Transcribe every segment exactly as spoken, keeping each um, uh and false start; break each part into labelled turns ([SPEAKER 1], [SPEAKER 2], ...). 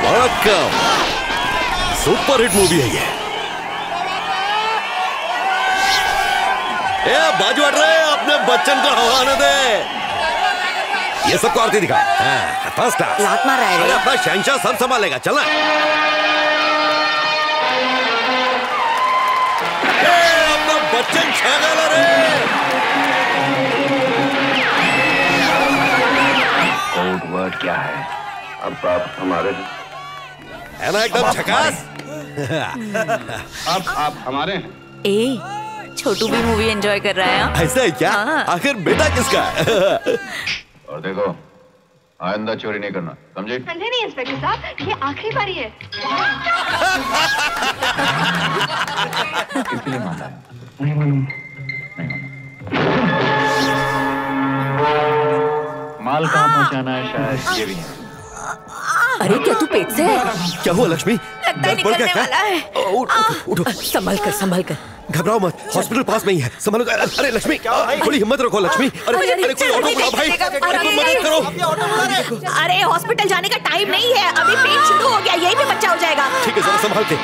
[SPEAKER 1] वड़क्कम, super hit movie है ये। ए, बाजू हट रहे, अपने बच्चन को हवा न दे। ये सबको आरती दिखा। First class.
[SPEAKER 2] लात मार रहा है रे।
[SPEAKER 1] अपना शहंशाह सब संभालेगा, चलना। ए, अपना बच्चन छागल रे।
[SPEAKER 3] कोड वर्ड क्या है? अब आप हमारे
[SPEAKER 1] है ना एकदम झकास।
[SPEAKER 3] अब आप हमारे हैं।
[SPEAKER 2] ए, छोटू भी मूवी एंजॉय कर रहा है।
[SPEAKER 1] ऐसा है क्या? आखिर बेटा किसका?
[SPEAKER 3] और देखो, आइंदा चोरी नहीं करना, समझे?
[SPEAKER 4] समझे नहीं इंस्पेक्टर साहब, ये आखिरी बारी है।
[SPEAKER 3] किसके लिए माना है? नहीं मालूम। नहीं मालूम। माल कहाँ पहुँचाना है, शायद ये भी है।
[SPEAKER 2] अरे क्या तू पेट से है?
[SPEAKER 1] क्या हुआ लक्ष्मी?
[SPEAKER 2] लगता है निकलने वाला है।
[SPEAKER 1] उठो, उठो।
[SPEAKER 2] संभल कर, संभल कर।
[SPEAKER 1] घबराओ मत, हॉस्पिटल पास में ही है, संभालो। अरे लक्ष्मी, थोड़ी हिम्मत रखो लक्ष्मी। अरे अरे कोई ऑटो बुलाओ भाई, अरे मदद करो।
[SPEAKER 2] अरे हॉस्पिटल जाने का टाइम नहीं है, अभी पेट शुरू हो गया, यही पे बच्चा हो जाएगा।
[SPEAKER 1] ठीक है, जरा संभाल के।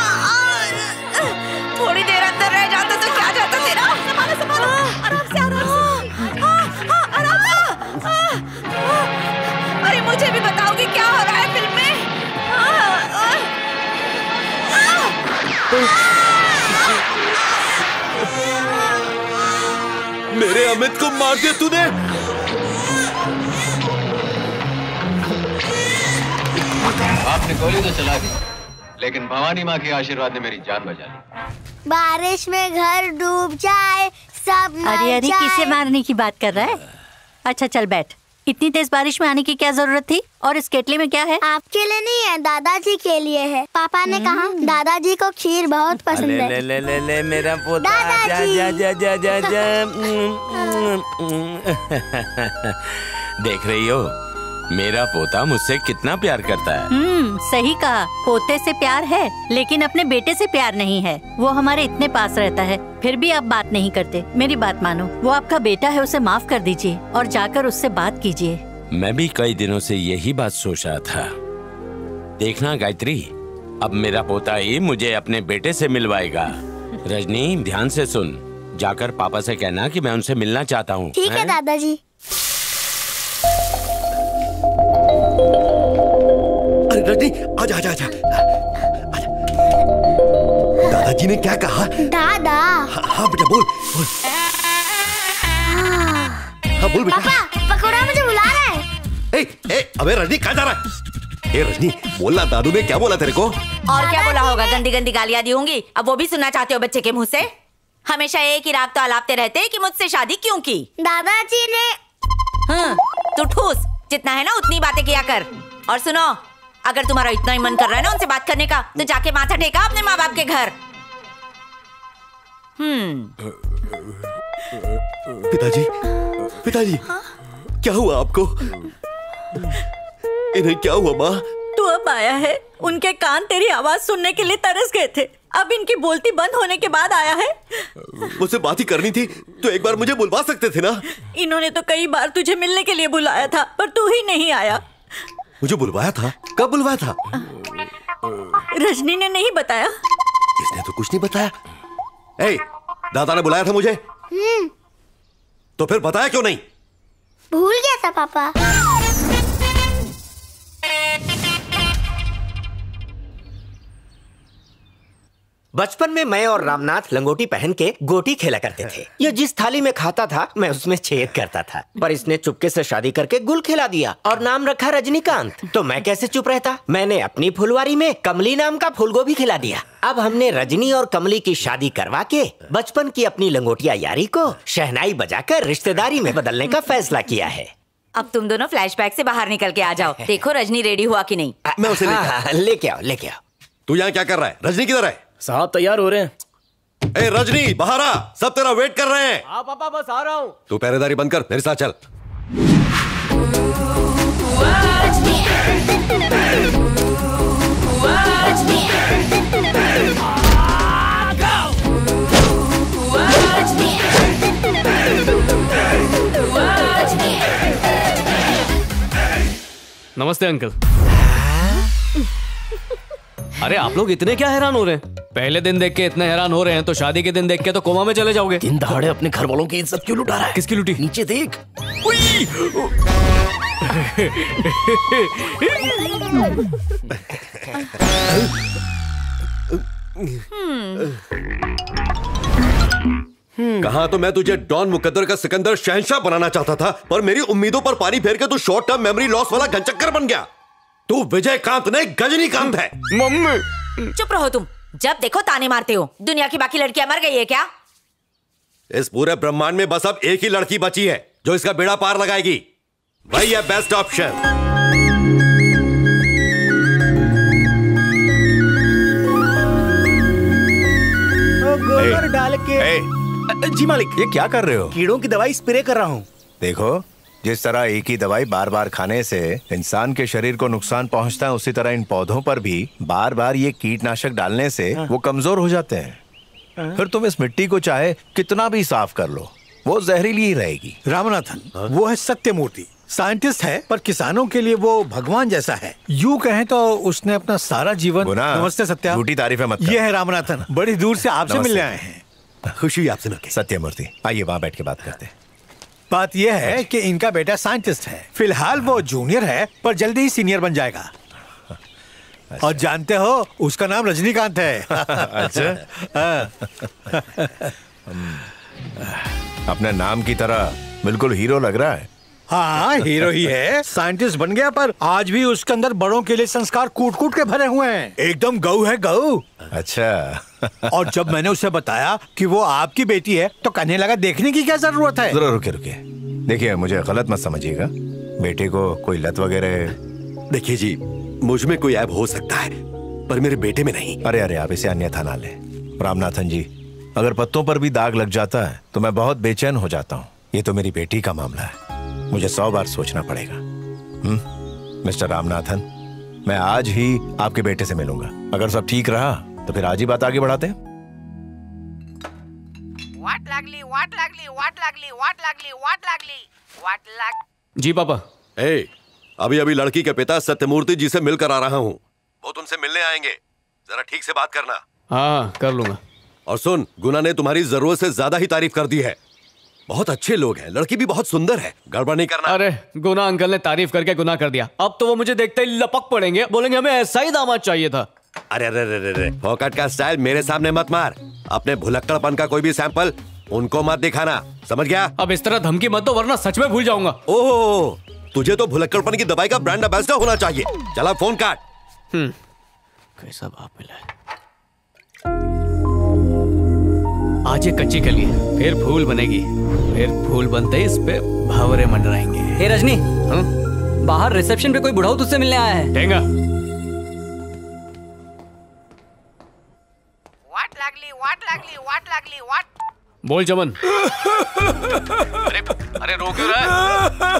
[SPEAKER 2] थोड़ी देर अंदर रह जाता तो क्या जाता तेरा। संभालो संभालो, आराम से आराम से, आराम से। अरे मुझे भी बताओगे क्या हो रहा है फिल्म में?
[SPEAKER 1] मेरे अमित को मार दिया तूने।
[SPEAKER 3] आपने गोली तो चला दी, लेकिन भवानी माँ के आशीर्वाद ने मेरी जान बचा ली।
[SPEAKER 5] बारिश में घर डूब जाए सब मर
[SPEAKER 6] अरे अरे
[SPEAKER 5] जाए।
[SPEAKER 6] किसे मारने की बात कर रहा है? अच्छा चल बैठ। इतनी तेज बारिश में आने की क्या जरूरत थी? और इस केटली में क्या है?
[SPEAKER 5] आपके लिए नहीं है, दादाजी के लिए है। पापा ने कहा दादाजी को खीर बहुत पसंद है।
[SPEAKER 7] ले ले ले ले मेरा पोता, जा जा जा जा जा जा। देख रही हो मेरा पोता मुझसे कितना प्यार करता है।
[SPEAKER 6] हम्म, सही कहा। पोते से प्यार है, लेकिन अपने बेटे से प्यार नहीं है। वो हमारे इतने पास रहता है, फिर भी आप बात नहीं करते। मेरी बात मानो, वो आपका बेटा है, उसे माफ कर दीजिए और जाकर उससे बात कीजिए।
[SPEAKER 7] मैं भी कई दिनों से यही बात सोच रहा था। देखना गायत्री, अब मेरा पोता ही मुझे अपने बेटे से मिलवाएगा। रजनी ध्यान से सुन, जाकर पापा से कहना कि मैं उनसे मिलना चाहता हूँ।
[SPEAKER 5] ठीक है दादाजी।
[SPEAKER 1] अरे रजनी, आजा आजा आजा। दादाजी ने क्या कहा?
[SPEAKER 5] दादा।
[SPEAKER 1] हाँ, हाँ बेटा बोल बोल। हाँ बोल बेटा।
[SPEAKER 5] पापा, पकौड़ा मुझे बुला रहा है।
[SPEAKER 1] ए, ए, अबे रजनी कहाँ जा रहा है? ए रजनी, बोलना दादू ने क्या बोला तेरे को?
[SPEAKER 2] और क्या बोला होगा? गंदी गंदी गालियां दी होंगी। अब वो भी सुनना चाहते हो बच्चे के मुंह से? हमेशा एक ही राग तो अलापते रहते हैं कि मुझसे शादी क्यों की।
[SPEAKER 5] दादाजी ने।
[SPEAKER 2] हाँ, तू ठूस, जितना है ना उतनी बातें किया कर। और सुनो, अगर तुम्हारा इतना ही मन कर रहा है ना उनसे बात करने का, तो जाके माथा टेका अपने माँ बाप के घर। हम्म।
[SPEAKER 1] पिताजी, पिताजी, हाँ? क्या हुआ आपको? इन्हें क्या हुआ माँ?
[SPEAKER 6] तू अब आया है, उनके कान तेरी आवाज सुनने के लिए तरस गए थे। अब इनकी बोलती बंद होने के बाद आया है।
[SPEAKER 1] मुझसे बात ही करनी थी तो एक बार मुझे बुलवा सकते थे ना।
[SPEAKER 6] इन्होंने तो कई बार तुझे मिलने के लिए बुलाया था, पर तू ही नहीं आया।
[SPEAKER 1] मुझे बुलवाया था? कब बुलवाया था?
[SPEAKER 6] रजनी ने नहीं बताया।
[SPEAKER 1] इसने तो कुछ नहीं बताया। ए, दादा ने बुलाया था मुझे।
[SPEAKER 5] हम्म।
[SPEAKER 1] तो फिर बताया क्यों नहीं?
[SPEAKER 5] भूल गया था पापा।
[SPEAKER 8] बचपन में मैं और रामनाथ लंगोटी पहन के गोटी खेला करते थे। यह जिस थाली में खाता था मैं उसमें छेद करता था, पर इसने चुपके से शादी करके गुल खिला दिया और नाम रखा रजनीकांत। तो मैं कैसे चुप रहता? मैंने अपनी फुलवारी में कमली नाम का फूलगोभी खिला दिया। अब हमने रजनी और कमली की शादी करवा के बचपन की अपनी लंगोटिया यारी को शहनाई बजाकर रिश्तेदारी में बदलने का फैसला किया है।
[SPEAKER 2] अब तुम दोनों फ्लैशबैक से बाहर निकल के आ जाओ। देखो रजनी रेडी हुआ कि नहीं।
[SPEAKER 1] मैं उसे
[SPEAKER 8] लेके आओ, लेके आओ।
[SPEAKER 1] तू यहाँ क्या कर रहा है? रजनी किधर है?
[SPEAKER 9] साहब तैयार हो रहे हैं।
[SPEAKER 1] ए रजनी, बाहर आ, सब तेरा वेट कर रहे हैं।
[SPEAKER 9] हाँ पापा बस आ रहा हूँ।
[SPEAKER 1] तू पहरेदारी बंद कर, मेरे साथ चल।
[SPEAKER 9] नमस्ते अंकल। अरे आप लोग इतने क्या हैरान हो रहे हैं? पहले दिन देख के इतने हैरान हो रहे हैं तो शादी के दिन देख के तो कोमा में चले जाओगे।
[SPEAKER 10] दिन दहाड़े अपने घर वालों की इज्जत क्यों लुटा रहा है?
[SPEAKER 9] किसकी लुटी?
[SPEAKER 10] नीचे देख।
[SPEAKER 1] कहा तो मैं तुझे डॉन मुकद्दर का सिकंदर शहंशाह बनाना चाहता था, पर मेरी उम्मीदों पर पानी फेर के तू शॉर्ट टर्म मेमोरी लॉस वाला घनचक्कर बन गया। तू विजयकांत नहीं गजनीकांत है।
[SPEAKER 10] मम्मी
[SPEAKER 2] चुप रहो तुम, जब देखो ताने मारते हो। दुनिया की बाकी लड़कियां मर गई है क्या?
[SPEAKER 1] इस पूरे ब्रह्मांड में बस अब एक ही लड़की बची है जो इसका बेड़ा पार लगाएगी। वही है बेस्ट ऑप्शन।
[SPEAKER 11] गोबर डाल के।
[SPEAKER 12] ए,
[SPEAKER 11] जी मालिक।
[SPEAKER 12] ये क्या कर रहे हो?
[SPEAKER 11] कीड़ों की दवाई स्प्रे कर रहा हूँ।
[SPEAKER 12] देखो, जिस तरह एक ही दवाई बार बार खाने से इंसान के शरीर को नुकसान पहुंचता है, उसी तरह इन पौधों पर भी बार बार ये कीटनाशक डालने से वो कमजोर हो जाते हैं। फिर तुम इस मिट्टी को चाहे कितना भी साफ कर लो, वो जहरीली ही रहेगी।
[SPEAKER 11] रामनाथन, वो है सत्यमूर्ति, साइंटिस्ट है, पर किसानों के लिए वो भगवान जैसा है। यूँ कहें तो उसने अपना सारा जीवन। नमस्ते सत्या।
[SPEAKER 12] झूठी तारीफें मत कर।
[SPEAKER 11] ये है रामनाथन, बड़ी दूर से आपसे मिलने आए हैं।
[SPEAKER 1] खुशी हुई आपसे मिलकर।
[SPEAKER 12] सत्यमूर्ति, आइए वहाँ बैठ के बात करते हैं।
[SPEAKER 11] बात यह है कि इनका बेटा साइंटिस्ट है। फिलहाल वो जूनियर है, पर जल्दी ही सीनियर बन जाएगा। अच्छा। और जानते हो, उसका नाम रजनीकांत है।
[SPEAKER 12] अच्छा। अपने नाम की तरह बिल्कुल हीरो लग रहा है।
[SPEAKER 11] हाँ, हीरो ही है। साइंटिस्ट बन गया, पर आज भी उसके अंदर बड़ों के लिए संस्कार कूट कूट के भरे हुए हैं। एकदम गऊ है, गऊ।
[SPEAKER 12] अच्छा।
[SPEAKER 11] और जब मैंने उसे बताया कि वो आपकी बेटी है, तो कहने लगा देखने की क्या जरूरत है।
[SPEAKER 12] जरा रुके रुके, देखिए मुझे गलत मत समझिएगा। बेटे को कोई लत वगैरह?
[SPEAKER 1] देखिए जी, मुझ में कोई ऐब हो सकता है, पर मेरे बेटे में नहीं।
[SPEAKER 12] अरे अरे, आप इसे अन्यथा ना ले। रामनाथन जी, अगर पत्तों पर भी दाग लग जाता है तो मैं बहुत बेचैन हो जाता हूँ। ये तो मेरी बेटी का मामला है, मुझे सौ बार सोचना पड़ेगा। हम्म मिस्टर रामनाथन, मैं आज ही आपके बेटे से मिलूंगा। अगर सब ठीक रहा तो फिर आज ही बात आगे बढ़ाते हैं।
[SPEAKER 13] What लगली, what लगली, what लगली, what लगली, what लगली, what लग।
[SPEAKER 9] जी पापा।
[SPEAKER 1] ए, अभी अभी लड़की के पिता सत्यमूर्ति जी से मिलकर आ रहा हूँ। वो तुमसे मिलने आएंगे, जरा ठीक से बात करना।
[SPEAKER 9] हाँ, कर लूंगा।
[SPEAKER 1] और सुन, गुना ने तुम्हारी जरूरत से ज्यादा ही तारीफ कर दी है। बहुत अच्छे लोग हैं, लड़की भी बहुत सुंदर है, गड़बड़ नहीं करना।
[SPEAKER 9] अरे गुना अंकल ने तारीफ करके गुनाह कर दिया, अब तो वो मुझे देखते ही लपक पड़ेंगे, बोलेंगे हमें ऐसा ही दामाद चाहिए था।
[SPEAKER 1] अरे अरे अरे अरे, फोकट का स्टाइल मेरे सामने मत मार। अपने भुलक्कड़पन का कोई भी सैंपल उनको मत दिखाना, समझ गया?
[SPEAKER 9] अब इस तरह धमकी मत दो, वरना सच में भूल जाऊंगा।
[SPEAKER 1] ओह, तुझे तो भुलक्कड़पन की दवाई का ब्रांड एम्बेसडर होना चाहिए। चला फोन काट।
[SPEAKER 9] हम्म, कैसा बाप मिला है। आज ये कच्ची कली है, फिर फूल बनेगी, फिर फूल बनते इस पे भंवरे मंडराएंगे।
[SPEAKER 14] हे रजनी, बाहर रिसेप्शन पे कोई बुढ़ाऊ तुझसे मिलने आया है।
[SPEAKER 9] देगा।
[SPEAKER 13] What लगली, what लगली, what लगली, what।
[SPEAKER 9] बोल चमन। अरे अरे रो क्यों रहा है?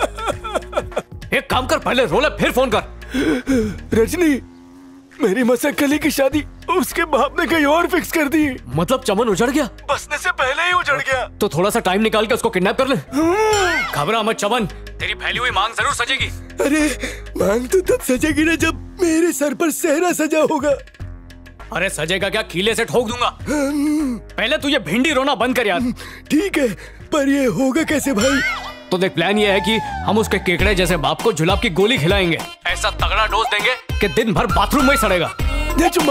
[SPEAKER 9] एक काम कर, पहले रोले फिर फोन कर।
[SPEAKER 10] रजनी, मेरी मसक्कली की शादी उसके बाप ने कहीं और फिक्स कर दी।
[SPEAKER 9] मतलब चमन उजड़ गया?
[SPEAKER 10] बसने से पहले ही उजड़ गया।
[SPEAKER 9] तो थोड़ा सा टाइम निकाल के उसको किडनैप कर ले। घबरा मत चमन, तेरी फैली हुई मांग जरूर सजेगी।
[SPEAKER 10] अरे मांग तो तब सजेगी ना जब मेरे सर पर सेहरा सजा होगा।
[SPEAKER 9] अरे सजेगा क्या, कीले से ठोक दूंगा। पहले तू ये भिंडी रोना बंद कर यार।
[SPEAKER 10] ठीक है, पर ये होगा कैसे भाई?
[SPEAKER 9] तो देख, प्लान ये है कि हम उसके केकड़े जैसे बाप को जुलाब की गोली खिलाएंगे। ऐसा तगड़ा डोज देंगे कि दिन भर बाथरूम में ही सड़ेगा।
[SPEAKER 10] दे चुम्मा।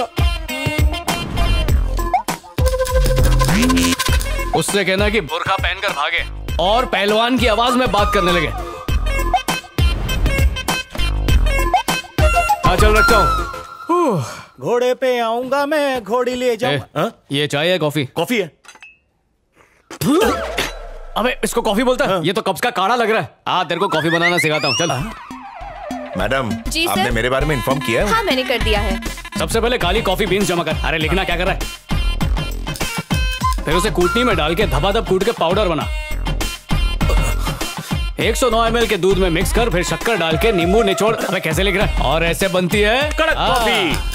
[SPEAKER 9] उससे कहना कि बुर्का पहनकर भागे और पहलवान की आवाज में बात करने लगे। हाँ चल, रखता हूँ।
[SPEAKER 11] घोड़े पे आऊंगा मैं, घोड़ी ले जाऊंगा।
[SPEAKER 9] ये चाय है कॉफी?
[SPEAKER 11] कॉफी है।
[SPEAKER 9] अबे इसको कॉफी बोलता है? ये तो कब्ज का काढ़ा लग रहा है। आ, तेरे को कॉफी बनाना सिखाता हूँ, चल।
[SPEAKER 12] मैडम,
[SPEAKER 2] जी
[SPEAKER 12] आपने
[SPEAKER 2] सर?
[SPEAKER 12] मेरे बारे में इन्फॉर्म किया है?
[SPEAKER 2] हाँ, मैंने कर दिया है।
[SPEAKER 9] सबसे पहले काली कॉफी बीन्स जमा कर। अरे लिखना क्या कर रहा है? फिर उसे कूटनी में डाल के धबाधब कूट के पाउडर बना। एक सौ नौ एम एल के दूध में मिक्स कर, फिर शक्कर डाल के नींबू निचोड़। अबे कैसे लिख रहा है? और ऐसे बनती है कड़क कॉफी।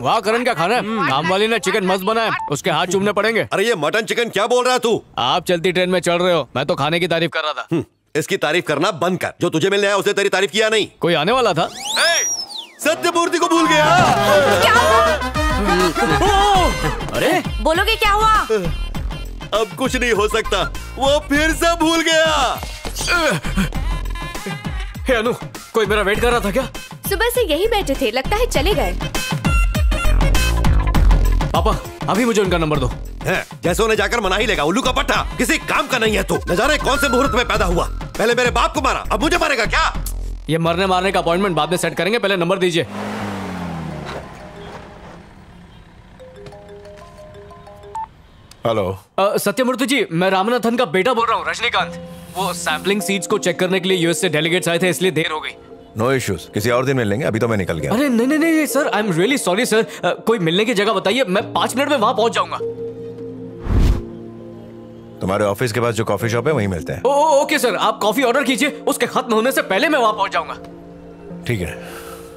[SPEAKER 9] वाह करण, क्या खाना है? काम वाली ने चिकन मस्त बनाया, उसके हाथ चूमने पड़ेंगे।
[SPEAKER 1] अरे ये मटन चिकन क्या बोल रहा है तू?
[SPEAKER 9] आप चलती ट्रेन में चढ़ रहे हो, मैं तो खाने की तारीफ कर रहा था।
[SPEAKER 1] इसकी तारीफ करना बंद कर। जो तुझे मिलने आया उसने तेरी तारीफ किया नहीं।
[SPEAKER 9] कोई आने वाला था।
[SPEAKER 1] सत्यमूर्ति को भूल गया।
[SPEAKER 2] क्या
[SPEAKER 9] अरे
[SPEAKER 2] बोलोगे क्या हुआ?
[SPEAKER 1] अब कुछ नहीं हो सकता, वो फिर से भूल गया।
[SPEAKER 9] हे अनु, कोई मेरा वेट कर रहा था क्या?
[SPEAKER 2] सुबह से यही बैठे थे, लगता है चले गए।
[SPEAKER 9] पापा अभी मुझे उनका नंबर दो।
[SPEAKER 1] है, जैसे उन्हें जाकर मना ही लेगा। उल्लू का पट्टा, किसी काम का नहीं है तू। न जाने कौन से मुहूर्त में पैदा हुआ। पहले मेरे बाप को मारा, अब मुझे मारेगा क्या?
[SPEAKER 9] ये मरने मारने का अपॉइंटमेंट बाद में सेट करेंगे, पहले नंबर दीजिए।
[SPEAKER 12] हेलो
[SPEAKER 9] सत्यमूर्ति जी, मैं रामनाथन का बेटा बोल रहा हूँ, रजनीकांत। वो सैम्पलिंग सीड्स को चेक करने के लिए यूएस से डेलीगेट्स आए थे, इसलिए देर हो गई।
[SPEAKER 12] नो इश्यूज, किसी और दिन मिल लेंगे, अभी तो मैं निकल गया।
[SPEAKER 9] अरे नहीं नहीं नहीं sir, I am really sorry sir. कोई मिलने की जगह बताइए, मैं पांच मिनट में वहां पहुंच जाऊंगा।
[SPEAKER 12] तुम्हारे ऑफिस के पास जो कॉफी शॉप है वहीं मिलते हैं।
[SPEAKER 9] ओ, ओके सर, आप कॉफी ऑर्डर कीजिए, उसके खत्म होने से पहले मैं वहां पहुंच जाऊंगा।
[SPEAKER 12] ठीक है।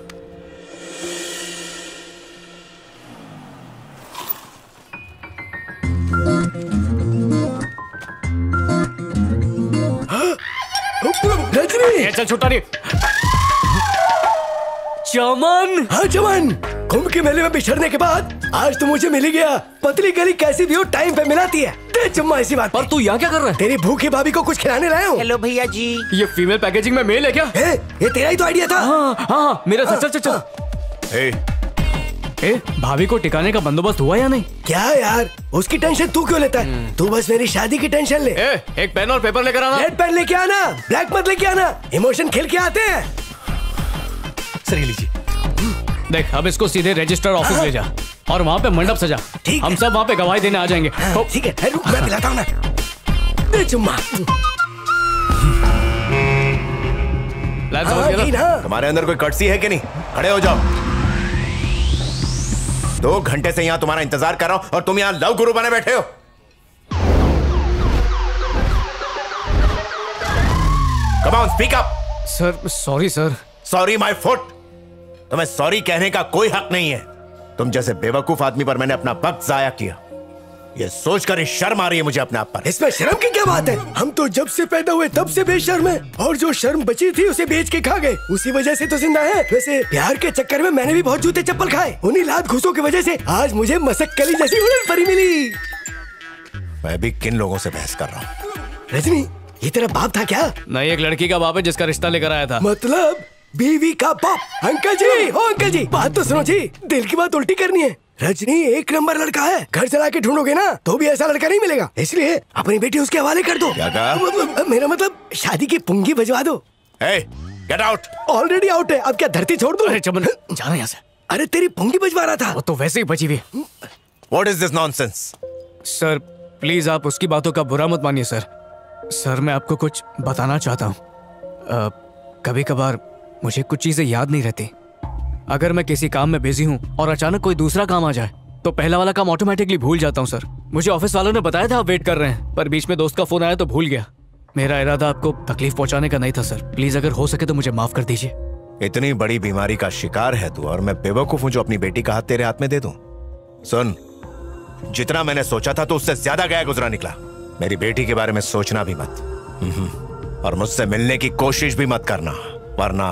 [SPEAKER 10] रजनी,
[SPEAKER 9] चल छुट्टा नहीं। चमन।
[SPEAKER 10] हाँ चमन, कुंभ के मेले में बिछड़ने के बाद आज तो मुझे मिल ही गया। पतली गली कैसी भी हो टाइम पे मिलाती है। दे चुम्मा इसी बात
[SPEAKER 9] पर तू यहाँ क्या कर रहा है?
[SPEAKER 10] तेरी भूखी भाभी को कुछ खिलाने लाया हूँ।
[SPEAKER 8] हेलो भैया जी।
[SPEAKER 9] ये फीमेल पैकेजिंग में मेल है क्या?
[SPEAKER 10] ए, ये तेरा ही तो आइडिया था।
[SPEAKER 9] हाँ हाँ मेरा। चल चल चल चल।
[SPEAKER 12] ए,
[SPEAKER 9] ए, भाभी को टिकाने का बंदोबस्त हुआ या नहीं?
[SPEAKER 10] क्या यार, उसकी टेंशन तू क्यों लेता है? तू बस मेरी शादी की टेंशन ले।
[SPEAKER 9] ए, एक पेन और पेपर लेकर आना।
[SPEAKER 10] रेड पेन लेके आना, ब्लैक मत लेके आना, इमोशन खिल के आते हैं।
[SPEAKER 11] सही लीजिए।
[SPEAKER 9] देख, अब इसको सीधे रजिस्टर ऑफिस ले जा और वहाँ पे मंडप सजा। हम सब वहाँ पे गवाही देने आ जाएंगे।
[SPEAKER 10] ठीक है, रुक मैं पिलाता हूँ ना। दे चुम्मा।
[SPEAKER 12] तुम्हारे अंदर कोई कटसी है कि नहीं? खड़े हो जाओ। दो घंटे से यहाँ तुम्हारा इंतजार कर रहा हूँ और तुम यहाँ लव गुरु बने बैठे हो। Come on, speak up.
[SPEAKER 9] Sir sorry sir.
[SPEAKER 12] Sorry my foot. तुम्हें सॉरी कहने का कोई हक नहीं है। तुम जैसे बेवकूफ आदमी पर मैंने अपना वक्त जाया किया, ये सोचकर ही शर्म आ रही है मुझे अपने आप पर।
[SPEAKER 10] इसमें शर्म की क्या बात है? हम तो जब से पैदा हुए तब से बेशर्म है, और जो शर्म बची थी उसे बेच के खा गए, उसी वजह से तो जिंदा है। वैसे प्यार के चक्कर में मैंने भी बहुत जूते चप्पल खाए, उन्हीं लात घुसों की वजह से आज मुझे मसक्कली जैसी उड़न परी मिली।
[SPEAKER 12] मैं भी किन लोगों से बहस कर रहा हूँ?
[SPEAKER 10] रजनी, ये तेरा बाप था क्या?
[SPEAKER 9] नहीं, एक लड़की का बाप है जिसका रिश्ता लेकर आया था।
[SPEAKER 10] मतलब बीवी का बाप? अंकल जी, ओ अंकल जी, बात तो सुनो जी, दिल की बात उल्टी करनी है। रजनी एक नंबर लड़का है, घर चला के ढूंढोगे ना तो भी ऐसा लड़का नहीं मिलेगा, इसलिए अपनी बेटी उसके हवाले कर दो।
[SPEAKER 12] क्या कहा?
[SPEAKER 10] मेरा मतलब शादी की पुंगी बजवा दो।
[SPEAKER 12] hey, get out!
[SPEAKER 10] Already out है, अब क्या धरती छोड़ दो?
[SPEAKER 9] अरे चमन, जाना यहाँ से।
[SPEAKER 10] अरे तेरी पुंगी बजवा रहा था।
[SPEAKER 9] वो तो वैसे ही बची हुई।
[SPEAKER 12] What is this nonsense?
[SPEAKER 9] Sir please आप उसकी बातों का बुरा मत मानिए सर। सर मैं आपको कुछ बताना चाहता हूँ। कभी कभार मुझे कुछ चीजें याद नहीं रहती। अगर मैं किसी काम में बिजी हूँ और अचानक कोई दूसरा काम आ जाए तो पहला वाला काम ऑटोमेटिकली भूल जाता हूँ सर। मुझे ऑफिस वालों ने बताया था आप वेट कर रहे हैं, पर बीच में दोस्त का फोन आया तो भूल गया। मेरा इरादा आपको तकलीफ पहुंचाने का नहीं था सर, प्लीज अगर हो सके तो मुझे माफ कर दीजिए।
[SPEAKER 12] इतनी बड़ी बीमारी का शिकार है तू और मैं बेवकूफ हूँ जो अपनी बेटी का हाथ तेरे हाथ में दे दूं? सुन, जितना मैंने सोचा था तो उससे ज्यादा गया गुजरा निकला। मेरी बेटी के बारे में सोचना भी मत, और मुझसे मिलने की कोशिश भी मत करना, वरना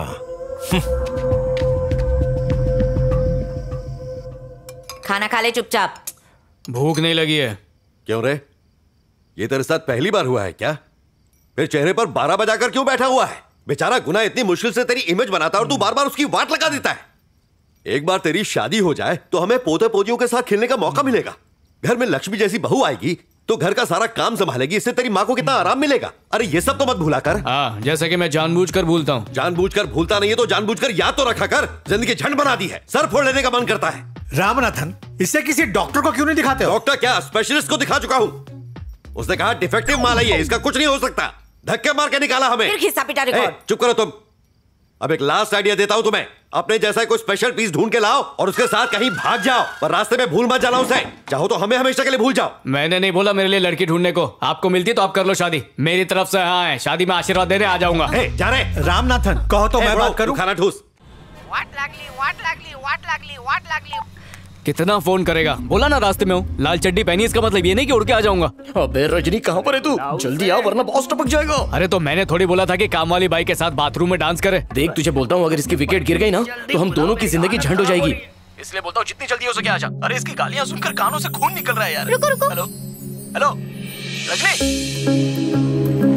[SPEAKER 2] खाना खा ले चुपचाप।
[SPEAKER 9] भूख नहीं लगी है।
[SPEAKER 1] क्यों रे, ये तेरे साथ पहली बार हुआ है क्या? फिर चेहरे पर बारह बजाकर क्यों बैठा हुआ है? बेचारा गुना इतनी मुश्किल से तेरी इमेज बनाता है और तू बार बार उसकी वाट लगा देता है। एक बार तेरी शादी हो जाए तो हमें पोते पोतियों के साथ खेलने का मौका मिलेगा। घर में लक्ष्मी जैसी बहू आएगी तो घर का सारा काम संभालेगी, इससे तेरी माँ को कितना आराम मिलेगा। अरे ये सब तो मत भूला कर।
[SPEAKER 9] हाँ, जैसे कि मैं जानबूझकर भूलता हूँ।
[SPEAKER 1] जानबूझकर भूलता नहीं है तो जानबूझकर याद तो रखा कर। जिंदगी झंड बना दी है, सर फोड़ लेने का मन करता है।
[SPEAKER 11] रामनाथन, इससे किसी डॉक्टर को क्यों नहीं दिखाते हो?
[SPEAKER 1] डॉक्टर क्या, स्पेशलिस्ट को दिखा चुका हूँ। उसने कहा डिफेक्टिव माल है ये, इसका कुछ नहीं हो सकता। धक्के मार के निकाला हमें।
[SPEAKER 2] फिर खिस्सा पिटा रिकॉर्ड।
[SPEAKER 1] चुप करो तुम। अब एक लास्ट आइडिया देता हूं तुम्हें, अपने जैसा कोई स्पेशल पीस ढूंढ के लाओ और उसके साथ कहीं भाग जाओ, पर रास्ते में भूल मत जाना उसे। चाहो तो हमें हमेशा के लिए भूल जाओ।
[SPEAKER 9] मैंने नहीं बोला मेरे लिए लड़की ढूंढने को, आपको मिलती तो आप कर लो शादी। मेरी तरफ से हाँ है, शादी में आशीर्वाद देने आ जाऊंगा।
[SPEAKER 1] जा रहे
[SPEAKER 11] रामनाथन, कहो तो मैं बात करूं।
[SPEAKER 1] खाना ठूस।
[SPEAKER 13] वाट लागली वाट लागली वाट लागली वाट लागली
[SPEAKER 9] कितना फोन करेगा? बोला ना रास्ते में हूँ। लाल चड्डी पहनी इसका मतलब ये नहीं कि उड़ के आ जाऊंगा।
[SPEAKER 14] अबे रजनी कहाँ पर है तू? जल्दी आ वरना बॉस टपक जाएगा।
[SPEAKER 9] अरे तो मैंने थोड़ी बोला था कि काम वाली बाई के साथ बाथरूम में डांस करे।
[SPEAKER 14] देख तुझे बोलता हूँ, अगर इसकी विकेट गिर गई ना तो हम दोनों की जिंदगी झंड हो जाएगी।
[SPEAKER 12] इसलिए बोलता हूँ जितनी जल्दी हो सके आजा। अरे इसकी गालियाँ सुनकर कानों से खून निकल रहा है यार।
[SPEAKER 5] रुको रुको।
[SPEAKER 12] Hello hello Rajni.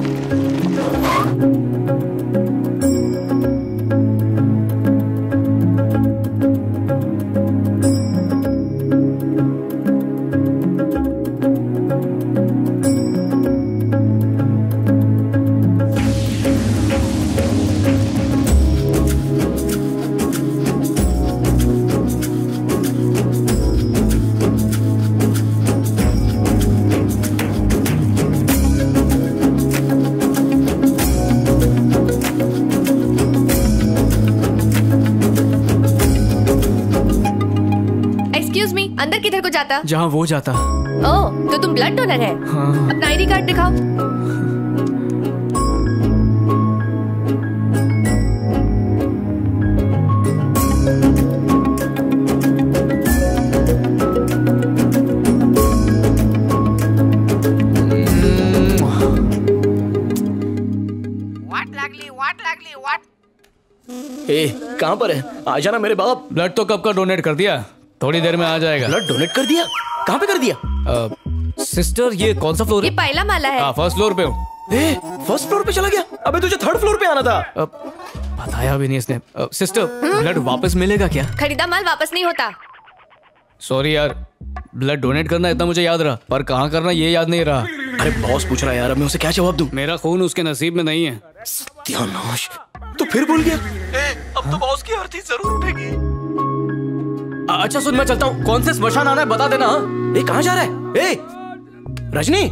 [SPEAKER 2] अंदर किधर को जाता?
[SPEAKER 9] जहाँ वो जाता।
[SPEAKER 2] ओह, तो तुम ब्लड डोनर है?
[SPEAKER 9] हाँ।
[SPEAKER 2] अपना आईडी कार्ड दिखाओ।
[SPEAKER 13] व्हाट लागली व्हाट लागली व्हाट?
[SPEAKER 14] ए, कहाँ पर है? आ जाना मेरे बाप।
[SPEAKER 9] ब्लड तो कब का डोनेट कर दिया, थोड़ी देर में आ जाएगा।
[SPEAKER 14] ब्लड डोनेट कर दिया? कहाँ पे कर दिया?
[SPEAKER 9] आ, सिस्टर ये कौन सा फ्लोर
[SPEAKER 2] ये
[SPEAKER 9] है?
[SPEAKER 2] पहला माला है।
[SPEAKER 9] हाँ, फर्स्ट फ्लोर पे हूँ।
[SPEAKER 14] ए, फर्स्ट फ्लोर पे चला गया? अबे तुझे थर्ड फ्लोर पे आना था।
[SPEAKER 9] आ, बताया भी नहीं इसने। आ, सिस्टर ब्लड वापस मिलेगा क्या?
[SPEAKER 2] खरीदा माल वापस नहीं होता।
[SPEAKER 9] सॉरी यार, ब्लड डोनेट करना इतना मुझे याद रहा, पर कहाँ करना ये याद नहीं रहा।
[SPEAKER 14] अरे बॉस पूछ रहा है यार, अब मैं उसे क्या जवाब दूं?
[SPEAKER 9] मेरा खून उसके नसीब में नहीं है।
[SPEAKER 14] सत्यानाश, तो फिर भूल गया।
[SPEAKER 12] ए, अब तो बॉस की अर्थी जरूर उठेगी।
[SPEAKER 14] अच्छा सुन, मैं चलता हूँ। कौन से स्मशान आना है बता देना। ए, कहाँ जा रहा है? ए, रजनी।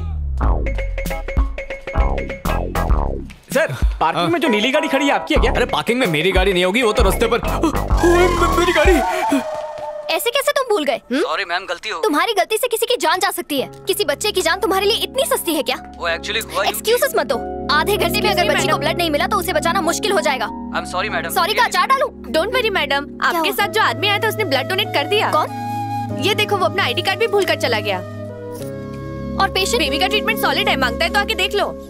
[SPEAKER 15] सर, पार्किंग में जो नीली गाड़ी खड़ी है आपकी है क्या?
[SPEAKER 9] अरे पार्किंग में मेरी गाड़ी नहीं होगी, वो तो रास्ते पर। मेरी गाड़ी।
[SPEAKER 5] ऐसे कैसे तुम भूल गए?
[SPEAKER 15] सॉरी मैम, गलती हो।
[SPEAKER 5] तुम्हारी गलती से किसी की जान जा सकती है। किसी बच्चे की जान तुम्हारे लिए इतनी सस्ती है क्या?
[SPEAKER 15] वो एक्चुअली
[SPEAKER 5] एक्सक्यूजेस मत दो। आधे घंटे में अगर बच्ची को ब्लड नहीं मिला तो उसे बचाना मुश्किल हो जाएगा।
[SPEAKER 15] I am sorry madam.
[SPEAKER 5] Sorry का अचार डालूं?
[SPEAKER 2] डोंट वरी मैडम, आपके साथ जो आदमी आया था उसने ब्लड डोनेट कर दिया।
[SPEAKER 5] कौन?
[SPEAKER 2] ये देखो, वो अपना आईडी कार्ड भी भूल कर चला गया।
[SPEAKER 5] और पेशेंट?
[SPEAKER 2] बेबी का ट्रीटमेंट सॉलिड है, मांगता है तो आके देख लो।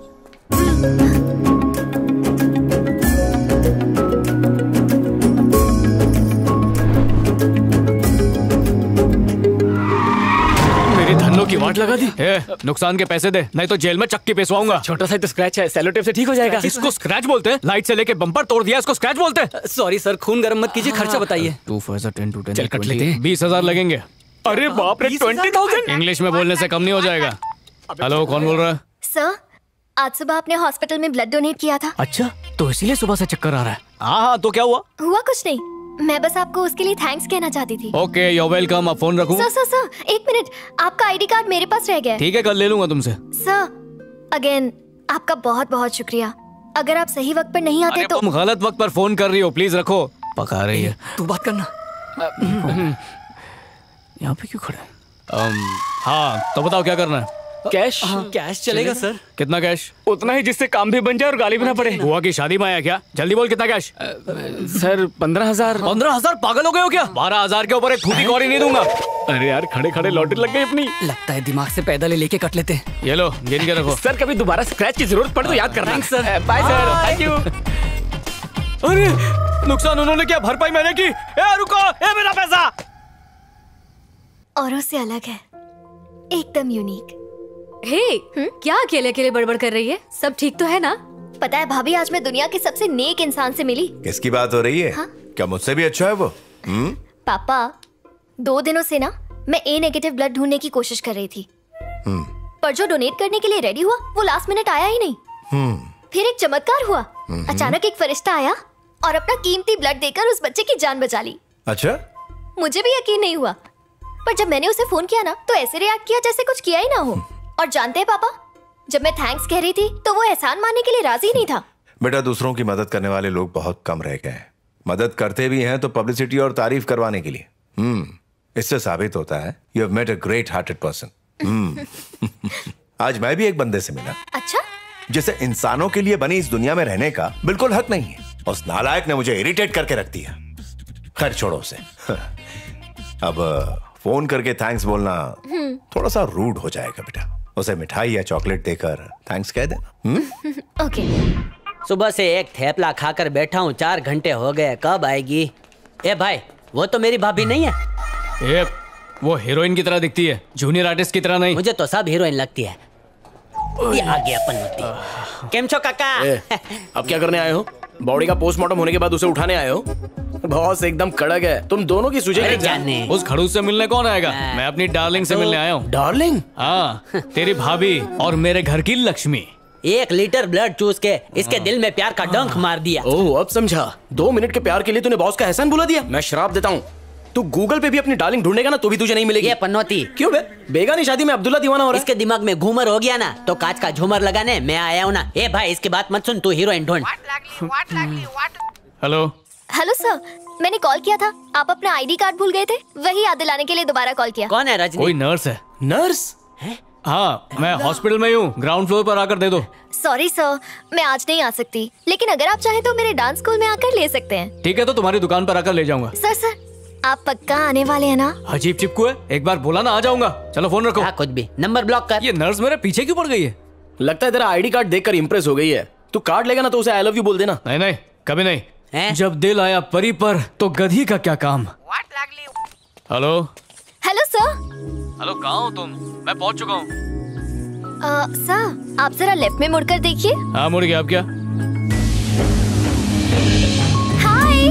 [SPEAKER 9] धनों की वाट लगा दी। ए, नुकसान के पैसे दे, नहीं तो जेल में चक्की पेशवाऊंगा।
[SPEAKER 14] छोटा सा तो स्क्रैच है, सेलो टेप से ठीक हो जाएगा।
[SPEAKER 9] इसको स्क्रैच बोलते हैं? लाइट से लेके बम्पर तोड़ दिया, इसको स्क्रैच बोलते हैं?
[SPEAKER 14] सॉरी सर, खून गर्म मत कीजिए, खर्चा बताइए।
[SPEAKER 9] Two four ten two ten
[SPEAKER 14] चल कट लेते हैं।
[SPEAKER 9] बीस हजार लगेंगे।
[SPEAKER 14] अरे बाप रे, ट्वेंटी थाउजेंड।
[SPEAKER 9] इंग्लिश में बोलने से कम नहीं हो जाएगा। हेलो, कौन बोल रहा है?
[SPEAKER 5] सर, आज सुबह आपने हॉस्पिटल में ब्लड डोनेट किया था।
[SPEAKER 9] अच्छा, तो इसीलिए सुबह से चक्कर आ रहा है। हाँ हाँ, तो क्या हुआ?
[SPEAKER 5] हुआ कुछ नहीं, मैं बस आपको उसके लिए थैंक्स कहना चाहती थी।
[SPEAKER 9] Okay, you welcome. अब फोन रखूं?
[SPEAKER 5] सर सर सर, एक मिनट, आपका आईडी कार्ड मेरे पास रह गया है।
[SPEAKER 9] ठीक है, कल ले लूंगा तुमसे।
[SPEAKER 5] सर, अगेन आपका बहुत बहुत शुक्रिया। अगर आप सही वक्त पर नहीं आते तो।
[SPEAKER 9] तुम गलत वक्त पर फोन कर रही हो, प्लीज रखो। पका रही है।
[SPEAKER 14] तू बात करना।
[SPEAKER 9] यहाँ पे क्यों खड़े? हाँ, तो बताओ क्या करना है?
[SPEAKER 14] कैश कैश चलेगा सर।
[SPEAKER 9] कितना कैश?
[SPEAKER 15] उतना ही जिससे काम भी बन जाए और गाली भी ना पड़े।
[SPEAKER 9] बुआ की शादी में आया क्या? जल्दी बोल, कितना कैश?
[SPEAKER 15] सर पंद्रह हजार।
[SPEAKER 9] पंद्रह हजार? पागल हो गए हो क्या? बारह हजार के ऊपर एक फूटी कौड़ी नहीं दूंगा।
[SPEAKER 15] अरे यार, खड़े खड़े लॉटरी लग गई अपनी।
[SPEAKER 14] लगता है दिमाग से पैदल लेके कट लेते हैं।
[SPEAKER 9] ये लो, गिन के रखो।
[SPEAKER 15] सर, कभी दोबारा स्क्रैच की जरूरत पड़े तो याद करना।
[SPEAKER 14] Thanks sir.
[SPEAKER 15] Bye sir, thank you.
[SPEAKER 9] अरे नुकसान उन्होंने किया, भरपाई मैंने की। ए रुको, ए मेरा पैसा।
[SPEAKER 5] औरों से अलग है, एकदम यूनिक।
[SPEAKER 2] हे, क्या अकेले अकेले बड़बड़ कर रही है? सब ठीक तो है ना?
[SPEAKER 5] पता है भाभी, आज मैं दुनिया के सबसे नेक इंसान से मिली।
[SPEAKER 12] किसकी बात हो रही है?
[SPEAKER 5] हाँ?
[SPEAKER 12] क्या मुझसे भी अच्छा है वो? हम्म?
[SPEAKER 5] पापा, दो दिनों से ना मैं ए नेगेटिव ब्लड ढूंढने की कोशिश कर रही थी,
[SPEAKER 12] हम्म।
[SPEAKER 5] पर जो डोनेट करने के लिए रेडी हुआ वो लास्ट मिनट आया ही नहीं।
[SPEAKER 12] हम्म।
[SPEAKER 5] फिर एक चमत्कार हुआ। अचानक एक फरिश्ता आया और अपना कीमती ब्लड देकर उस बच्चे की जान बचा ली।
[SPEAKER 12] अच्छा?
[SPEAKER 5] मुझे भी यकीन नहीं हुआ, पर जब मैंने उसे फोन किया ना तो ऐसे रिएक्ट किया जैसे कुछ किया ही ना हो। और जानते हैं पापा, जब मैं थैंक्स कह रही थी तो वो एहसान मानने के लिए राजी नहीं था।
[SPEAKER 12] बेटा, दूसरों की मदद करने वाले लोग बहुत कम रह गए हैं। मदद करते भी हैं तो पब्लिसिटी और तारीफ करवाने के लिए। हम्म, इससे साबित होता है you have met a great hearted person. आज मैं भी एक बंदे से मिला।
[SPEAKER 5] अच्छा?
[SPEAKER 12] जिसे इंसानों के लिए बनी इस दुनिया में रहने का बिल्कुल हक नहीं है। उस नालायक ने मुझे इरिटेट करके रख दिया। खैर छोड़ो उसे। अब फोन करके थैंक्स बोलना थोड़ा सा रूड हो जाएगा बेटा। उसे मिठाई या चॉकलेट देकर थैंक्स कह देना।
[SPEAKER 5] ओके।
[SPEAKER 16] सुबह से एक थेपला खाकर बैठा हूँ, चार घंटे हो गए, कब आएगी? ए भाई, वो तो मेरी भाभी नहीं है।
[SPEAKER 9] ए, वो हीरोइन की तरह दिखती है, जूनियर आर्टिस्ट की तरह नहीं।
[SPEAKER 16] मुझे तो सब हीरोइन लगती है। ये आ गया पन्नूती। केम छो काका?
[SPEAKER 14] ए, अब क्या करने आए हो? बॉडी का पोस्टमार्टम होने के बाद उसे उठाने आए हो? बॉस एकदम कड़क है, तुम दोनों की सूझे
[SPEAKER 16] जाने।
[SPEAKER 9] उस खड़ूस से मिलने कौन आएगा? मैं अपनी डार्लिंग से मिलने आया हूँ।
[SPEAKER 14] डार्लिंग?
[SPEAKER 9] हाँ, तेरी भाभी और मेरे घर की लक्ष्मी।
[SPEAKER 16] एक लीटर ब्लड चूस के इसके दिल में प्यार का डंक मार दिया।
[SPEAKER 14] ओह, अब समझा। दो मिनट के प्यार के लिए तूने बॉस का एहसान भुला दिया। मैं श्राप देता हूँ, तू गूगल पे भी अपनी डार्लिंग ढूंढेगा ना तो भी तुझे नहीं मिलेगी।
[SPEAKER 16] ये पन्नौती।
[SPEAKER 14] क्यों बे? बेगानी शादी में अब्दुल्ला दीवाना हो रहा है।
[SPEAKER 16] इसके दिमाग में घूमर हो गया ना तो कांच का झूमर लगाने मैं आया हूँ ना। ए भाई, इसकी बात मत सुन, तू हीरोइन ढूंढ।
[SPEAKER 9] हेलो
[SPEAKER 5] हेलो सर, मैंने कॉल किया था, आप अपना आईडी कार्ड भूल गए थे, वही याद दिलाने के लिए दोबारा कॉल किया।
[SPEAKER 16] कौन है? रजनी?
[SPEAKER 9] कोई नर्स है।
[SPEAKER 14] नर्स?
[SPEAKER 9] हाँ, मैं हॉस्पिटल में हूँ, ग्राउंड फ्लोर पर आकर दे दो।
[SPEAKER 5] सॉरी सर, मैं आज नहीं आ सकती, लेकिन अगर आप चाहें तो मेरे डांस स्कूल में आकर ले सकते हैं।
[SPEAKER 9] ठीक है, तो तुम्हारी दुकान पर आकर ले जाऊंगा।
[SPEAKER 5] सर सर, आप पक्का आने वाले हैं ना?
[SPEAKER 9] अजीब चिपकू है, एक बार बोला ना आ जाऊंगा। चलो फोन रखो।
[SPEAKER 16] हाँ, कुछ भी। नंबर ब्लॉक कर।
[SPEAKER 9] ये नर्स मेरे पीछे क्यों पड़ गई है?
[SPEAKER 14] लगता है तेरा आईडी कार्ड देखकर इंप्रेस हो गई है। तू कार्ड लेगा ना तो उसे आई लव यू बोल देना।
[SPEAKER 9] नहीं नहीं, कभी नहीं। जब दिल आया परी पर तो गधी का क्या काम। Hello
[SPEAKER 5] hello sir.
[SPEAKER 9] हेलो, कहाँ हो तुम? मैं पहुँच चुका हूँ।
[SPEAKER 5] सर, आप जरा लेफ्ट में मुड़कर देखिए।
[SPEAKER 9] हाँ, मुड़ गया। अब क्या?
[SPEAKER 5] हाय।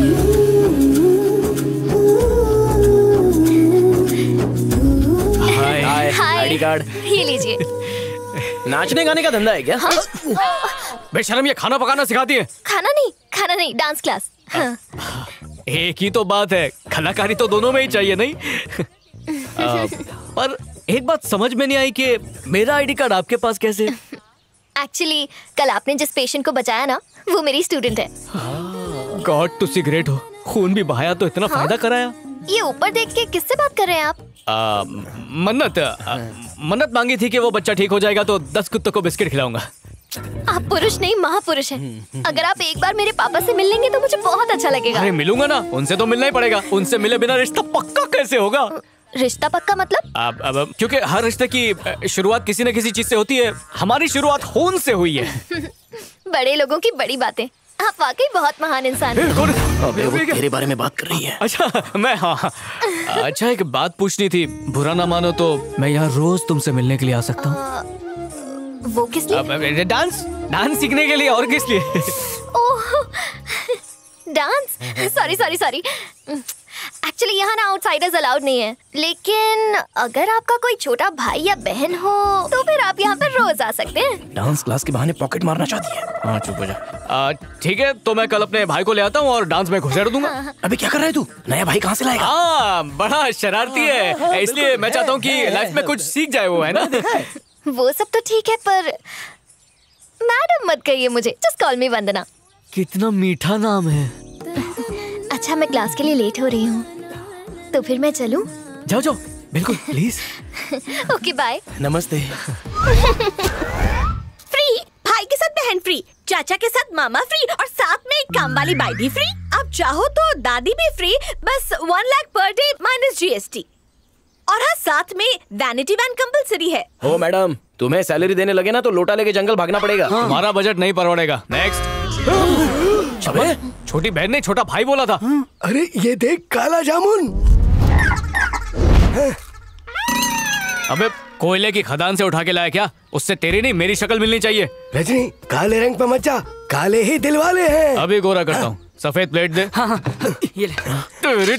[SPEAKER 14] हाय।
[SPEAKER 5] हाय।
[SPEAKER 14] आईडी कार्ड
[SPEAKER 5] ये लीजिए।
[SPEAKER 14] नाचने गाने का धंधा है क्या?
[SPEAKER 5] हाँ।
[SPEAKER 9] बेशरम, ये खाना पकाना सिखाती है?
[SPEAKER 5] खाना नहीं, खाना नहीं, डांस क्लास। हाँ।
[SPEAKER 9] एक ही तो बात है, कलाकारी तो दोनों में ही चाहिए नहीं? आ, पर एक बात समझ में नहीं आई कि मेरा आईडी कार्ड आपके पास कैसे?
[SPEAKER 5] एक्चुअली कल आपने जिस पेशेंट को बचाया ना, वो मेरी स्टूडेंट है।
[SPEAKER 9] गॉड टू सी ग्रेट हो, खून भी बहाया तो इतना हाँ? फायदा कराया।
[SPEAKER 5] ये ऊपर देख के किससे बात कर रहे हैं आप?
[SPEAKER 9] आ, मन्नत आ, मन्नत मांगी थी कि वो बच्चा ठीक हो जाएगा तो दस कुत्तों को बिस्किट खिलाऊंगा।
[SPEAKER 5] आप पुरुष नहीं, महापुरुष हैं। अगर आप एक बार मेरे पापा से मिल लेंगे तो मुझे बहुत अच्छा लगेगा।
[SPEAKER 9] अरे मिलूंगा ना, उनसे तो मिलना ही पड़ेगा। उनसे मिले बिना रिश्ता पक्का कैसे होगा?
[SPEAKER 5] रिश्ता पक्का मतलब?
[SPEAKER 9] अब अब क्योंकि हर रिश्ते की शुरुआत किसी न किसी चीज से होती है। हमारी शुरुआत खून से हुई है।
[SPEAKER 5] बड़े लोगों की बड़ी बातें। आप वाकई बहुत महान इंसान हैं।
[SPEAKER 14] अबे वो तेरे बारे में बात कर रही है।
[SPEAKER 9] अच्छा, मैं हाँ, हाँ। अच्छा, एक बात पूछनी थी, बुरा ना मानो तो मैं यहाँ रोज तुमसे मिलने के लिए आ सकता हूँ?
[SPEAKER 5] वो किस लिए?
[SPEAKER 9] डांस डांस सीखने के लिए, और किस लिए?
[SPEAKER 5] Oh, dance. Sorry sorry sorry actually यहाँ ना आउटसाइडर्स अलाउड नहीं है, लेकिन अगर आपका कोई छोटा भाई या बहन हो तो फिर आप यहाँ पर रोज आ सकते हैं।
[SPEAKER 14] डांस क्लास के बहाने पॉकेट मारना चाहती है। हाँ, चुप हो जा।
[SPEAKER 9] ठीक है, तो मैं कल अपने भाई को ले आता हूँ और डांस में घुसेड़ दूंगा।
[SPEAKER 5] हाँ।
[SPEAKER 14] अबे क्या कर रहा है तू? नया भाई कहाँ से लाएगा?
[SPEAKER 9] हाँ, बड़ा शरारती है, इसलिए मैं चाहता हूँ कि लाइफ में कुछ सीख जाए वो, है ना?
[SPEAKER 5] वो सब तो ठीक है, पर मैडम मत कहिए मुझे, जस्ट कॉल मी वंदना।
[SPEAKER 9] कितना मीठा नाम है।
[SPEAKER 5] अच्छा, मैं क्लास के लिए लेट हो रही हूँ, तो फिर मैं चलूं?
[SPEAKER 9] जाओ जाओ, बिल्कुल, प्लीज।
[SPEAKER 5] Okay, bye.
[SPEAKER 14] नमस्ते।
[SPEAKER 2] फ्री, भाई के साथ बहन फ्री, चाचा के साथ मामा फ्री, और साथ में एक काम वाली बाई भी फ्री। आप चाहो तो दादी भी फ्री, बस one lakh per day minus GST. और हाँ, साथ में वैनिटी वैन कंपलसरी है।
[SPEAKER 14] ओ मैडम, तुम्हें सैलरी देने लगे ना तो लोटा लेके जंगल भागना पड़ेगा।
[SPEAKER 9] हाँ। तुम्हारा बजट नहीं परवड़ेगा। नेक्स्ट। अबे, छोटी बहन ने छोटा भाई बोला था।
[SPEAKER 10] अरे ये देख, काला जामुन।
[SPEAKER 9] अबे, कोयले की खदान से उठा के लाया क्या? उससे तेरी नहीं मेरी शक्ल मिलनी चाहिए।
[SPEAKER 10] रजनी, काले रंग पे मत जा, काले ही दिल वाले हैं।
[SPEAKER 9] अभी गोरा करता हूँ। सफेद प्लेट दे।
[SPEAKER 2] हाँ, हाँ, ये ले।
[SPEAKER 9] तेरी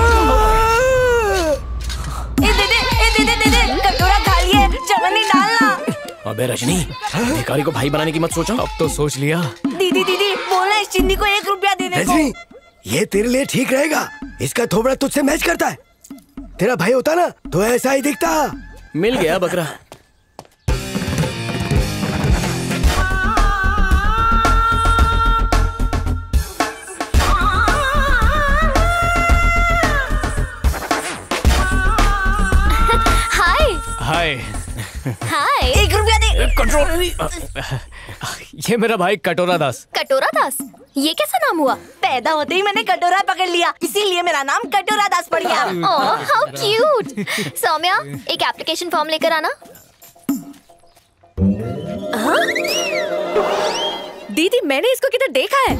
[SPEAKER 2] ए दे दे, ए दे दे दे दे, कटोरा खाली है, चवन्नी डालना।
[SPEAKER 14] अबे रजनी, भिखारी को भाई बनाने की मत सोचो।
[SPEAKER 9] अब तो सोच लिया।
[SPEAKER 2] दीदी दीदी, बोलना इस चिंदी को एक रुपया देने को।
[SPEAKER 10] रजनी, ये तेरे लिए ठीक रहेगा, इसका थोबड़ा तुझसे मैच करता है। तेरा भाई होता ना तो ऐसा ही दिखता।
[SPEAKER 14] मिल गया बकरा।
[SPEAKER 5] हाय।
[SPEAKER 9] हाय।
[SPEAKER 5] हाय।
[SPEAKER 2] एक रुपया दे।
[SPEAKER 9] कंट्रोल। ये मेरा भाई कटोरा दास।
[SPEAKER 5] कटोरा दास, ये कैसा नाम हुआ?
[SPEAKER 2] पैदा होते ही मैंने कटोरा पकड़ लिया, इसीलिए मेरा नाम कटोरा दास पड़ गया।
[SPEAKER 5] Oh how cute. सौम्या, एक एप्लीकेशन फॉर्म लेकर आना।
[SPEAKER 2] हाँ? दीदी मैंने इसको किधर देखा है?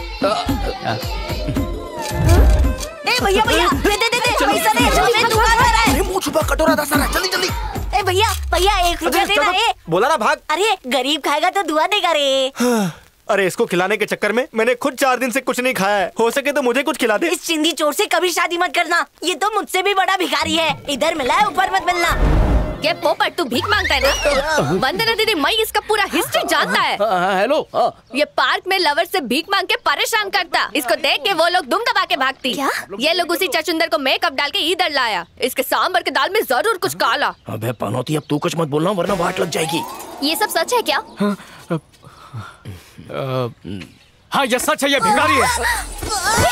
[SPEAKER 2] ए भैया भैया दे दे दे दे पैसा दे, जल्दी दुकान आ रहा है।
[SPEAKER 8] मुंह छुपा कटोरा दास आ रहा है, जल्दी जल्दी।
[SPEAKER 2] ए भैया भैया एक रुपया देना। ए
[SPEAKER 8] बोला ना भाग।
[SPEAKER 2] अरे गरीब खाएगा तो दुआ देगा रे।
[SPEAKER 17] अरे इसको खिलाने के चक्कर में मैंने खुद चार दिन से कुछ नहीं खाया है। हो सके तो मुझे कुछ खिला दे।
[SPEAKER 2] इस चिंदी चोर से कभी शादी मत करना, ये तो मुझसे भी बड़ा भिखारी है। इधर मिला है, ऊपर मत मिलना।
[SPEAKER 18] ये पोपट तू भीख मांगता है ना? वंदना दीदी मैं इसका पूरा हिस्ट्री जानता है।
[SPEAKER 14] हेलो।
[SPEAKER 18] ये पार्क में लवर से भीख मांग के परेशान करता, इसको देख के वो लोग दुम दबा के भागती। क्या? ये लोग उसी चचुंदर को मेकअप डाल के इधर लाया। इसके सांबर के दाल में जरूर कुछ काला।
[SPEAKER 14] अबे पनौती, अब तू कुछ मत बोलना वरना वाट लग जाएगी।
[SPEAKER 5] ये सब सच है क्या?
[SPEAKER 9] हाँ ये सच है, ये भिखारी है।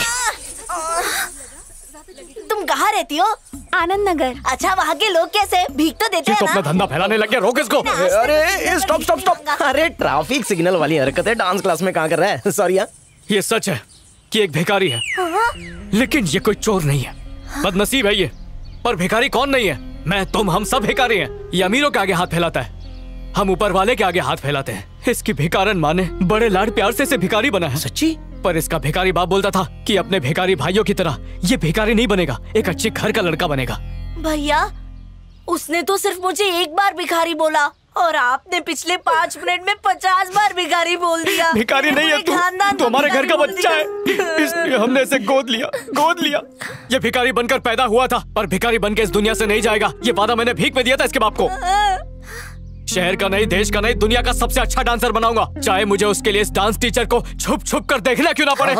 [SPEAKER 2] तुम कहाँ रहती हो?
[SPEAKER 5] आनंद नगर।
[SPEAKER 2] अच्छा वहाँ के लोग कैसे भीख तो देते हैं
[SPEAKER 9] तो
[SPEAKER 2] ना?
[SPEAKER 9] अपना धंधा फैलाने लग गया, रोक इसको।
[SPEAKER 14] अरे स्टॉप स्टॉप स्टॉप। अरे ट्रैफिक सिग्नल वाली हरकत है, डांस क्लास में कहाँ कर रहा है? सॉरी यार।
[SPEAKER 9] ये सच है कि एक भिखारी है, लेकिन ये कोई चोर नहीं है। बदनसीब है ये, पर भिखारी कौन नहीं है? मैं, तुम, हम सब भिखारी हैं। ये अमीरों के आगे हाथ फैलाता है, हम ऊपर वाले के आगे हाथ फैलाते हैं। इसकी भिकारन माँ ने बड़े लाड प्यार से इसे भिखारी बना है।
[SPEAKER 14] सच्ची?
[SPEAKER 9] पर इसका भिखारी बाप बोलता था कि अपने भिखारी भाइयों की तरह ये भिखारी नहीं बनेगा, एक अच्छे घर का लड़का बनेगा।
[SPEAKER 2] भैया उसने तो सिर्फ मुझे एक बार भिखारी बोला और आपने पिछले पाँच मिनट में पचास बार भिखारी बोल दिया।
[SPEAKER 9] भिखारी नहीं है तू, तू हमारे घर का बच्चा है, इसलिए हमने इसे गोद लिया, गोद लिया। ये भिखारी बनकर पैदा हुआ था, पर भिखारी बनकर इस दुनिया से नहीं जाएगा। ये वादा मैंने भीख में दिया था इसके बाप को। शहर का नहीं, देश का नहीं, दुनिया का सबसे अच्छा डांसर बनाऊंगा, चाहे मुझे उसके लिए इस डांस टीचर को छुप छुप कर देखना क्यों ना पड़े।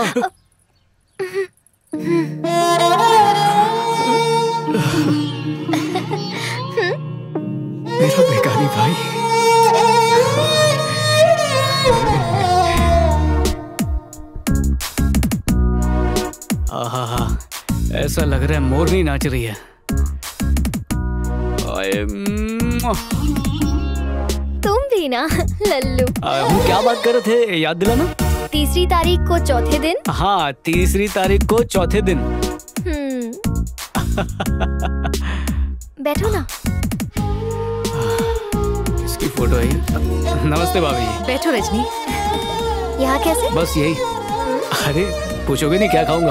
[SPEAKER 9] मेरा भिखारी भाई। आहा, ऐसा लग रहा है मोरनी नाच रही है।
[SPEAKER 5] तुम भी ना लल्लू।
[SPEAKER 9] हम क्या बात कर रहे थे, याद दिलाना।
[SPEAKER 5] तीसरी तारीख को चौथे दिन।
[SPEAKER 9] हाँ तीसरी तारीख को चौथे दिन।
[SPEAKER 5] हम्म। बैठो ना।
[SPEAKER 9] इसकी फोटो है। नमस्ते भाभी।
[SPEAKER 18] बैठो रजनी।
[SPEAKER 5] यहाँ कैसे?
[SPEAKER 9] बस यही। अरे पूछोगे नहीं क्या खाऊंगा?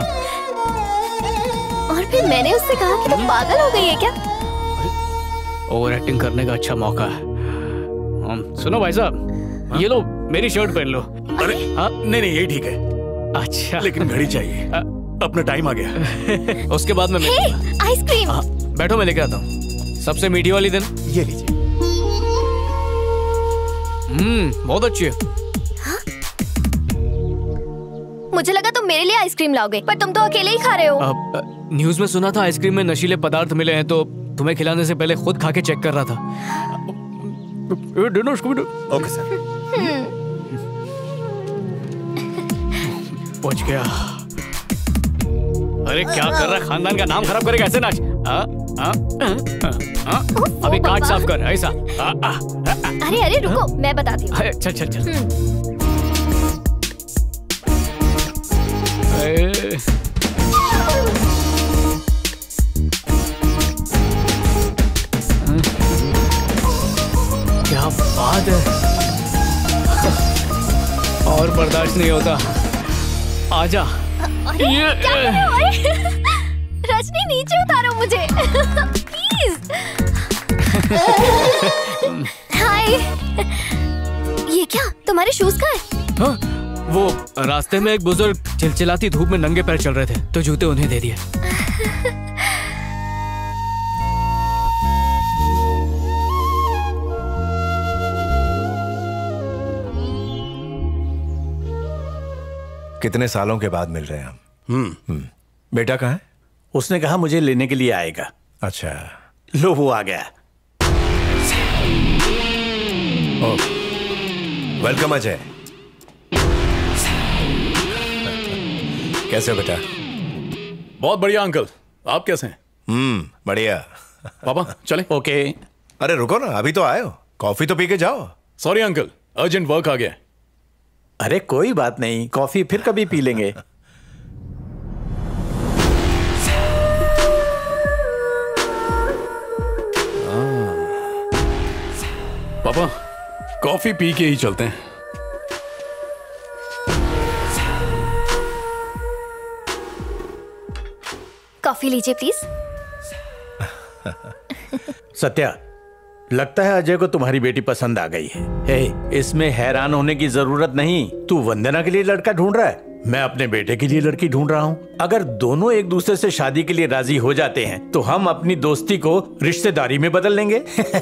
[SPEAKER 5] और फिर मैंने उससे कहा कि तुम पागल हो गई है क्या?
[SPEAKER 9] ओवर एक्टिंग करने का अच्छा मौका है। हम सुनो भाई साहब, ये लो मेरी शर्ट पहन लो।
[SPEAKER 19] अरे हाँ नहीं नहीं यही ठीक है।
[SPEAKER 9] अच्छा
[SPEAKER 19] लेकिन घड़ी चाहिए, अपना टाइम आ गया।
[SPEAKER 9] उसके बाद में
[SPEAKER 5] आइसक्रीम।
[SPEAKER 9] बैठो मैं लेके आता हूँ। सबसे मीठी वाली दिन
[SPEAKER 19] ये लीजिए।
[SPEAKER 9] हम्म बहुत अच्छी है।
[SPEAKER 5] हाँ? मुझे लगा तुम मेरे लिए आइसक्रीम लाओगे, पर तुम तो अकेले ही खा रहे हो।
[SPEAKER 9] अब, न्यूज़ में सुना था आइसक्रीम में नशीले पदार्थ मिले हैं, तो तुम्हें खिलाने से पहले खुद खा के चेक कर रहा था।
[SPEAKER 19] Okay sir.
[SPEAKER 9] पहुंच गया। अरे क्या कर रहा है, खानदान का नाम खराब करेगा ऐसे नाच। आ, आ, आ, आ, आ, अभी काट साफ कर ऐसा। आ, आ, आ,
[SPEAKER 5] अरे अरे रुको, मैं बताती हूँ।
[SPEAKER 9] चल चल चल। क्या बात है, और बर्दाश्त नहीं होता। आजा।
[SPEAKER 5] अरे क्या कर रहे हो? रजनी नीचे उतारो मुझे प्लीज। हाय। ये क्या, तुम्हारे शूज कहाँ हैं?
[SPEAKER 9] हाँ, वो रास्ते में एक बुजुर्ग चिलचिलाती धूप में नंगे पैर चल रहे थे, तो जूते उन्हें दे दिए।
[SPEAKER 12] कितने सालों के बाद मिल रहे हैं हम। हम्म बेटा कहाँ है?
[SPEAKER 19] उसने कहा मुझे लेने के लिए आएगा।
[SPEAKER 12] अच्छा,
[SPEAKER 19] लो वो आ गया।
[SPEAKER 12] वेलकम अजय। कैसे हो बेटा?
[SPEAKER 19] बहुत बढ़िया अंकल, आप कैसे हैं?
[SPEAKER 12] हम्म बढ़िया।
[SPEAKER 19] पापा चले।
[SPEAKER 14] ओके
[SPEAKER 12] अरे रुको ना, अभी तो आए हो, कॉफी तो पी के जाओ।
[SPEAKER 19] सॉरी अंकल, अर्जेंट वर्क आ गया। अरे कोई बात नहीं, कॉफी फिर कभी पी लेंगे। पापा, कॉफी पी के ही चलते हैं।
[SPEAKER 5] कॉफी लीजिए प्लीज।
[SPEAKER 19] सत्या, लगता है अजय को तुम्हारी बेटी पसंद आ गई है। हे, इसमें हैरान होने की जरूरत नहीं। तू वंदना के लिए लड़का ढूंढ रहा है, मैं अपने बेटे के लिए लड़की ढूंढ रहा हूँ। अगर दोनों एक दूसरे से शादी के लिए राजी हो जाते हैं तो हम अपनी दोस्ती को रिश्तेदारी में बदल लेंगे।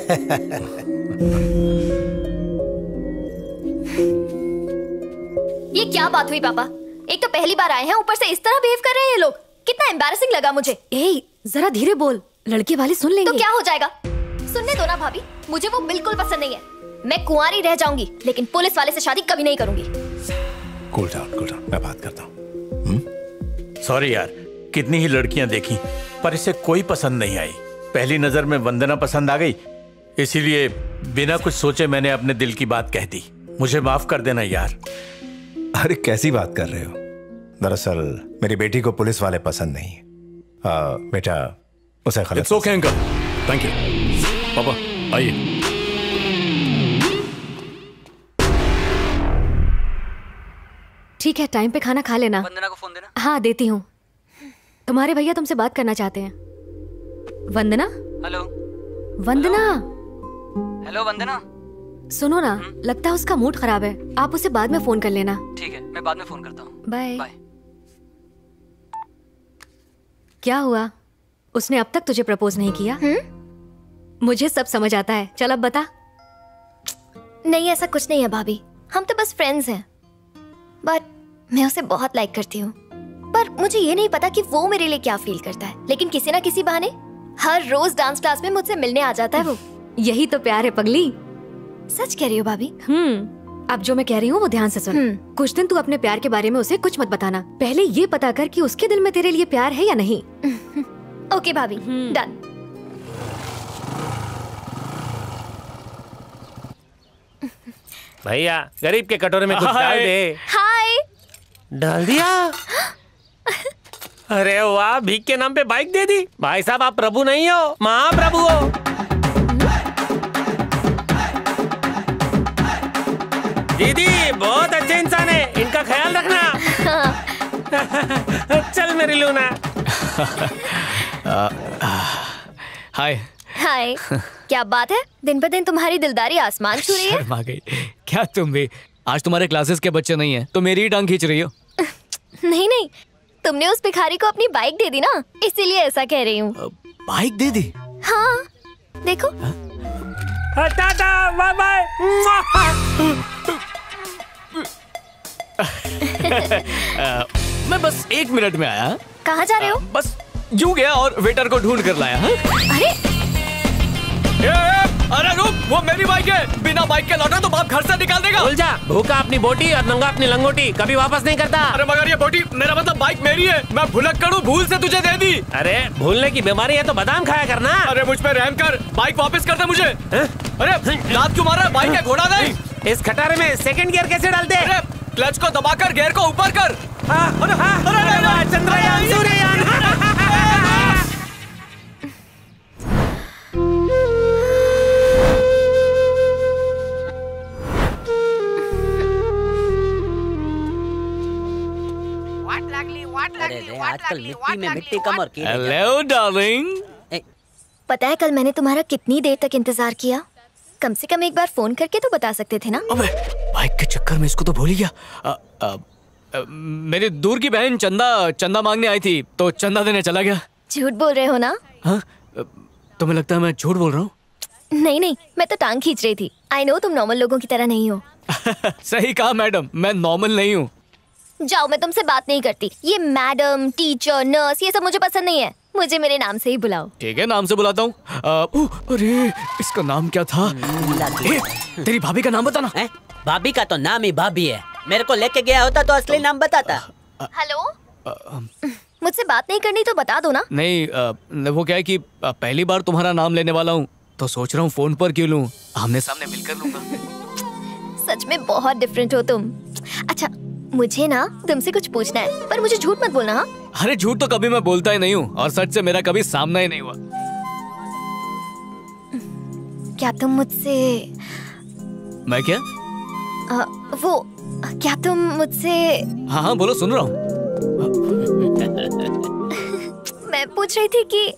[SPEAKER 5] ये क्या बात हुई पापा? एक तो पहली बार आए हैं, ऊपर से इस तरह बिहेव कर रहे हैं ये लोग। कितना एम्बैरेसिंग लगा मुझे।
[SPEAKER 18] ए, जरा धीरे बोल, लड़के वाले सुन लेंगे।
[SPEAKER 5] तो क्या हो जाएगा? सुनने दो ना भाभी, मुझे वो बिल्कुल पसंद नहीं है। मैं कुंवारी रह जाऊंगी, लेकिन पुलिस वाले से शादी कभी नहीं करूंगी।
[SPEAKER 12] कूल डाउन, कूल डाउन, मैं बात करता हूँ।
[SPEAKER 19] सॉरी यार, कितनी ही लड़कियां देखी पर इसे कोई पसंद नहीं आई। पहली नजर में वंदना पसंद आ गई, इसीलिए बिना कुछ सोचे मैंने अपने दिल की बात कह दी। मुझे माफ कर देना यार।
[SPEAKER 12] अरे कैसी बात कर रहे हो? दरअसल मेरी बेटी को पुलिस वाले पसंद नहीं। आ, बेटा उसे खलत।
[SPEAKER 19] It's okay uncle, thank you. पापा आइए।
[SPEAKER 18] ठीक है, टाइम पे खाना खा लेना।
[SPEAKER 20] वंदना को फोन देना।
[SPEAKER 18] हाँ देती हूँ। तुम्हारे भैया तुमसे बात करना चाहते हैं। वंदना?
[SPEAKER 20] हेलो
[SPEAKER 18] वंदना?
[SPEAKER 20] हेलो वंदना,
[SPEAKER 18] सुनो ना, लगता है उसका मूड खराब है। आप उसे बाद में फोन कर लेना।
[SPEAKER 20] ठीक है, मैं बाद में फोन करता हूँ।
[SPEAKER 18] बाय। क्या हुआ? उसने अब तक तुझे प्रपोज नहीं किया?
[SPEAKER 5] हुँ?
[SPEAKER 18] मुझे सब समझ आता है। चल अब बता।
[SPEAKER 5] नहीं, ऐसा कुछ नहीं है भाभी, हम तो बस फ्रेंड्स हैं। बट मैं उसे बहुत लाइक करती हूँ, पर मुझे ये नहीं पता कि वो मेरे लिए क्या फील करता है। लेकिन किसी ना किसी बहाने हर रोज डांस क्लास में मुझसे मिलने आ जाता है वो।
[SPEAKER 18] यही तो प्यार है पगली।
[SPEAKER 5] सच कह रही हो भाभी?
[SPEAKER 18] हम्म अब जो मैं कह रही हूँ वो ध्यान से सुन। कुछ दिन तू अपने प्यार के बारे में उसे कुछ मत बताना। पहले ये पता कर कि उसके दिल में तेरे लिए प्यार है या नहीं।
[SPEAKER 5] ओके भाभी, डन।
[SPEAKER 21] भैया, गरीब के कटोरे में कुछ डाल दे।
[SPEAKER 5] हाय।
[SPEAKER 21] डाल दिया? अरे वाह, भीख के नाम पे बाइक दे दी। भाई साहब, आप प्रभु नहीं हो, महाप्रभु हो। दीदी बहुत अच्छे इंसान है, इनका ख्याल रखना। चल मेरी लूना।
[SPEAKER 9] हाय।
[SPEAKER 5] हाय। क्या बात है, दिन पर दिन तुम्हारी दिलदारी आसमान छू रही है।
[SPEAKER 9] शर्मा गई क्या तुम भी? आज तुम्हारे क्लासेस के बच्चे नहीं हैं, तो मेरी ही टांग खींच रही हो।
[SPEAKER 5] नहीं नहीं, तुमने उस भिखारी को अपनी बाइक दे दी ना, इसीलिए ऐसा कह रही हूँ।
[SPEAKER 9] बाइक दे दी?
[SPEAKER 5] हाँ, देखो।
[SPEAKER 21] Tata, bye bye.
[SPEAKER 9] मैं बस एक मिनट में आया।
[SPEAKER 5] कहाँ जा रहे हो?
[SPEAKER 9] बस यूं गया और वेटर को ढूंढ कर लाया। हा?
[SPEAKER 5] अरे
[SPEAKER 9] ए, ए, अरे रुक, वो मेरी बाइक है। बिना बाइक के लौटा तो बाप घर से निकाल देगा।
[SPEAKER 21] भूल जा, भूखा अपनी बोटी और नंगा अपनी लंगोटी, कभी वापस नहीं करता।
[SPEAKER 9] अरे मगर ये बोटी, मेरा मतलब बाइक मेरी है। मैं भुलक्कड़ हूँ, भूल से तुझे दे दी।
[SPEAKER 21] अरे भूलने की बीमारी है तो बादाम खाया करना।
[SPEAKER 9] अरे मुझ पे रहम कर, बाइक वापस कर दे मुझे। है? अरे लात क्यों मारा? बाइक है, घोड़ा नहीं।
[SPEAKER 21] इस खटारे में सेकंड गियर कैसे डालते?
[SPEAKER 9] अरे क्लच को दबाकर गियर को ऊपर कर।
[SPEAKER 21] हाँ, अरे हाँ, अरे चंद्रयान, सूर्ययान।
[SPEAKER 16] आजकल मिट्टी में मिट्टी कम और कीड़े।
[SPEAKER 9] Hello darling.
[SPEAKER 5] पता है कल मैंने तुम्हारा कितनी देर तक इंतजार किया? कम से कम एक बार फोन करके तो बता सकते थे ना।
[SPEAKER 9] अबे बाइक के चक्कर में इसको तो भूल ही गया। आ, आ, आ, मेरी दूर की बहन चंदा चंदा मांगने आई थी, तो चंदा देने चला गया।
[SPEAKER 5] झूठ बोल रहे हो ना?
[SPEAKER 9] हाँ, तुम्हें लगता है मैं झूठ बोल रहा हूँ?
[SPEAKER 5] नहीं नहीं, मैं तो टांग खींच रही थी। आई नो तुम नॉर्मल लोगों की तरह नहीं हो।
[SPEAKER 9] सही कहा मैडम, मैं नॉर्मल नहीं हूँ।
[SPEAKER 5] जाओ, मैं तुमसे बात नहीं करती। ये मैडम, टीचर, नर्स, ये सब मुझे पसंद नहीं है। मुझे मेरे नाम से ही बुलाओ।
[SPEAKER 9] ठीक है, नाम से बुलाता हूँ। अरे इसका नाम क्या था? ए, तेरी भाभी का नाम बताना।
[SPEAKER 16] है? भाभी का तो नाम ही भाभी है। मेरे को लेके गया होता तो असली नाम बताता।
[SPEAKER 5] हेलो, मुझसे बात नहीं करनी तो बता दो ना।
[SPEAKER 9] नहीं, आ, वो क्या है कि पहली बार तुम्हारा नाम लेने वाला हूँ, तो सोच रहा हूँ फोन पर क्यों लूँ, आमने सामने मिलकर लूंगा।
[SPEAKER 5] सच में बहुत डिफरेंट हो तुम। अच्छा मुझे ना तुमसे कुछ पूछना है, पर मुझे झूठ मत बोलना। हाँ
[SPEAKER 9] अरे झूठ तो कभी मैं बोलता ही नहीं हूँ, और सच से मेरा कभी सामना ही नहीं हुआ।
[SPEAKER 5] क्या तुम मुझसे
[SPEAKER 9] मैं क्या
[SPEAKER 5] आ, वो क्या तुम मुझसे
[SPEAKER 9] हाँ हाँ बोलो, सुन रहा हूँ।
[SPEAKER 5] मैं पूछ रही थी कि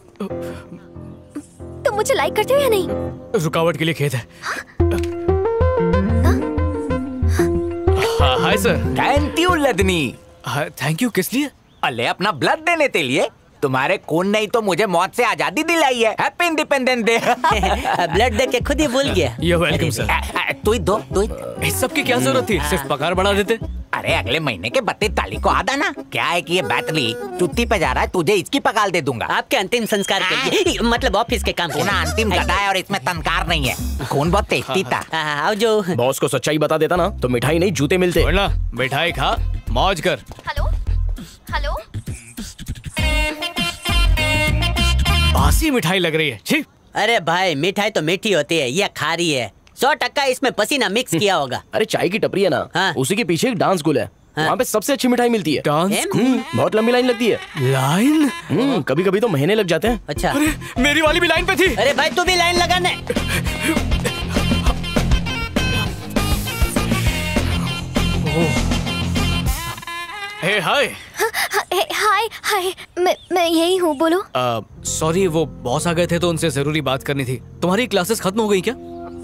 [SPEAKER 5] तुम मुझे लाइक करते हो या नहीं?
[SPEAKER 9] रुकावट के लिए खेद है। Hi sir.
[SPEAKER 4] थैंक यू लदनी।
[SPEAKER 9] थैंक यू किस लिए?
[SPEAKER 4] अले अपना ब्लड देने के लिए। तुम्हारे खून नहीं तो मुझे मौत से आजादी दिलाई है। Happy independence day.
[SPEAKER 16] ब्लड दे के खुद ही भूल गया।
[SPEAKER 9] You welcome sir.
[SPEAKER 4] तू ही दो, तू ही।
[SPEAKER 9] इस सब की क्या जरूरत थी, सिर्फ पगार बढ़ा देते।
[SPEAKER 4] अरे अगले महीने के बत्तीस तारीख को आदा ना। क्या है कि ये बैटरी चुट्टी पे जा रहा है, तुझे इसकी पगार दे दूंगा।
[SPEAKER 16] आपके अंतिम संस्कार के लिए, मतलब ऑफिस के काम के।
[SPEAKER 4] ना अंतिम गधा है और इसमें तनकार नहीं है। खून बहुत टेस्टी था।
[SPEAKER 16] आओ जो
[SPEAKER 14] बॉस को सच्चाई बता देता ना तो मिठाई नहीं जूते मिलते।
[SPEAKER 9] वरना मिठाई खा मौज कर।
[SPEAKER 5] हेलो हेलो
[SPEAKER 9] बासी मिठाई लग रही है। छी।
[SPEAKER 16] अरे भाई मिठाई तो मीठी होती है, ये खारी है। सौ टक्का इसमें पसीना मिक्स किया होगा।
[SPEAKER 14] अरे चाय की टपरी है ना, हाँ। उसी के पीछे एक डांस स्कूल है। हाँ। वहाँ पे सबसे अच्छी मिठाई मिलती है।
[SPEAKER 9] Dance school?
[SPEAKER 14] बहुत लंबी लाइन लगती है।
[SPEAKER 9] लाइन?
[SPEAKER 14] कभी कभी तो महीने लग जाते हैं।
[SPEAKER 16] अच्छा।
[SPEAKER 9] अरे मेरी वाली भी लाइन पे थी।
[SPEAKER 16] अरे भाई तू भी लाइन लगाने।
[SPEAKER 9] हे हाय।
[SPEAKER 5] हाय हाय मैं मैं यही हूँ, बोलो।
[SPEAKER 9] सॉरी वो बॉस आ गए थे तो उनसे जरूरी बात करनी थी। तुम्हारी क्लासेस खत्म हो गई क्या?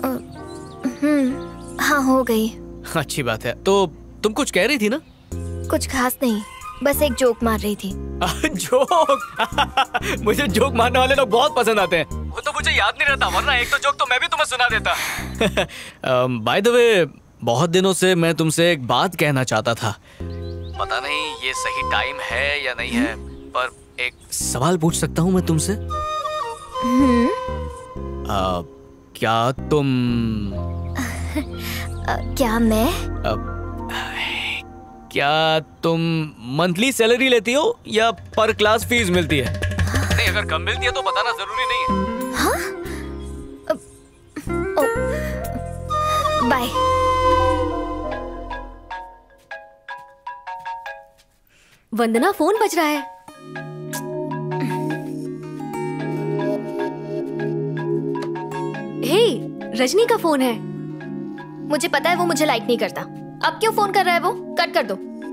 [SPEAKER 5] हम्म हाँ हो गई।
[SPEAKER 9] अच्छी बात है। तो तुम कुछ कह रही थी ना?
[SPEAKER 5] कुछ खास नहीं, बस एक जोक मार रही थी।
[SPEAKER 9] जोक? मुझे जोक मारने वाले लोग बहुत पसंद आते हैं। वो तो मुझे याद नहीं रहता, वरना एक तो जोक तो मैं भी तुम्हें सुना देता। बाय द वे बहुत दिनों से मैं तुमसे एक बात कहना चाहता था। पता नहीं ये सही टाइम है या नहीं है, पर एक सवाल पूछ सकता हूँ मैं तुमसे? आ, क्या तुम
[SPEAKER 5] आ, क्या मैं
[SPEAKER 9] आ, क्या तुम मंथली सैलरी लेती हो या पर क्लास फीस मिलती है? नहीं अगर कम मिलती है तो बताना जरूरी नहीं है।
[SPEAKER 5] हाँ? बाय।
[SPEAKER 18] वंदना फोन बज रहा है। हे रजनी का फोन है।
[SPEAKER 5] मुझे पता है वो मुझे लाइक नहीं करता। अब क्यों फोन कर रहा है वो? कट कर दो।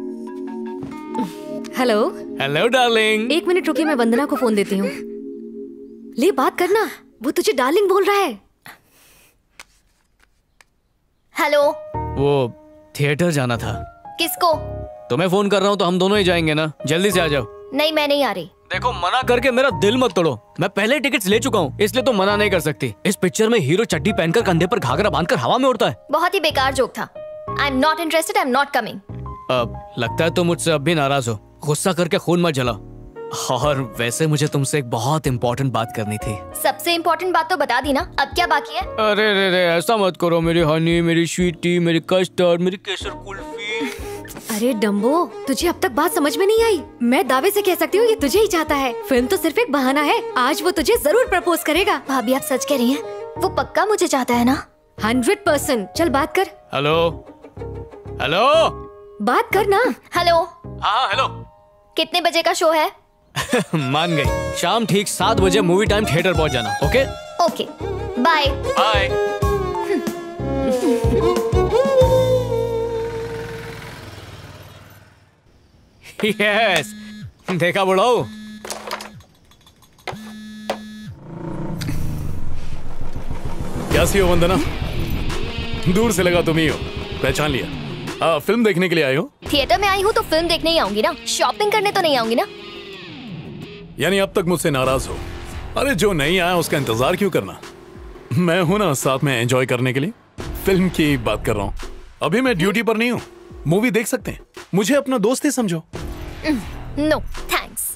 [SPEAKER 18] Hello
[SPEAKER 9] hello darling.
[SPEAKER 18] एक मिनट रुकिए, मैं वंदना को फोन देती हूँ। ले बात करना, वो तुझे डार्लिंग बोल रहा है।
[SPEAKER 5] हेलो।
[SPEAKER 9] वो थिएटर जाना था।
[SPEAKER 5] किसको?
[SPEAKER 9] तुम्हें फोन कर रहा हूँ तो हम दोनों ही जाएंगे ना, जल्दी से आ जाओ।
[SPEAKER 5] नहीं मैं नहीं आ रही।
[SPEAKER 9] देखो मना करके मेरा दिल मत तोड़ो, मैं पहले टिकट्स ले चुका हूँ, इसलिए तो मना नहीं कर सकती। इस पिक्चर में हीरो चड्डी पहनकर कंधे पर घाघरा बांधकर हवा में उड़ता है।
[SPEAKER 5] बहुत ही बेकार जोक था। I am not interested, I am not coming.
[SPEAKER 9] अब लगता है तुम मुझसे अब भी नाराज हो। गुस्सा करके खून मत जलाओ। और वैसे मुझे तुमसे एक बहुत इम्पोर्टेंट बात करनी थी।
[SPEAKER 5] सबसे इम्पोर्टेंट बात तो बता दी ना, अब क्या बाकी है?
[SPEAKER 9] अरे रे रे ऐसा मत करो मेरी हनी, मेरी स्वीटी, मेरी कस्टर्ड, मेरी केसर कुल्फी।
[SPEAKER 18] अरे डम्बो, तुझे अब तक बात समझ में नहीं आई। मैं दावे से कह सकती हूँ ये तुझे ही चाहता है। फिल्म तो सिर्फ एक बहाना है, आज वो तुझे जरूर प्रपोज करेगा।
[SPEAKER 5] भाभी आप सच कह रही हैं? वो पक्का मुझे चाहता है ना?
[SPEAKER 18] Hundred percent. चल बात कर।
[SPEAKER 9] हेलो हेलो
[SPEAKER 18] बात कर ना।
[SPEAKER 5] हेलो।
[SPEAKER 9] हाँ हेलो।
[SPEAKER 5] कितने बजे का शो है?
[SPEAKER 9] मान गई, शाम ठीक सात बजे मूवी टाइम थिएटर पहुंच जाना। Okay
[SPEAKER 5] okay bye
[SPEAKER 9] bye. Yes देखा बुढ़ाओ।
[SPEAKER 22] कैसी हो वंदना? दूर से लगा तुम ही हो, पहचान लिया। आ, फिल्म देखने के लिए आए हो?
[SPEAKER 5] थिएटर में आई हूँ तो फिल्म देखने ही आऊंगी ना, शॉपिंग करने तो नहीं आऊंगी ना।
[SPEAKER 22] यानी अब तक मुझसे नाराज हो? अरे जो नहीं आया उसका इंतजार क्यों करना, मैं हूं ना साथ में एंजॉय करने के लिए। फिल्म की बात कर रहा हूँ, अभी मैं ड्यूटी पर नहीं हूँ, मूवी देख सकते हैं, मुझे अपना दोस्त ही समझो।
[SPEAKER 5] No thanks.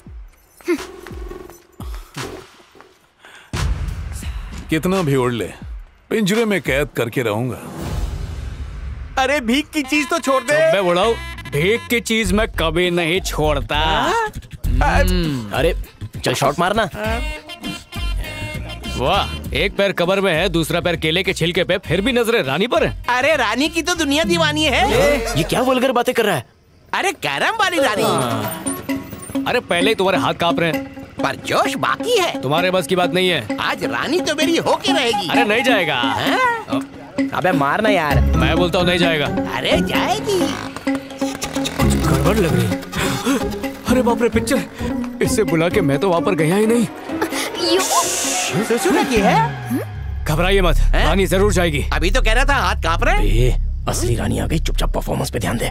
[SPEAKER 22] कितना भी उड़ ले, पिंजरे में कैद करके रहूंगा।
[SPEAKER 4] अरे भीख की चीज तो छोड़ दे।
[SPEAKER 9] मैं बुढ़ाओ, भीख की चीज मैं कभी नहीं छोड़ता।
[SPEAKER 14] अरे चल शॉट मारना।
[SPEAKER 9] वाह, एक पैर कबर में है, दूसरा पैर केले के छिलके पे, फिर भी नजरें रानी पर है।
[SPEAKER 3] अरे रानी की तो दुनिया दीवानी है।
[SPEAKER 14] ये क्या वल्गर बातें कर रहा है?
[SPEAKER 3] अरे कैरम वाली रानी।
[SPEAKER 9] अरे पहले तुम्हारे हाथ कांप रहे हैं,
[SPEAKER 3] पर जोश बाकी है।
[SPEAKER 9] तुम्हारे बस की बात नहीं है।
[SPEAKER 3] आज रानी तो मेरी होके रहेगी।
[SPEAKER 9] अरे नहीं जाएगा।
[SPEAKER 14] अबे मारना यार।
[SPEAKER 9] मैं बोलता हूँ नहीं जाएगा।
[SPEAKER 3] अरे जाएगी।
[SPEAKER 9] गड़बड़ लग रही है। अरे बाप रे, पिक्चर, इससे बुला के मैं तो वहाँ पर गया ही नहीं।
[SPEAKER 3] सुना की है?
[SPEAKER 9] घबराइए मत, रानी जरूर जाएगी।
[SPEAKER 3] अभी तो कह रहा था हाथ कांप रहे।
[SPEAKER 14] ए, असली रानी आ गई, चुपचाप परफॉर्मेंस पे ध्यान दे।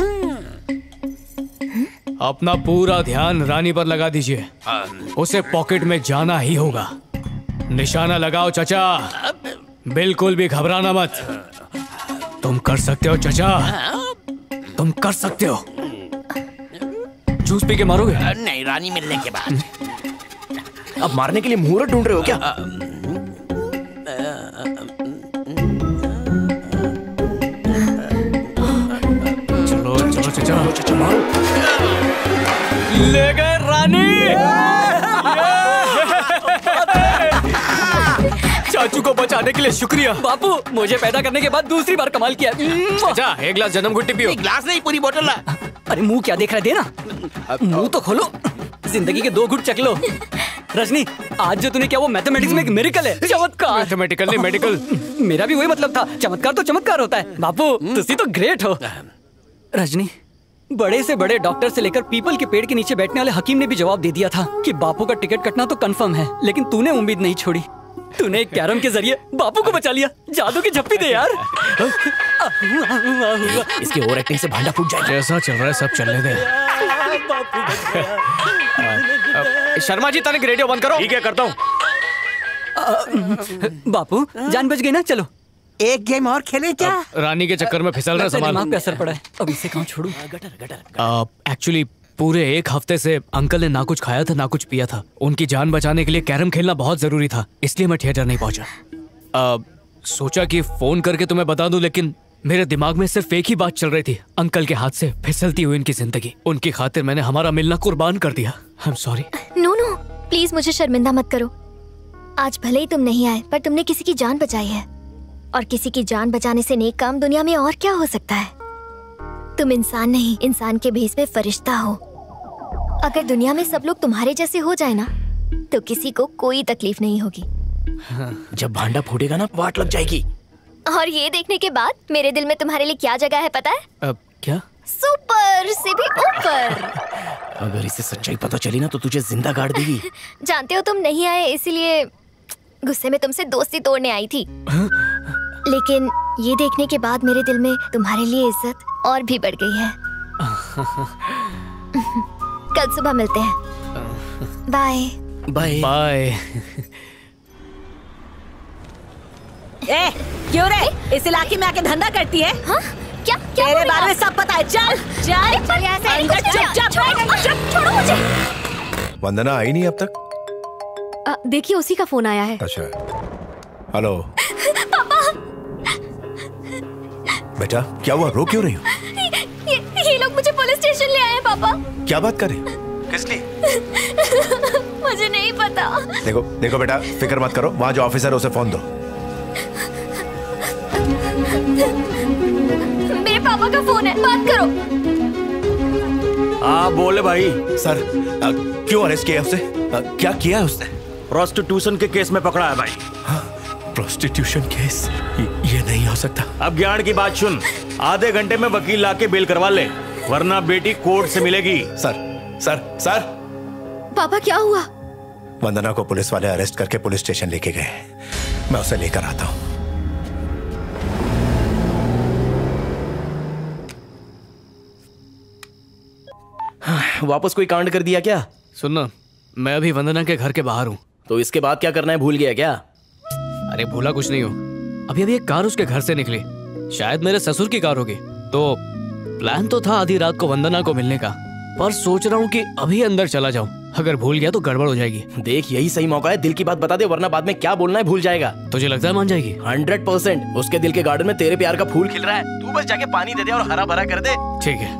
[SPEAKER 9] अपना पूरा ध्यान रानी पर लगा दीजिए, उसे पॉकेट में जाना ही होगा। निशाना लगाओ चचा, बिल्कुल भी घबराना मत। तुम कर सकते हो चचा, तुम कर सकते हो। जूस पी के मारोगे?
[SPEAKER 3] नहीं, रानी मिलने के बाद।
[SPEAKER 14] अब मारने के लिए मुहूर्त ढूंढ रहे हो क्या?
[SPEAKER 9] चलो चलो चचा, चचा मारो। ले गए रानी। चाचू को बचाने के लिए शुक्रिया।
[SPEAKER 20] बापू, मुझे पैदा करने के बाद दूसरी बार कमाल किया।
[SPEAKER 9] चचा, एक गिलास जन्म घुट्टी पियो।
[SPEAKER 3] गिलास नहीं, पूरी बोतल ला।
[SPEAKER 20] अरे मुंह क्या देख रहा है, देना। मुंह तो खोलो, जिंदगी के दो घुट चख लो। रजनी, आज जो तूने किया वो मैथमेटिक्स में एक मिरेकल है, चमत्कार।
[SPEAKER 9] मैथमेटिकल नहीं, मेडिकल।
[SPEAKER 20] मेरा भी वही मतलब था, चमत्कार तो चमत्कार होता है। बापू, तुसी तो ग्रेट हो। रजनी, बड़े से बड़े डॉक्टर से लेकर पीपल के पेड़ के नीचे बैठने वाले हकीम ने भी जवाब दे दिया था कि बापू का टिकट कटना तो कंफर्म है, लेकिन तूने उम्मीद नहीं छोड़ी। तूने एक कैरम के जरिए बापू को बचा लिया। जादू की झप्पी दे यार।
[SPEAKER 14] इसकी ओवर एक्टिंग से भांडा फूट जाएगा।
[SPEAKER 9] जैसा चल रहा है सब चलने दे। शर्मा जी, तनिक रेडियो बंद करो।
[SPEAKER 14] ठीक है, करता हूँ।
[SPEAKER 20] बापू, जान बच गई ना? चलो
[SPEAKER 3] एक गेम और खेले क्या?
[SPEAKER 9] रानी के चक्कर में फिसल रहा सामान।
[SPEAKER 20] दिमाग पे असर पड़ा है, अब इसे कहाँ छोड़ूं?
[SPEAKER 9] एक्चुअली पूरे एक हफ्ते से अंकल ने ना कुछ खाया था ना कुछ पिया था। उनकी जान बचाने के लिए कैरम खेलना बहुत जरूरी था, इसलिए मैं थिएटर नहीं पहुंचा। आ, सोचा कि फोन करके तुम्हें बता दूं, लेकिन मेरे दिमाग में सिर्फ एक ही बात चल रही थी, अंकल के हाथ से फिसलती हुई इनकी जिंदगी। उनकी खातिर मैंने हमारा मिलना कुर्बान कर दिया। I am sorry.
[SPEAKER 5] No no, please मुझे शर्मिंदा मत करो। आज भले ही तुम नहीं आए, पर तुमने किसी की जान बचाई है, और किसी की जान बचाने से नेक काम दुनिया में और क्या हो सकता है। तुम इंसान नहीं, इंसान के भेष में फरिश्ता हो। अगर दुनिया में सब लोग तुम्हारे जैसे हो जाए ना, तो किसी को कोई तकलीफ नहीं होगी।
[SPEAKER 14] जब भांडा फूटेगा ना, वाट लग जाएगी।
[SPEAKER 5] और ये देखने के बाद मेरे दिल में तुम्हारे लिए क्या जगह है पता है?
[SPEAKER 9] अब क्या?
[SPEAKER 5] सुपर से भी ऊपर।
[SPEAKER 14] अगर इसे सच्चाई पता चली ना, तो तुझे जिंदा गाड़ देगी।
[SPEAKER 5] जानते हो तुम नहीं आए, इसीलिए गुस्से में तुमसे दोस्ती तोड़ने आई थी। लेकिन ये देखने के बाद मेरे दिल में तुम्हारे लिए इज्जत और भी बढ़ गई है। कल सुबह मिलते हैं। Bye
[SPEAKER 14] bye
[SPEAKER 9] bye.
[SPEAKER 2] ए, क्यों रे? इस इलाके में आके धंधा करती है?
[SPEAKER 5] हाँ? क्या क्या
[SPEAKER 2] तेरे बारे में सब पता है। चल चल चल यहाँ से अंदर, चुपचाप
[SPEAKER 5] छोड़ो, छोड़ो मुझे।
[SPEAKER 12] वंदना आई नहीं अब तक?
[SPEAKER 18] देखिए, उसी का फोन आया है।
[SPEAKER 12] अच्छा, हेलो
[SPEAKER 5] पापा।
[SPEAKER 12] बेटा, क्या हुआ? रो क्यों रही हो?
[SPEAKER 5] ये, ये लोग मुझे पुलिस स्टेशन ले आए हैं पापा।
[SPEAKER 12] क्या बात कर रही हो? किस लिए?
[SPEAKER 5] मुझे नहीं पता।
[SPEAKER 12] देखो देखो बेटा, फिक्र मत करो, वहाँ जो ऑफिसर है उसे फोन दो।
[SPEAKER 5] मेरे पापा का फोन है, बात करो।
[SPEAKER 12] हाँ बोले भाई। सर, आ, क्यों अरेस्ट किया उससे? आ, क्या किया उसने?
[SPEAKER 19] प्रोस्टिट्यूशन के केस में पकड़ा है भाई।
[SPEAKER 12] Prostitution case? ये, ये नहीं हो सकता।
[SPEAKER 19] अब ज्ञान की बात सुन, आधे घंटे में वकील लाके बेल करवा ले, वरना बेटी कोर्ट से मिलेगी।
[SPEAKER 12] सर सर सर
[SPEAKER 18] पापा क्या हुआ?
[SPEAKER 12] वंदना को पुलिस वाले अरेस्ट करके पुलिस स्टेशन लेके गए, मैं उसे लेकर आता हूँ।
[SPEAKER 14] वापस कोई कांड कर दिया क्या?
[SPEAKER 9] सुनना, मैं अभी वंदना के घर के बाहर हूँ।
[SPEAKER 14] तो इसके बाद क्या करना है, भूल गया क्या?
[SPEAKER 9] अरे भूला कुछ नहीं हो, अभी अभी एक कार उसके घर से निकली, शायद मेरे ससुर की कार होगी। तो प्लान तो था आधी रात को वंदना को मिलने का, पर सोच रहा हूँ कि अभी अंदर चला जाऊँ, अगर भूल गया तो गड़बड़ हो जाएगी।
[SPEAKER 14] देख, यही सही मौका है, दिल की बात बता दे, वरना बाद में क्या बोलना है भूल जाएगा।
[SPEAKER 9] तुझे लगता है मान जाएगी?
[SPEAKER 14] Hundred percent. उसके दिल के गार्डन में तेरे प्यार का फूल खिल रहा है, तू बस जाके पानी दे दे और हरा भरा कर दे।
[SPEAKER 9] ठीक है।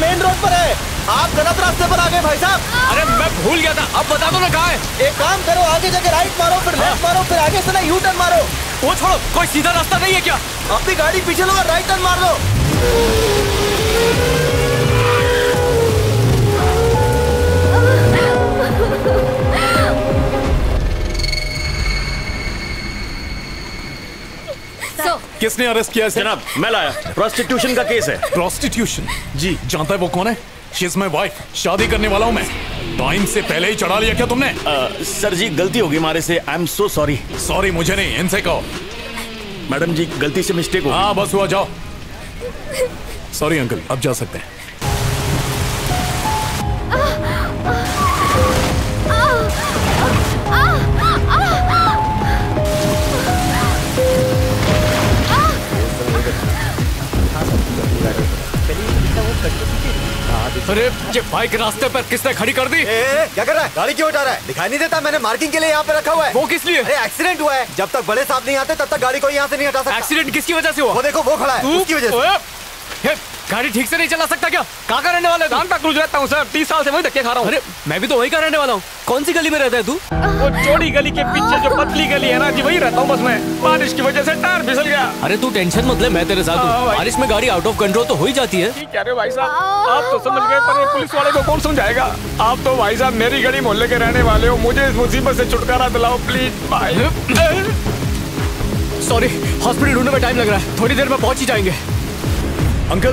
[SPEAKER 17] मेन रोड पर है। आप गलत रास्ते पर आ गए भाई साहब।
[SPEAKER 14] अरे मैं भूल गया था, अब बता दो ना कहाँ है।
[SPEAKER 17] एक काम करो, आगे जाके राइट मारो, फिर लेफ्ट मारो, फिर आगे से ना यू टर्न मारो।
[SPEAKER 14] वो छोड़ो, कोई सीधा रास्ता नहीं है क्या?
[SPEAKER 17] अपनी गाड़ी पीछे लो और राइट टर्न मार दो।
[SPEAKER 22] So, किसने अरेस्ट किया इसे?
[SPEAKER 17] जनाब मैं लाया, प्रोस्टिट्यूशन का केस है।
[SPEAKER 22] प्रोस्टिट्यूशन? जी। जानता है वो कौन है? शी इज माय वाइफ, शादी करने वाला हूँ मैं। टाइम से पहले ही चढ़ा लिया क्या तुमने?
[SPEAKER 17] uh, सर जी गलती होगी हमारे से, I am so sorry.
[SPEAKER 22] Sorry मुझे नहीं, इनसे कहो।
[SPEAKER 17] मैडम जी गलती से मिस्टेक हो गई।
[SPEAKER 22] हाँ बस हुआ, जाओ। सॉरी अंकल, अब जा सकते हैं। अरे ये बाइक रास्ते पर किसने खड़ी कर दी?
[SPEAKER 17] ए, ए, क्या कर रहा है? गाड़ी क्यों उठा रहा है? दिखाई नहीं देता? मैंने मार्किंग के लिए यहाँ पे रखा हुआ है।
[SPEAKER 22] वो किस लिए?
[SPEAKER 17] अरे एक्सीडेंट हुआ है, जब तक बड़े साहब नहीं आते तब तक गाड़ी को यहाँ से नहीं हटा सकता।
[SPEAKER 22] एक्सीडेंट किसकी वजह से हुआ?
[SPEAKER 17] वो देखो वो खड़ा है, उसकी वजह से।
[SPEAKER 22] गाड़ी ठीक से नहीं चला सकता क्या? कहाँ का रहने वाला है?
[SPEAKER 14] सांता क्रूज रहता हूँ सर, तीस साल से वही धक्के खा रहा हूँ।
[SPEAKER 22] अरे मैं भी तो वही का रहने वाला हूँ। कौन सी गली में रहता है तू?
[SPEAKER 14] वो चौड़ी गली के पीछे जो पतली गली है ना जी, वही रहता हूँ बस मैं। बारिश की वजह से टायर फिसल गया।
[SPEAKER 22] अरे तू टेंशन मत ले, मैं तेरे साथ हूँ। बारिश में गाड़ी आउट ऑफ कंट्रोल तो हो ही जाती है।
[SPEAKER 14] क्या रे भाई साहब, आप तो समझ गए पर ये पुलिस वाले को कौन समझाएगा? आप तो भाई साहब मेरी गली मोहल्ले के रहने वाले हो, मुझे इस मुसीबत से छुटकारा दिलाओ प्लीज भाई।
[SPEAKER 22] सॉरी, हॉस्पिटल ढूंढने में टाइम लग रहा है, थोड़ी देर में पहुंच ही जाएंगे। अंकल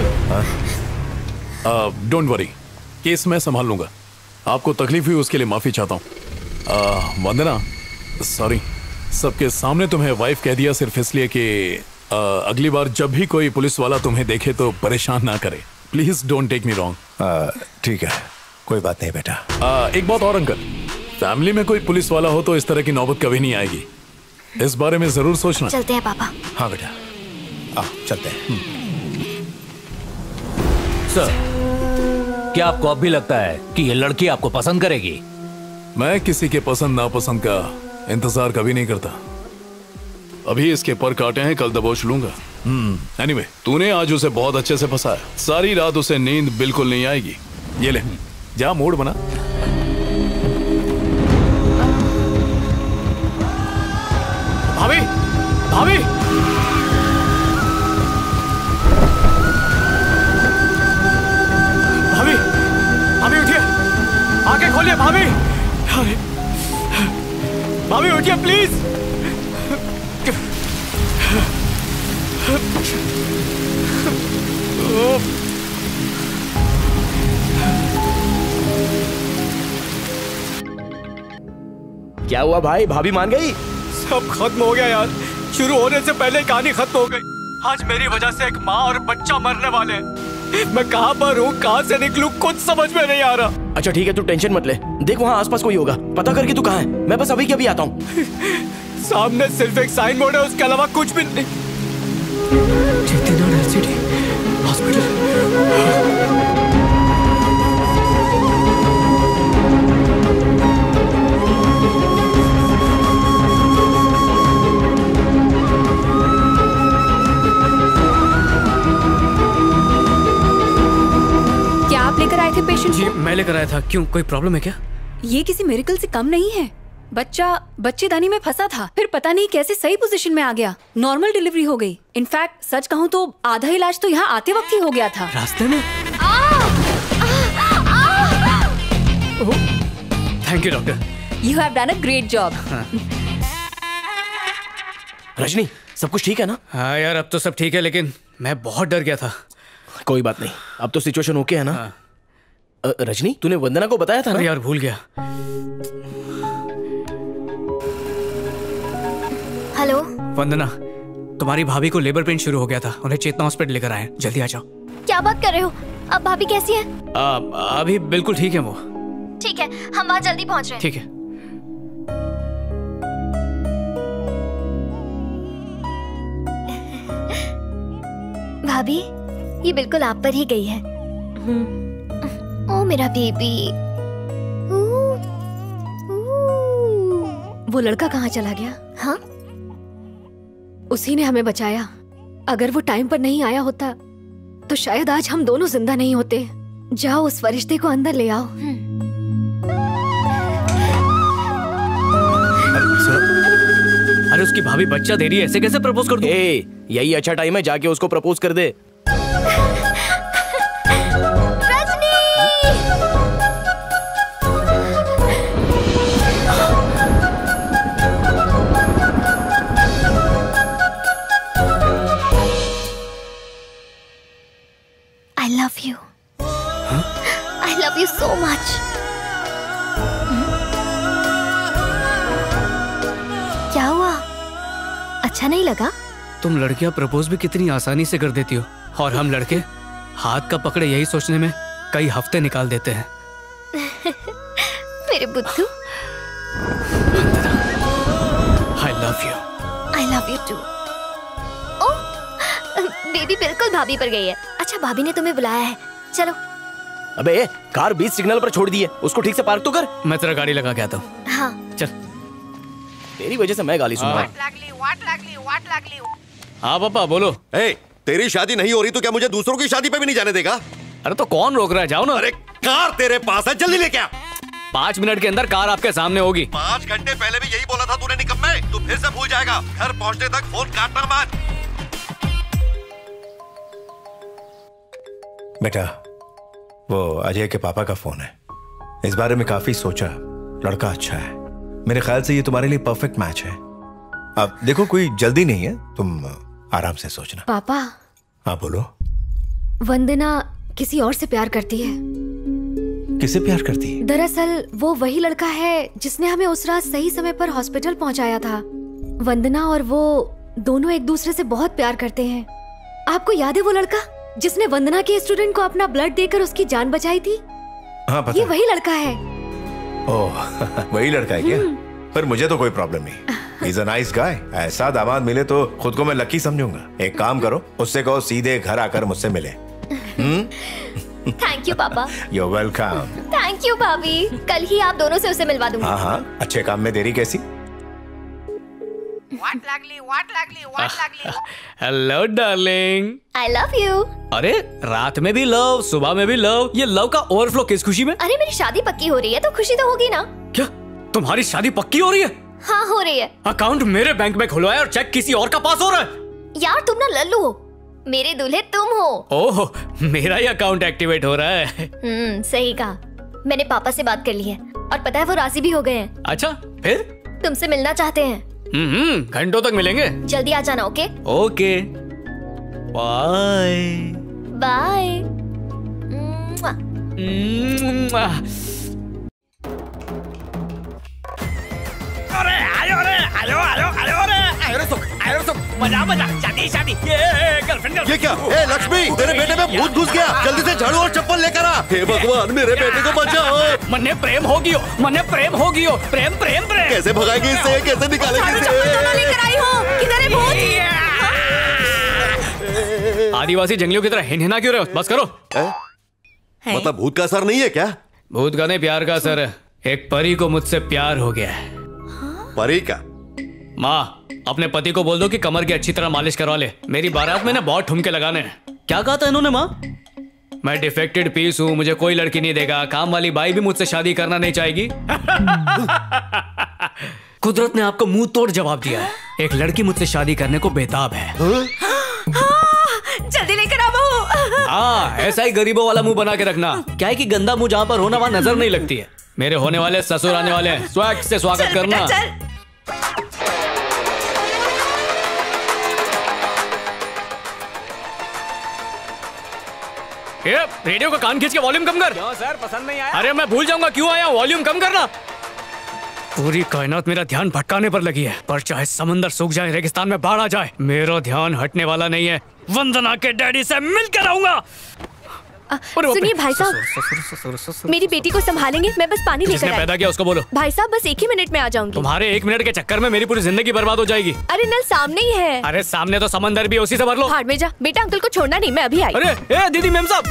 [SPEAKER 22] डोंट वरी, केस मैं संभाल लूंगा। आपको तकलीफ हुई उसके लिए माफी चाहता हूँ। वंदना सॉरी, सबके सामने तुम्हें वाइफ कह दिया सिर्फ इसलिए कि uh, अगली बार जब भी कोई पुलिस वाला तुम्हें देखे तो परेशान ना करे। Please don't take me wrong.
[SPEAKER 12] ठीक है, कोई बात नहीं बेटा।
[SPEAKER 22] uh, एक बात और अंकल, फैमिली में कोई पुलिस वाला हो तो इस तरह की नौबत कभी नहीं आएगी, इस बारे में जरूर सोचना।
[SPEAKER 5] चलते हैं पापा।
[SPEAKER 12] हाँ बेटा, आओ चलते हैं।
[SPEAKER 6] सर, क्या आपको अब भी लगता है कि ये लड़की आपको पसंद करेगी?
[SPEAKER 22] मैं किसी के पसंद नापसंद का इंतजार कभी नहीं करता। अभी इसके पर काटे हैं, कल दबोच लूंगा। एनीवे, तूने आज उसे बहुत अच्छे से फंसाया, सारी रात उसे नींद बिल्कुल नहीं आएगी। ये ले, जा मूड बना। भाभी, भाभी, भाभी, भाभी उठिए, आंखें खोलिए भाभी। भाभी उठिए प्लीज।
[SPEAKER 17] क्या हुआ भाई, भाभी मान गई?
[SPEAKER 14] सब खत्म हो गया यार, शुरू होने से पहले कहानी खत्म हो गई। आज मेरी वजह से एक माँ और बच्चा मरने वाले हैं। मैं कहाँ पर हूँ, कहाँ से निकलूं, कुछ समझ में नहीं आ रहा।
[SPEAKER 17] अच्छा ठीक है, तू टेंशन मत ले, देख वहाँ आसपास कोई होगा, पता करके तू कहाँ है। मैं बस अभी के अभी आता हूँ।
[SPEAKER 14] सामने सिर्फ एक साइन बोर्ड है, उसके अलावा कुछ भी नहीं। हॉस्पिटल।
[SPEAKER 18] लेकर आए थे पेशेंट
[SPEAKER 9] जी मैं लेकर आया था। क्यों, कोई प्रॉब्लम है क्या?
[SPEAKER 18] ये किसी मिरेकल से कम नहीं है। बच्चा बच्चेदानी में फंसा था, फिर पता नहीं कैसे सही पोजीशन में आ गया, नॉर्मल डिलीवरी हो गई। इनफैक्ट सच कहूँ तो आधा इलाज तो यहाँ आते वक्त ही हो गया था।
[SPEAKER 9] रास्ते में? Thank you doctor.
[SPEAKER 18] You have done a great job.
[SPEAKER 17] Rajni, सब कुछ ठीक है ना?
[SPEAKER 9] हाँ यार, अब तो सब ठीक है, लेकिन मैं बहुत डर गया था।
[SPEAKER 17] कोई बात नहीं, अब तो सिचुएशन ओके है ना? हाँ। रजनी, तूने वंदना को बताया था ना?
[SPEAKER 9] यार भूल गया।
[SPEAKER 5] हेलो
[SPEAKER 9] वंदना, तुम्हारी भाभी को लेबर पेन शुरू हो गया था, उन्हें चेतना हॉस्पिटल लेकर आए, जल्दी आ जाओ।
[SPEAKER 5] क्या बात कर रहे हो? अब भाभी कैसी है?
[SPEAKER 9] आ, अभी बिल्कुल ठीक है वो।
[SPEAKER 5] ठीक है, हम वहाँ जल्दी पहुँच रहे हैं।
[SPEAKER 9] ठीक है।
[SPEAKER 5] भाभी, ये बिल्कुल आप पर ही गई है। ओ मेरा बेबी।
[SPEAKER 18] वो लड़का कहाँ चला गया?
[SPEAKER 5] हाँ,
[SPEAKER 18] उसी ने हमें बचाया। अगर वो टाइम पर नहीं आया होता तो शायद आज हम दोनों जिंदा नहीं होते।
[SPEAKER 5] जाओ उस फरिश्ते को अंदर ले आओ।
[SPEAKER 9] अरे उसकी भाभी बच्चा दे रही है, ऐसे कैसे प्रपोज कर दूं?
[SPEAKER 17] ए, यही अच्छा टाइम है, जाके उसको प्रपोज कर दे।
[SPEAKER 5] I love you. I love you so much. क्या हुआ? अच्छा नहीं लगा?
[SPEAKER 9] तुम लड़कियां प्रपोज भी कितनी आसानी से कर देती हो, और हम लड़के हाथ का पकड़े यही सोचने में कई हफ्ते निकाल देते हैं।
[SPEAKER 5] मेरे बुद्धू।
[SPEAKER 9] I love you.
[SPEAKER 5] I love you too. Oh, baby बिल्कुल भाभी पर गई है। अच्छा भाभी ने तुम्हें बुलाया है, चलो।
[SPEAKER 17] अबे कार बीच सिग्नल पर छोड़ दी है, उसको ठीक से पार्क तो कर।
[SPEAKER 9] मैं तेरा गाड़ी लगा के आता हूँ।
[SPEAKER 5] हाँ
[SPEAKER 9] चल।
[SPEAKER 17] तेरी वजह से मैं गाली सुन रहा हूँ।
[SPEAKER 9] हाँ पापा बोलो।
[SPEAKER 1] ए, तेरी शादी नहीं हो रही तो क्या मुझे दूसरों की शादी पे भी नहीं जाने देगा?
[SPEAKER 9] अरे तो कौन रोक रहा है, जाओ ना।
[SPEAKER 1] अरे कार तेरे पास है, जल्दी लेके आ।
[SPEAKER 9] पाँच मिनट के अंदर कार आपके सामने होगी।
[SPEAKER 1] पाँच घंटे पहले भी यही बोला था तूने निकम्मे, तू फिर से भूल जाएगा। घर पहुंचने तक फोन काटना मत।
[SPEAKER 12] बेटा, वो अजय के पापा का फोन है। इस बारे में काफी सोचा, लड़का अच्छा है, मेरे ख्याल से ये तुम्हारे लिए परफेक्ट मैच है। अब देखो कोई जल्दी नहीं है, तुम आराम से सोचना।
[SPEAKER 5] पापा।
[SPEAKER 12] हाँ बोलो।
[SPEAKER 5] वंदना किसी और से प्यार करती है।
[SPEAKER 12] किसे प्यार करती है?
[SPEAKER 5] दरअसल वो वही लड़का है जिसने हमें उस रात सही समय पर हॉस्पिटल पहुंचाया था। वंदना और वो दोनों एक दूसरे से बहुत प्यार करते हैं। आपको याद है वो लड़का जिसने वंदना के स्टूडेंट को अपना ब्लड देकर उसकी जान बचाई थी?
[SPEAKER 12] हाँ पता।
[SPEAKER 5] ये वही लड़का है।
[SPEAKER 12] ओह वही लड़का है क्या? पर मुझे तो कोई प्रॉब्लम नहीं। He's a nice guy. ऐसा दामाद मिले तो खुद को मैं लकी समझूंगा। एक काम करो, उससे कहो सीधे घर आकर मुझसे मिले।
[SPEAKER 5] थैंक यू पापा।
[SPEAKER 12] You're welcome.
[SPEAKER 5] थैंक यू भाभी, कल ही आप दोनों से उसे मिलवा दूंगी।
[SPEAKER 12] हाँ हाँ, अच्छे काम में देरी कैसी?
[SPEAKER 13] What लगली, what लगली, what लगली।
[SPEAKER 9] Hello darling.
[SPEAKER 5] I love you.
[SPEAKER 9] अरे रात में भी लव, सुबह में भी लव, ये लव का ओवरफ्लो किस खुशी में?
[SPEAKER 5] अरे मेरी शादी पक्की हो रही है तो खुशी तो होगी ना।
[SPEAKER 9] क्या तुम्हारी शादी पक्की हो रही है?
[SPEAKER 5] हाँ हो रही है।
[SPEAKER 9] अकाउंट मेरे बैंक में खुलवाया और चेक किसी और का पास हो रहा है।
[SPEAKER 5] यार तुम ना लल्लू हो, मेरे दूल्हे तुम हो।
[SPEAKER 9] ओह मेरा ही अकाउंट एक्टिवेट हो रहा है।
[SPEAKER 5] हम्म सही कहा। मैंने पापा से बात कर ली है और पता है वो राजी भी हो गए हैं।
[SPEAKER 9] अच्छा फिर?
[SPEAKER 5] तुमसे मिलना चाहते हैं।
[SPEAKER 9] हम्म घंटों तक मिलेंगे।
[SPEAKER 5] जल्दी आ जाना। Okay
[SPEAKER 9] okay bye
[SPEAKER 5] bye.
[SPEAKER 21] अरे आयो रे आयो आयो आयो रे आयो रे सुख आयो रे सुख मजा मजा शादी शादी ये गर्लफ्रेंड
[SPEAKER 1] ये क्या? ए लक्ष्मी, तेरे बेटे में भूत घुस गया, जल्दी से झाड़ू और चप्पल लेकर आ। हे भगवान मेरे बेटे को बचाओ।
[SPEAKER 9] मन्ने प्रेम हो गयो, मन्ने प्रेम हो गयो, प्रेम प्रेम प्रेम।
[SPEAKER 1] कैसे भगाएगी इससे, कैसे निकालेगी इसे?
[SPEAKER 2] लेकर आई हो, किधर है भूत?
[SPEAKER 9] आदिवासी जंगलियों की तरह हिनहिना क्यों रहे हो? बस करो।
[SPEAKER 1] मतलब भूत का असर नहीं है क्या?
[SPEAKER 9] भूत का नहीं, प्यार का असर है। एक परी को मुझसे प्यार हो गया है।
[SPEAKER 1] परी का?
[SPEAKER 9] माँ अपने पति को बोल दो कि कमर की अच्छी तरह मालिश करवा ले, मेरी बारात में ना बहुत ठुमके लगाने हैं। क्या कहा था इन्होंने माँ? मैं डिफेक्टेड पीस हूँ, मुझे कोई लड़की नहीं देगा, काम वाली बाई भी मुझसे शादी करना नहीं चाहेगी। कुदरत ने आपको मुंह तोड़ जवाब दिया है। एक लड़की मुझसे शादी करने को बेताब है।
[SPEAKER 2] जल्दी लेकर आओ बहू।
[SPEAKER 9] हाँ ऐसा ही गरीबों वाला मुंह बना के रखना। क्या है कि गंदा मुंह जहाँ पर होना वहाँ नजर नहीं लगती है। मेरे होने वाले ससुर आने वाले हैं, स्वैग से स्वागत
[SPEAKER 2] चल
[SPEAKER 9] करना।
[SPEAKER 2] बेटा, चल।
[SPEAKER 9] ये रेडियो का कान खींच के वॉल्यूम कम कर।
[SPEAKER 21] क्यों सर पसंद नहीं आया?
[SPEAKER 9] अरे मैं भूल जाऊंगा क्यों आया, वॉल्यूम कम करना। पूरी कायनात मेरा ध्यान भटकाने पर लगी है, पर चाहे समंदर सूख जाए, रेगिस्तान में बाढ़ आ जाए, मेरा ध्यान हटने वाला नहीं है। वंदना के डैडी से मिलकर आऊंगा।
[SPEAKER 2] सुनिए भाई साहब, मेरी बेटी को संभालेंगे, मैं बस पानी लेकर
[SPEAKER 9] जिसने
[SPEAKER 2] आई।
[SPEAKER 9] पैदा किया उसको बोलो।
[SPEAKER 2] भाई साहब बस एक ही मिनट में आ जाऊंगी।
[SPEAKER 9] तुम्हारे एक मिनट के चक्कर में मेरी पूरी जिंदगी बर्बाद हो जाएगी।
[SPEAKER 2] अरे नल सामने ही है।
[SPEAKER 9] अरे सामने तो समंदर भी है, उसी से भर लो।
[SPEAKER 2] भाड़ में जा बेटा, अंकल को छोड़ना नहीं, मैं अभी आई।
[SPEAKER 9] अरे ए दीदी मेम साहब।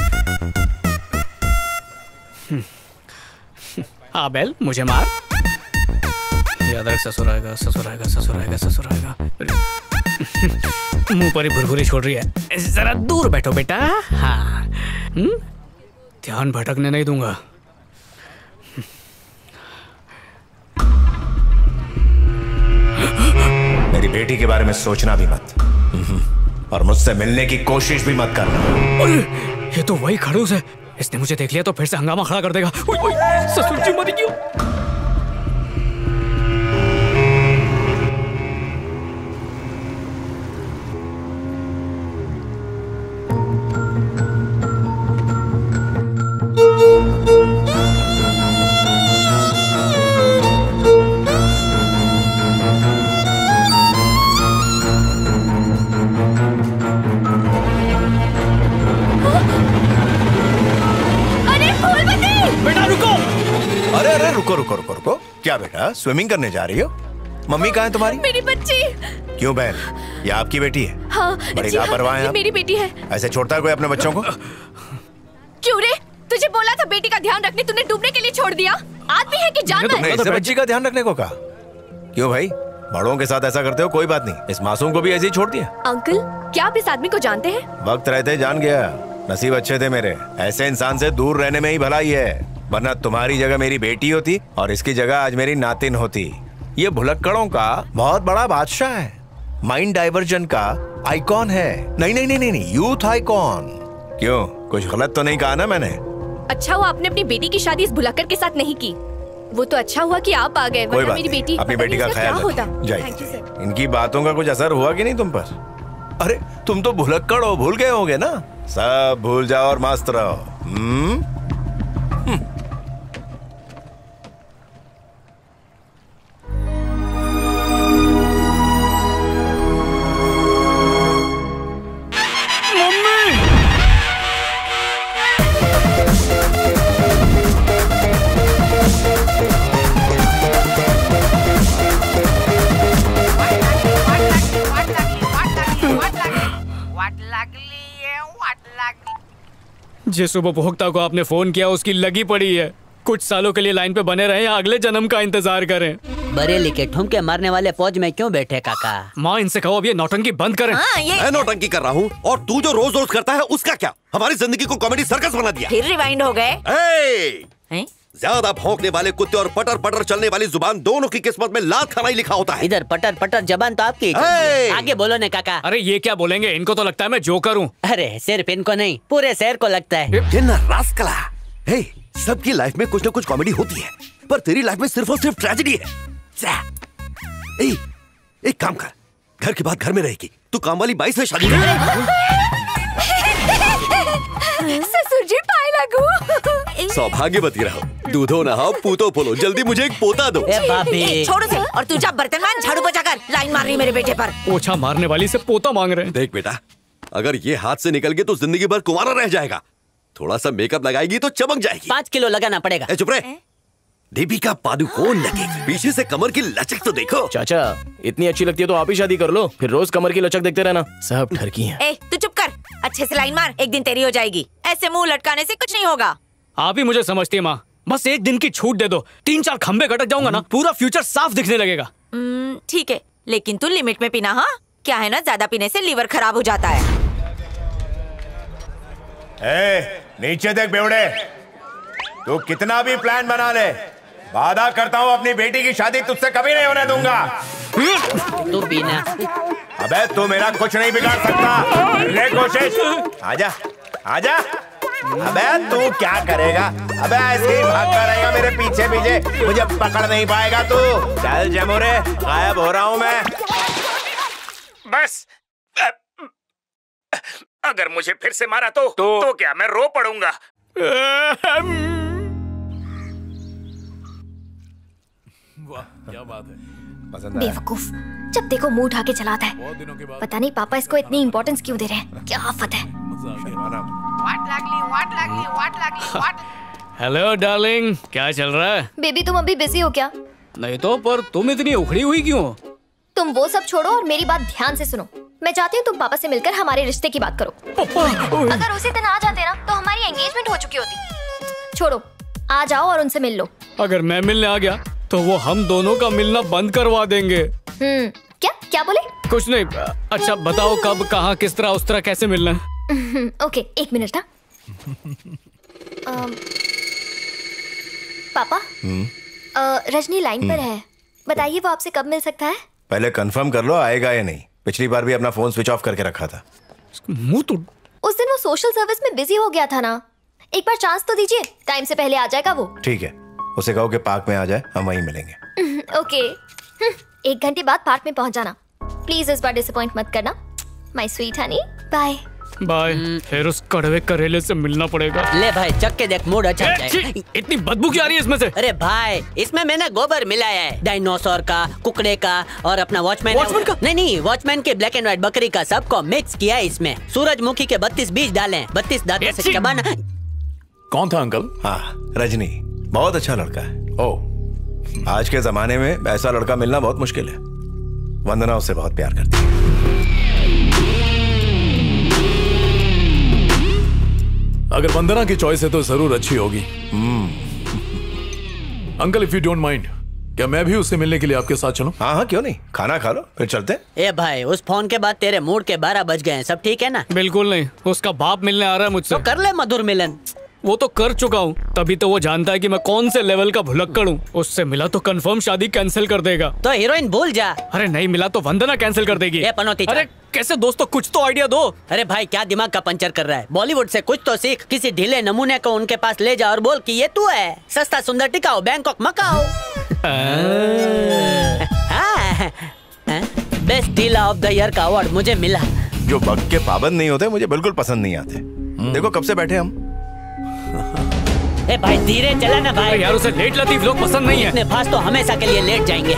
[SPEAKER 9] हाँ बेल मुझे मार। याद रख, ससुर आएगा ससुर आएगा ससुर आएगा ससुर आएगा। मुंह पर ही भुरभुरी छोड़ रही है, जरा दूर बैठो बेटा। हाँ ध्यान भटकने नहीं दूंगा।
[SPEAKER 12] मेरी बेटी के बारे में सोचना भी मत, और मुझसे मिलने की कोशिश भी मत करना।
[SPEAKER 9] ये तो वही खड़ूस है, इसने मुझे देख लिया तो फिर से हंगामा खड़ा कर देगा। ओए, ओए, ससुर जी मरी क्यों?
[SPEAKER 12] रुको रुको रुको रुको, क्या बेटा स्विमिंग करने जा रही हो? मम्मी कहाँ है तुम्हारी?
[SPEAKER 2] मेरी बच्ची।
[SPEAKER 12] क्यों बहन, ये आपकी बेटी है?
[SPEAKER 2] हाँ,
[SPEAKER 12] बड़ी
[SPEAKER 2] जी हाँ,
[SPEAKER 12] लापरवाह है
[SPEAKER 2] ये
[SPEAKER 12] आप।
[SPEAKER 2] मेरी बेटी है।
[SPEAKER 12] ऐसे छोड़ता है कोई अपने बच्चों को?
[SPEAKER 2] क्यों रे, तुझे बोला था बेटी का ध्यान रखने, तूने डूबने के लिए छोड़ दिया। आदमी है कि जानवर?
[SPEAKER 12] तुमने इससे बच्ची का ध्यान रखने को कहा? क्यों भाई, बड़ों के साथ ऐसा करते हो? कोई बात नहीं, इस मासूम को भी ऐसे ही छोड़ दिया।
[SPEAKER 2] अंकल, क्या आप इस आदमी को जानते हैं?
[SPEAKER 12] वक्त रहते जान गया, नसीब अच्छे थे मेरे। ऐसे इंसान से दूर रहने में ही भलाई है, वरना तुम्हारी जगह मेरी बेटी होती और इसकी जगह आज मेरी नातिन होती। ये भुलक्कड़ों का बहुत बड़ा बादशाह है, माइंड डाइवर्जन का आइकॉन है। नहीं नहीं नहीं नहीं, यूथ आइकॉन। क्यों, कुछ गलत तो नहीं कहा ना मैंने?
[SPEAKER 2] अच्छा हुआ आपने अपनी बेटी की शादी इस भुलक्कड़ के साथ नहीं की। वो तो अच्छा हुआ कि आप आ गए,
[SPEAKER 12] कोई
[SPEAKER 2] वरना
[SPEAKER 12] बात
[SPEAKER 2] मेरी
[SPEAKER 12] नहीं,
[SPEAKER 2] बेटी
[SPEAKER 12] अपनी बेटी का ख्याल
[SPEAKER 2] होता।
[SPEAKER 12] जाइए। इनकी बातों का कुछ असर हुआ कि नहीं तुम पर? अरे तुम तो भुलक्कड़ हो, भूल गए होगे ना? सब भूल जाओ और मस्त रहो। हम्म
[SPEAKER 9] जिस उपभोक्ता को आपने फोन किया उसकी लगी पड़ी है। कुछ सालों के लिए लाइन पे बने रहें या अगले जन्म का इंतजार करें।
[SPEAKER 16] बरेली के ठुमके मारने वाले फौज में क्यों बैठे काका?
[SPEAKER 9] माँ, इनसे कहो अब ये नौटंकी बंद करें।
[SPEAKER 2] हाँ, ये...
[SPEAKER 1] मैं नौटंकी कर रहा हूँ और तू जो रोज रोज करता है उसका क्या? हमारी जिंदगी को कॉमेडी सर्कस बना दिया।
[SPEAKER 2] फिर रिवाइंड हो गए।
[SPEAKER 1] ए! ज्यादा भौंकने वाले कुत्ते और पटर पटर चलने वाली जुबान, दोनों की किस्मत में लात खाना ही लिखा होता है।
[SPEAKER 16] इधर पटर पटर जबान तो आपकी। आगे बोलो ने काका।
[SPEAKER 9] अरे ये क्या बोलेंगे, इनको तो लगता है मैं जोकर हूँ।
[SPEAKER 16] अरे सिर्फ इनको नहीं, पूरे शहर को लगता है।
[SPEAKER 1] ये ना रास्कला। हे, सबकी लाइफ में कुछ ना कुछ कॉमेडी होती है, पर तेरी लाइफ में सिर्फ और सिर्फ ट्रेजेडी है। ए, एक काम कर, घर की बात घर में रहेगी, तू काम वाली बाई से शादी कर।
[SPEAKER 2] ससुर जी पाए लगू।
[SPEAKER 1] सौभाग्यवती रहो, दूधो नहाओ, पूतो पोलो, जल्दी मुझे एक पोता दो।
[SPEAKER 16] ए भाभी,
[SPEAKER 2] छोड़ो से, और तू जा बर्तन मान, झाड़ू बजाकर लाइन मार रही मेरे बेटे पर।
[SPEAKER 9] पोछा मारने वाली से पोता मांग रहे हैं।
[SPEAKER 1] देख बेटा, अगर ये हाथ से निकल गए तो जिंदगी भर कुंवारा रह जाएगा। थोड़ा सा मेकअप लगाएगी तो चमक जाएगी।
[SPEAKER 16] पाँच किलो लगाना पड़ेगा।
[SPEAKER 1] ए, चुप रहे। दीपिका पादुकोण लगेगी, पीछे से कमर की लचक तो देखो।
[SPEAKER 17] चाचा, इतनी अच्छी लगती है तो आप ही शादी कर लो, फिर रोज कमर की लचक देखते रहना। सब ठरकी हैं।
[SPEAKER 2] ए, तू चुप कर, अच्छे से लाइन मार, एक दिन तेरी हो जाएगी। ऐसे मुंह लटकाने से कुछ नहीं होगा।
[SPEAKER 9] आप ही मुझे समझती है माँ, बस एक दिन की छूट दे दो, तीन चार खंबे कटक जाऊंगा ना, पूरा फ्यूचर साफ दिखने लगेगा।
[SPEAKER 2] ठीक है, लेकिन तू लिमिट में पीना। हाँ, क्या है ना, ज्यादा पीने से लीवर खराब हो जाता है।
[SPEAKER 12] ए, नीचे देख बेवड़े, तू कितना भी प्लान बना ले, वादा करता हूँ अपनी बेटी की शादी तुझसे कभी नहीं होने दूंगा।
[SPEAKER 16] तू पीना।
[SPEAKER 12] अबे तू मेरा कुछ नहीं बिगाड़ सकता, ले कोशिश। आजा आजा। अबे तू क्या करेगा? अबे ऐसे ही भागता रहेगा मेरे पीछे पीछे, मुझे पकड़ नहीं पाएगा तू। चल जमुरे, गायब हो रहा हूँ मैं।
[SPEAKER 21] बस अगर मुझे फिर से मारा तो तो, तो क्या मैं रो पड़ूंगा?
[SPEAKER 22] वाह, क्या बात है।
[SPEAKER 5] बेवकूफ, जब देखो मुंह उठा के चलाता है। पता नहीं पापा इसको इतनी इम्पोर्टेंस क्यों दे रहे हैं, क्या आफत है।
[SPEAKER 13] वाट लागली, वाट लागली, वाट लागली, वाट।
[SPEAKER 9] हेलो डार्लिंग, क्या चल रहा है?
[SPEAKER 5] बेबी तुम अभी बिजी हो क्या?
[SPEAKER 9] नहीं तो, पर तुम इतनी उखड़ी हुई क्यों?
[SPEAKER 5] तुम वो सब छोड़ो और मेरी बात ध्यान से सुनो। मैं चाहती हूँ तुम पापा से मिलकर हमारे रिश्ते की बात करो। अगर उसी दिन आ जाते ना तो हमारी एंगेजमेंट हो चुकी होती। छोड़ो, आ जाओ और उनसे मिल लो।
[SPEAKER 9] अगर मैं मिलने आ गया तो वो हम दोनों का मिलना बंद करवा देंगे।
[SPEAKER 5] हम्म, क्या क्या बोले?
[SPEAKER 9] कुछ नहीं। अच्छा बताओ कब, कहाँ, किस तरह, उस तरह कैसे मिलना है?
[SPEAKER 5] ओके, एक मिनट ना। अम, पापा
[SPEAKER 12] हम्म,
[SPEAKER 5] अ, रजनी लाइन पर है, बताइए वो आपसे कब मिल सकता है?
[SPEAKER 12] पहले कंफर्म कर लो आएगा या नहीं। पिछली बार भी अपना फोन स्विच ऑफ करके रखा था।
[SPEAKER 9] मुंह तो
[SPEAKER 5] उस दिन वो सोशल सर्विस में बिजी हो गया था ना, एक बार चांस तो दीजिए, टाइम से पहले आ जाएगा वो।
[SPEAKER 12] ठीक है, उसे कहो कि पार्क में आ जाए, हम वहीं मिलेंगे।
[SPEAKER 5] ओके, हम्म, एक घंटे बाद पार्क में पहुंच जाना प्लीज। इस बार डिसअपॉइंट मत करना my sweet honey. Bye
[SPEAKER 9] bye. फिर उस कड़वे करेले से मिलना पड़ेगा।
[SPEAKER 16] ले भाई चख के देख, मूड अच्छा हो जाएगा।
[SPEAKER 9] इतनी बदबू क्या आ रही है इसमें से?
[SPEAKER 16] अरे भाई इसमें मैंने गोबर मिलाया है, डायनासोर का, कुकड़े का और अपना वॉचमैन
[SPEAKER 9] वॉचमैन का?
[SPEAKER 16] नहीं नहीं वॉचमैन के ब्लैक एंड व्हाइट बकरी का, सबको मिक्स किया है इसमें। सूरजमुखी के बत्तीस बीज डाले हैं, बत्तीस दांतों से चबाना।
[SPEAKER 22] कौन था अंकल?
[SPEAKER 12] हाँ, रजनी बहुत अच्छा लड़का है।
[SPEAKER 22] ओह,
[SPEAKER 12] आज के जमाने में ऐसा लड़का मिलना बहुत मुश्किल है। वंदना उससे बहुत प्यार करती है।
[SPEAKER 22] अगर वंदना की चॉइस है तो जरूर अच्छी होगी। Uncle if you don't mind, क्या मैं भी उससे मिलने के लिए आपके साथ चलूं?
[SPEAKER 12] हाँ हाँ क्यों नहीं, खाना खा लो फिर चलते हैं।
[SPEAKER 16] ए भाई उस फोन के बाद तेरे मूड के बारह बज गए हैं, सब ठीक है ना?
[SPEAKER 9] बिल्कुल नहीं, उसका बाप मिलने आ रहा है मुझसे।
[SPEAKER 16] तो कर ले मधुर मिलन।
[SPEAKER 9] वो तो कर चुका हूँ, तभी तो वो जानता है कि मैं कौन से लेवल का भुलक्कड़ हूँ। उससे मिला तो कंफर्म शादी कैंसिल कर देगा।
[SPEAKER 16] तो हीरोइन भूल जा।
[SPEAKER 9] अरे नहीं मिला तो वंदना कैंसिल कर देगी।
[SPEAKER 16] ये पनौती।
[SPEAKER 9] अरे कैसे दोस्तों, कुछ तो आइडिया दो।
[SPEAKER 16] अरे भाई क्या दिमाग का पंचर कर रहा है? बॉलीवुड से कुछ तो सीख, किसी ढीले नमूने को उनके पास ले जा और बोल कि ये तू है, सस्ता सुंदर टिकाओ, Bangkok Macau. Best dealer of the year का अवार्ड मुझे मिला।
[SPEAKER 12] जो वक्त के पाबंद नहीं होते मुझे बिल्कुल पसंद नहीं आते। देखो कब से बैठे हम।
[SPEAKER 16] ए भाई धीरे चला ना भाई।
[SPEAKER 9] यार उसे लेट लतीफ लोग पसंद नहीं है।
[SPEAKER 16] इतने फास्ट तो हमेशा के लिए लेट जाएंगे।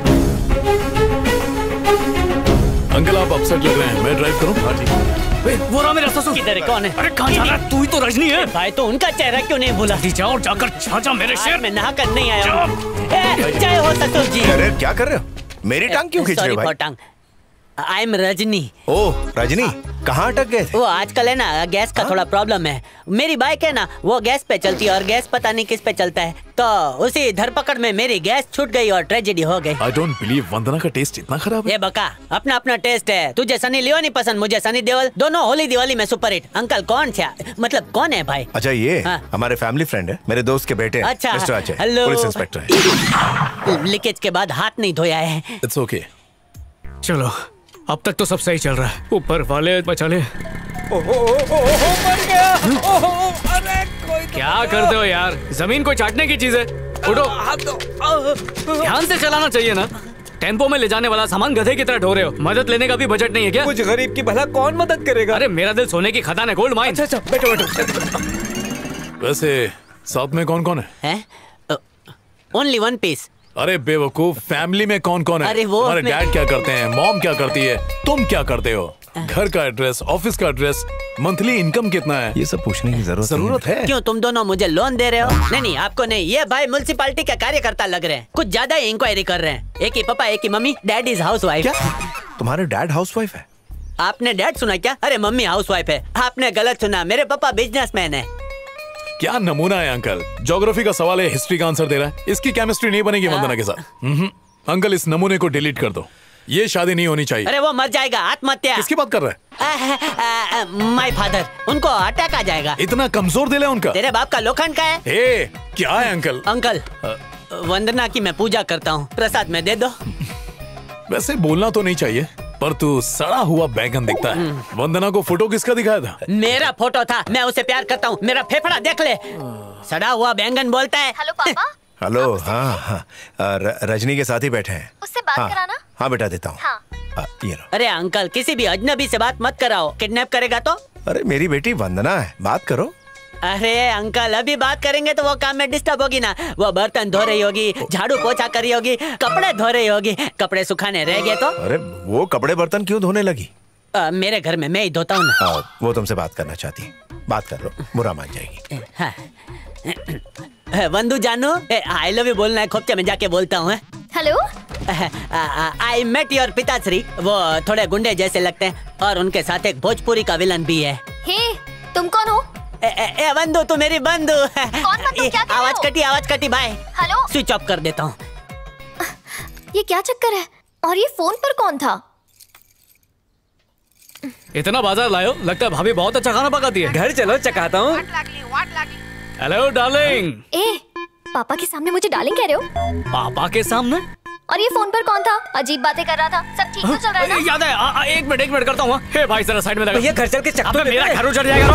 [SPEAKER 22] अंकल आप अपसेट लग रहे हैं, मैं ड्राइव करूं? हाँ ठीक।
[SPEAKER 9] वो रहा मेरा ससुर।
[SPEAKER 16] किधर है, कौन है?
[SPEAKER 9] अरे कहाँ जा रहा है? तू ही तो रजनी है।
[SPEAKER 16] भाई तो उनका चेहरा क्यों नहीं भूला?
[SPEAKER 9] जाओ जाकर छाछा मेरे शेर।
[SPEAKER 16] मैं नहा कर नहीं आया हूँ। जय हो ससुर जी।
[SPEAKER 12] अरे क्या कर रहे हो? मेरी टांग क्यों खींच रहे हो भाई?
[SPEAKER 16] I am Rajni.
[SPEAKER 12] Oh Rajni, कहाँ अटक गए थे?
[SPEAKER 16] वो आजकल है ना गैस का थोड़ा प्रॉब्लम है। मेरी बाइक है ना वो गैस पे चलती है और गैस पता नहीं किस पे चलता है, तो उसी धरपकड़ में मेरी गैस छूट गई और ट्रेजेडी हो गई।
[SPEAKER 22] आई डोंट बिलीव वंदना का टेस्ट इतना खराब है।
[SPEAKER 16] ये बका अपना अपना टेस्ट है। तुझे सनी लियोनी पसंद, मुझे सनी देओल, दोनों होली दिवाली में सुपर हिट। अंकल कौन था, मतलब कौन है भाई?
[SPEAKER 12] अच्छा ये
[SPEAKER 16] हाँ।
[SPEAKER 12] हमारे फैमिली फ्रेंड है, मेरे दोस्त के बेटे।
[SPEAKER 16] अच्छा
[SPEAKER 12] mister Ajay,
[SPEAKER 16] hello.
[SPEAKER 12] Police inspector है।
[SPEAKER 16] लीकेज के बाद हाथ नहीं धोया है।
[SPEAKER 22] It's okay.
[SPEAKER 9] चलो अब तक तो सब सही चल रहा है, ऊपर वाले बचा ले। क्या करते हो यार, जमीन को चाटने की चीज है। उठो, ध्यान से चलाना चाहिए ना। टेम्पो में ले जाने वाला सामान गधे की तरह ढो रहे हो। मदद लेने का भी बजट नहीं है क्या?
[SPEAKER 20] कुछ गरीब की भला कौन मदद करेगा?
[SPEAKER 9] अरे मेरा दिल सोने की खदान है, गोल्ड माइन।
[SPEAKER 20] अच्छा अच्छा बैठो बैठो।
[SPEAKER 22] वैसे साथ में कौन कौन है?
[SPEAKER 16] Only one piece.
[SPEAKER 22] अरे बेवकूफ, फैमिली में कौन कौन है?
[SPEAKER 16] अरे वो
[SPEAKER 22] हमारे
[SPEAKER 16] मैं...
[SPEAKER 22] डैड क्या करते हैं, मॉम क्या करती है, तुम क्या करते हो, घर का एड्रेस, ऑफिस का एड्रेस, मंथली इनकम कितना है,
[SPEAKER 12] ये सब पूछने की जरूरत
[SPEAKER 22] जरूरत है?
[SPEAKER 16] क्यों तुम दोनों मुझे लोन दे रहे हो? नहीं नहीं आपको नहीं, ये भाई म्युनिसिपैलिटी का कार्यकर्ता लग रहे हैं, कुछ ज्यादा ही इंक्वायरी कर रहे हैं। एक ही पापा एक ही मम्मी, डैड इज हाउस वाइफ।
[SPEAKER 12] तुम्हारे डैड हाउस वाइफ है?
[SPEAKER 16] आपने डैड सुना क्या? अरे मम्मी हाउस वाइफ है। आपने गलत सुना, मेरे पापा बिजनेसमैन है।
[SPEAKER 22] क्या नमूना है अंकल, ज्योग्राफी का सवाल है, हिस्ट्री का आंसर दे रहा है। इसकी केमिस्ट्री नहीं बनेगी वंदना के साथ। हम्म, अंकल इस नमूने को डिलीट कर दो, ये शादी नहीं होनी चाहिए।
[SPEAKER 16] अरे वो मर जाएगा, आत्महत्या।
[SPEAKER 22] किसकी बात कर रहा है?
[SPEAKER 16] माय फादर, उनको अटैक आ जाएगा।
[SPEAKER 22] इतना कमजोर दिल है उनका?
[SPEAKER 16] तेरे बाप का लोखंड का है।
[SPEAKER 22] ए, क्या है अंकल?
[SPEAKER 16] अंकल वंदना की मैं पूजा करता हूँ, प्रसाद में दे दो।
[SPEAKER 22] वैसे बोलना तो नहीं चाहिए, पर तू सड़ा हुआ बैगन दिखता है। वंदना को फोटो किसका दिखाया था?
[SPEAKER 16] मेरा फोटो था, मैं उसे प्यार करता हूँ, मेरा फेफड़ा देख ले। सड़ा हुआ बैंगन बोलता है।
[SPEAKER 5] हेलो पापा।
[SPEAKER 12] हेलो, हाँ हाँ र, रजनी के साथ ही बैठे हैं।
[SPEAKER 5] उससे बात
[SPEAKER 12] हाँ,
[SPEAKER 5] कराना।
[SPEAKER 12] हाँ बेटा देता हूँ।
[SPEAKER 5] हाँ।
[SPEAKER 12] आ, ये लो।
[SPEAKER 16] अरे अंकल किसी भी अजनबी से बात मत कराओ, किडनैप करेगा तो।
[SPEAKER 12] अरे मेरी बेटी वंदना है, बात करो।
[SPEAKER 16] अरे अंकल अभी बात करेंगे तो वो काम में डिस्टर्ब होगी ना। वो बर्तन धो रही होगी, झाड़ू पोछा कर रही होगी, कपड़े धो रही होगी, कपड़े सुखाने रह गए तो।
[SPEAKER 12] अरे वो कपड़े बर्तन क्यों धोने लगी?
[SPEAKER 16] आ, मेरे घर में मैं ही धोता हूँ ना।
[SPEAKER 12] आ, वो तुमसे बात करना चाहती है, बात कर लो, बुरा मान जाएगी।
[SPEAKER 16] हाँ। वंदू जानू, आई लव यू बोलना है, खोपचे में जाके बोलता हूँ।
[SPEAKER 5] हेलो।
[SPEAKER 16] आई मेट योर पिताश्री, वो थोड़े गुंडे जैसे लगते हैं और उनके साथ एक भोजपुरी का विलन भी है।
[SPEAKER 5] हे, तुम कौन हो?
[SPEAKER 16] ए, ए, ए बंधु, तू मेरी बंधु।
[SPEAKER 5] कौन बंधु, क्या कह रहे
[SPEAKER 16] आवाज
[SPEAKER 5] हो?
[SPEAKER 16] कटी आवाज कटी भाई।
[SPEAKER 5] हेलो।
[SPEAKER 16] स्विच ऑफ कर देता हूँ।
[SPEAKER 5] ये क्या चक्कर है? और ये फोन पर कौन था?
[SPEAKER 9] इतना बाजार लायो, लगता है भाभी बहुत अच्छा खाना पकाती है।
[SPEAKER 20] घर चलो चखाता हूँ।
[SPEAKER 9] Hello darling.
[SPEAKER 5] ए, पापा के सामने मुझे डार्लिंग कह रहे हो?
[SPEAKER 9] पापा के सामने?
[SPEAKER 5] और ये फोन पर कौन था? अजीब बातें कर रहा था। सब ठीक तो चल रहा है ना?
[SPEAKER 9] याद है, आ, आ, एक मिनट एक मिनट करता हूँ। हे भाई जरा साइड में लगा।
[SPEAKER 20] ये घर चल के चक्कर
[SPEAKER 9] अबे मेरा घर उजड़ जाएगा।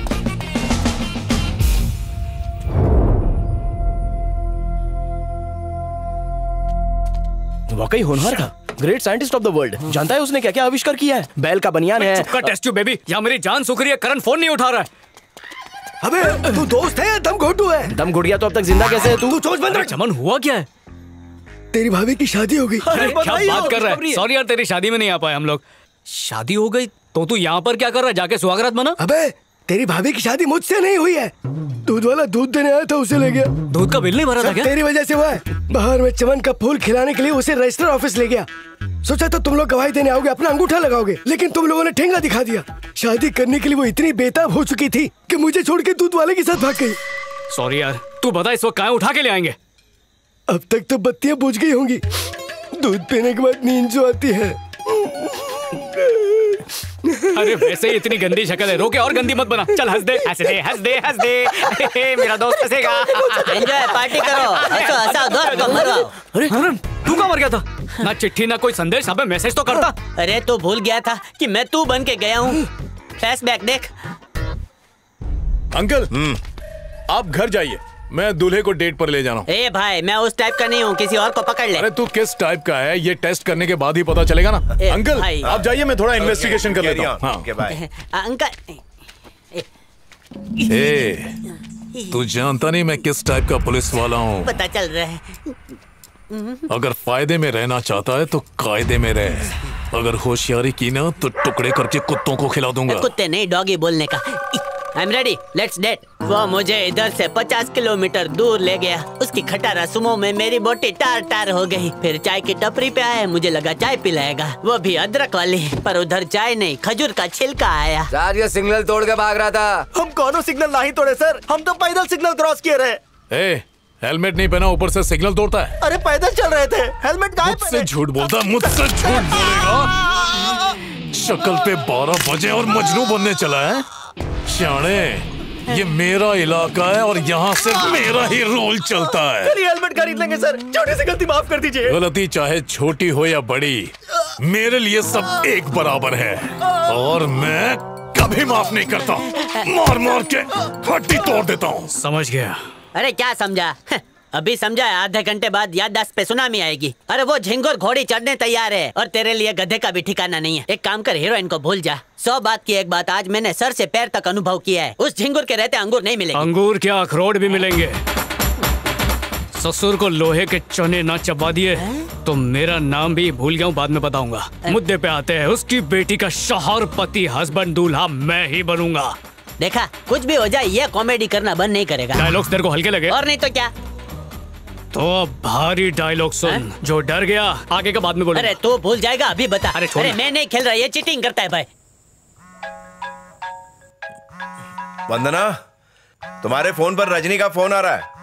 [SPEAKER 17] वाकई होनहार था, great scientist of the world. जानता है उसने क्या क्या आविष्कार किया है? बैल का बनियान है।
[SPEAKER 9] चुपका टेस्ट ट्यूब बेबी, या मेरी जान सूख रही है, करण फोन नहीं उठा रहा है।
[SPEAKER 10] अबे तू दोस्त है या दम घोटू है?
[SPEAKER 17] दम घुट गया तो अब तक जिंदा कैसे है तू?
[SPEAKER 10] तू चोच बंद रख।
[SPEAKER 9] चमन हुआ क्या है?
[SPEAKER 10] तेरी भाभी की शादी हो गई।
[SPEAKER 9] अरे क्या बात कर रहा है? सॉरी यार, तेरी शादी में नहीं आ पाए हम लोग। शादी हो गई तो तू यहाँ पर क्या कर रहा है? जाके सुहागरात मना।
[SPEAKER 10] अबे तेरी भाभी की शादी मुझसे नहीं हुई है, दूध वाला दूध देने आया था उसे ले गया।
[SPEAKER 9] दूध का बिल नहीं भरा था क्या?
[SPEAKER 10] तेरी वजह से हुआ है। बाहर में चमन का फूल खिलाने के लिए उसे रजिस्टर ऑफिस ले गया। सोचा तो तुम लोग गवाही देने आओगे, अपना अंगूठा लगाओगे, लेकिन तुम लोगों ने ठेंगा दिखा दिया। शादी करने के लिए वो इतनी बेताब हो चुकी थी कि मुझे छोड़ के दूध वाले के साथ भाग गई।
[SPEAKER 9] सॉरी यार, तू बता इस वक्त कहाँ उठा के ले आएंगे?
[SPEAKER 10] अब तक तो बत्तियां बुझ गई होंगी। दूध पीने के बाद नींद जो आती है।
[SPEAKER 9] अरे वैसे ही इतनी गंदी शक्ल है, रोके और गंदी मत बना। चल हंस दे हंस दे हंस दे हंस दे मेरा दोस्त हंसेगा।
[SPEAKER 16] एंजॉय पार्टी करो, हंसो हंसाओ, दोस्त को मरवाओ।
[SPEAKER 9] अरे तू कहाँ मर गया था? ना चिट्ठी ना कोई संदेश, अबे मैसेज तो करता।
[SPEAKER 16] अरे तू भूल गया था कि मैं तू बन के गया हूँ। फ्लैशबैक देख।
[SPEAKER 22] अंकल आप घर जाइए, मैं दूल्हे को डेट पर ले जा रहा हूँ।
[SPEAKER 16] ए भाई, मैं उस टाइप का नहीं हूँ, किसी और को पकड़ ले।
[SPEAKER 22] अरे तू किस टाइप का है ये टेस्ट करने के बाद ही पता चलेगा ना। अंकल आप जाइए, मैं थोड़ा इन्वेस्टिगेशन कर लेता हूँ। हाँ।
[SPEAKER 16] अंकल
[SPEAKER 22] ए, तू जानता नहीं मैं किस टाइप का पुलिस वाला हूँ।
[SPEAKER 16] पता चल रहा है।
[SPEAKER 22] अगर फायदे में रहना चाहता है तो कायदे में रह, अगर होशियारी की ना तो टुकड़े करके कुत्तों को खिला दूंगा।
[SPEAKER 16] कुत्ते नहीं, डॉगी बोलने का। I am ready, let's date. वो मुझे इधर से पचास किलोमीटर दूर ले गया। उसकी खटारा सुमो में मेरी बोटी टार टार हो गई। फिर चाय की टपरी पे आया, मुझे लगा चाय पिलाएगा, वो भी अदरक वाली, पर उधर चाय नहीं, खजूर का छिलका आया।
[SPEAKER 7] सर ये सिग्नल तोड़ के भाग रहा था।
[SPEAKER 21] हम कौन सिग्नल नहीं तोड़े सर, हम तो पैदल सिग्नल क्रॉस किए रहे।
[SPEAKER 22] ए, हेलमेट नहीं पहना, ऊपर से सिग्नल तोड़ता है।
[SPEAKER 21] अरे पैदल चल रहे थे, हेलमेट गायब।
[SPEAKER 22] मुझसे झूठ बोलता, मुझसे झूठ बोलेगा। शक्ल पे बारह बजे और मजनू बनने चला है। शाणे, ये मेरा इलाका है और यहाँ से मेरा ही रूल चलता है।
[SPEAKER 21] चलिए हेलमेट खरीद लेंगे सर, छोटी सी गलती माफ कर दीजिए।
[SPEAKER 22] गलती चाहे छोटी हो या बड़ी, मेरे लिए सब एक बराबर है और मैं कभी माफ नहीं करता। मार मार के हड्डी तोड़ देता हूँ।
[SPEAKER 9] समझ गया।
[SPEAKER 16] अरे क्या समझा? अभी समझा है, आधे घंटे बाद याददाश्त पे सुनामी आएगी। अरे वो झिंगुर घोड़ी चढ़ने तैयार है और तेरे लिए गधे का भी ठिकाना नहीं है। एक काम कर, हीरोइन को भूल जा। सौ बात की एक बात आज मैंने सर से पैर तक अनुभव किया है, उस झिंगुर के रहते अंगूर नहीं मिलेंगे।
[SPEAKER 9] अंगूर क्या, अखरोट भी मिलेंगे। ससुर को लोहे के चने ना चबा दिए तो मेरा नाम भी भूल गया हूँ, बाद में बताऊंगा। मुद्दे पे आते हैं, उसकी बेटी का शौहर, पति, हस्बैंड, दूल्हा मैं ही बनूंगा।
[SPEAKER 16] देखा, कुछ भी हो जाए ये कॉमेडी करना बंद नहीं करेगा।
[SPEAKER 9] डायलॉग्स तेरे को हल्के लगे?
[SPEAKER 16] और नहीं तो क्या।
[SPEAKER 9] तो अब भारी डायलॉग सुन। है? जो डर गया आगे का बाद में बोलो।
[SPEAKER 16] अरे तू भूल जाएगा, अभी बता।
[SPEAKER 9] अरे छोड़।
[SPEAKER 16] अरे मैं नहीं खेल रहा, ये चीटिंग करता है भाई।
[SPEAKER 12] वंदना, तुम्हारे फोन पर रजनी का फोन आ रहा है।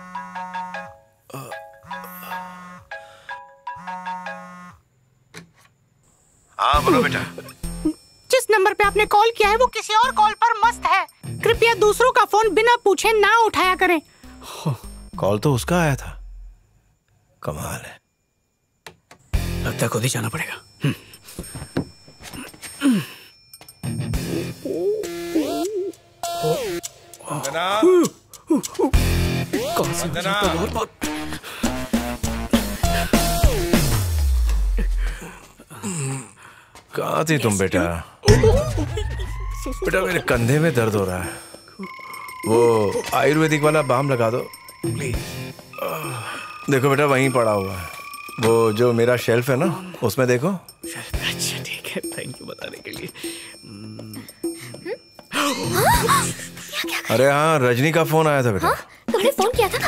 [SPEAKER 12] हाँ बोलो बेटा।
[SPEAKER 13] जिस नंबर पे आपने कॉल किया है वो किसी और कॉल पर मस्त है। कृपया दूसरों का फोन बिना पूछे ना उठाया करें।
[SPEAKER 12] कॉल तो उसका आया था। कमाल है।
[SPEAKER 9] लगता है खुद ही जाना पड़ेगा।
[SPEAKER 12] कौन सी कहाँ थी तुम बेटा? बेटा मेरे कंधे में दर्द हो रहा है, वो आयुर्वेदिक वाला बाम लगा दो प्लीज। देखो बेटा वहीं पड़ा हुआ है, वो जो मेरा शेल्फ है ना उसमें देखो।
[SPEAKER 9] अच्छा ठीक है, थैंक यू बताने के लिए।
[SPEAKER 12] अरे हाँ, रजनी का फोन आया था बेटा।
[SPEAKER 5] हाँ? तुमने फोन किया था?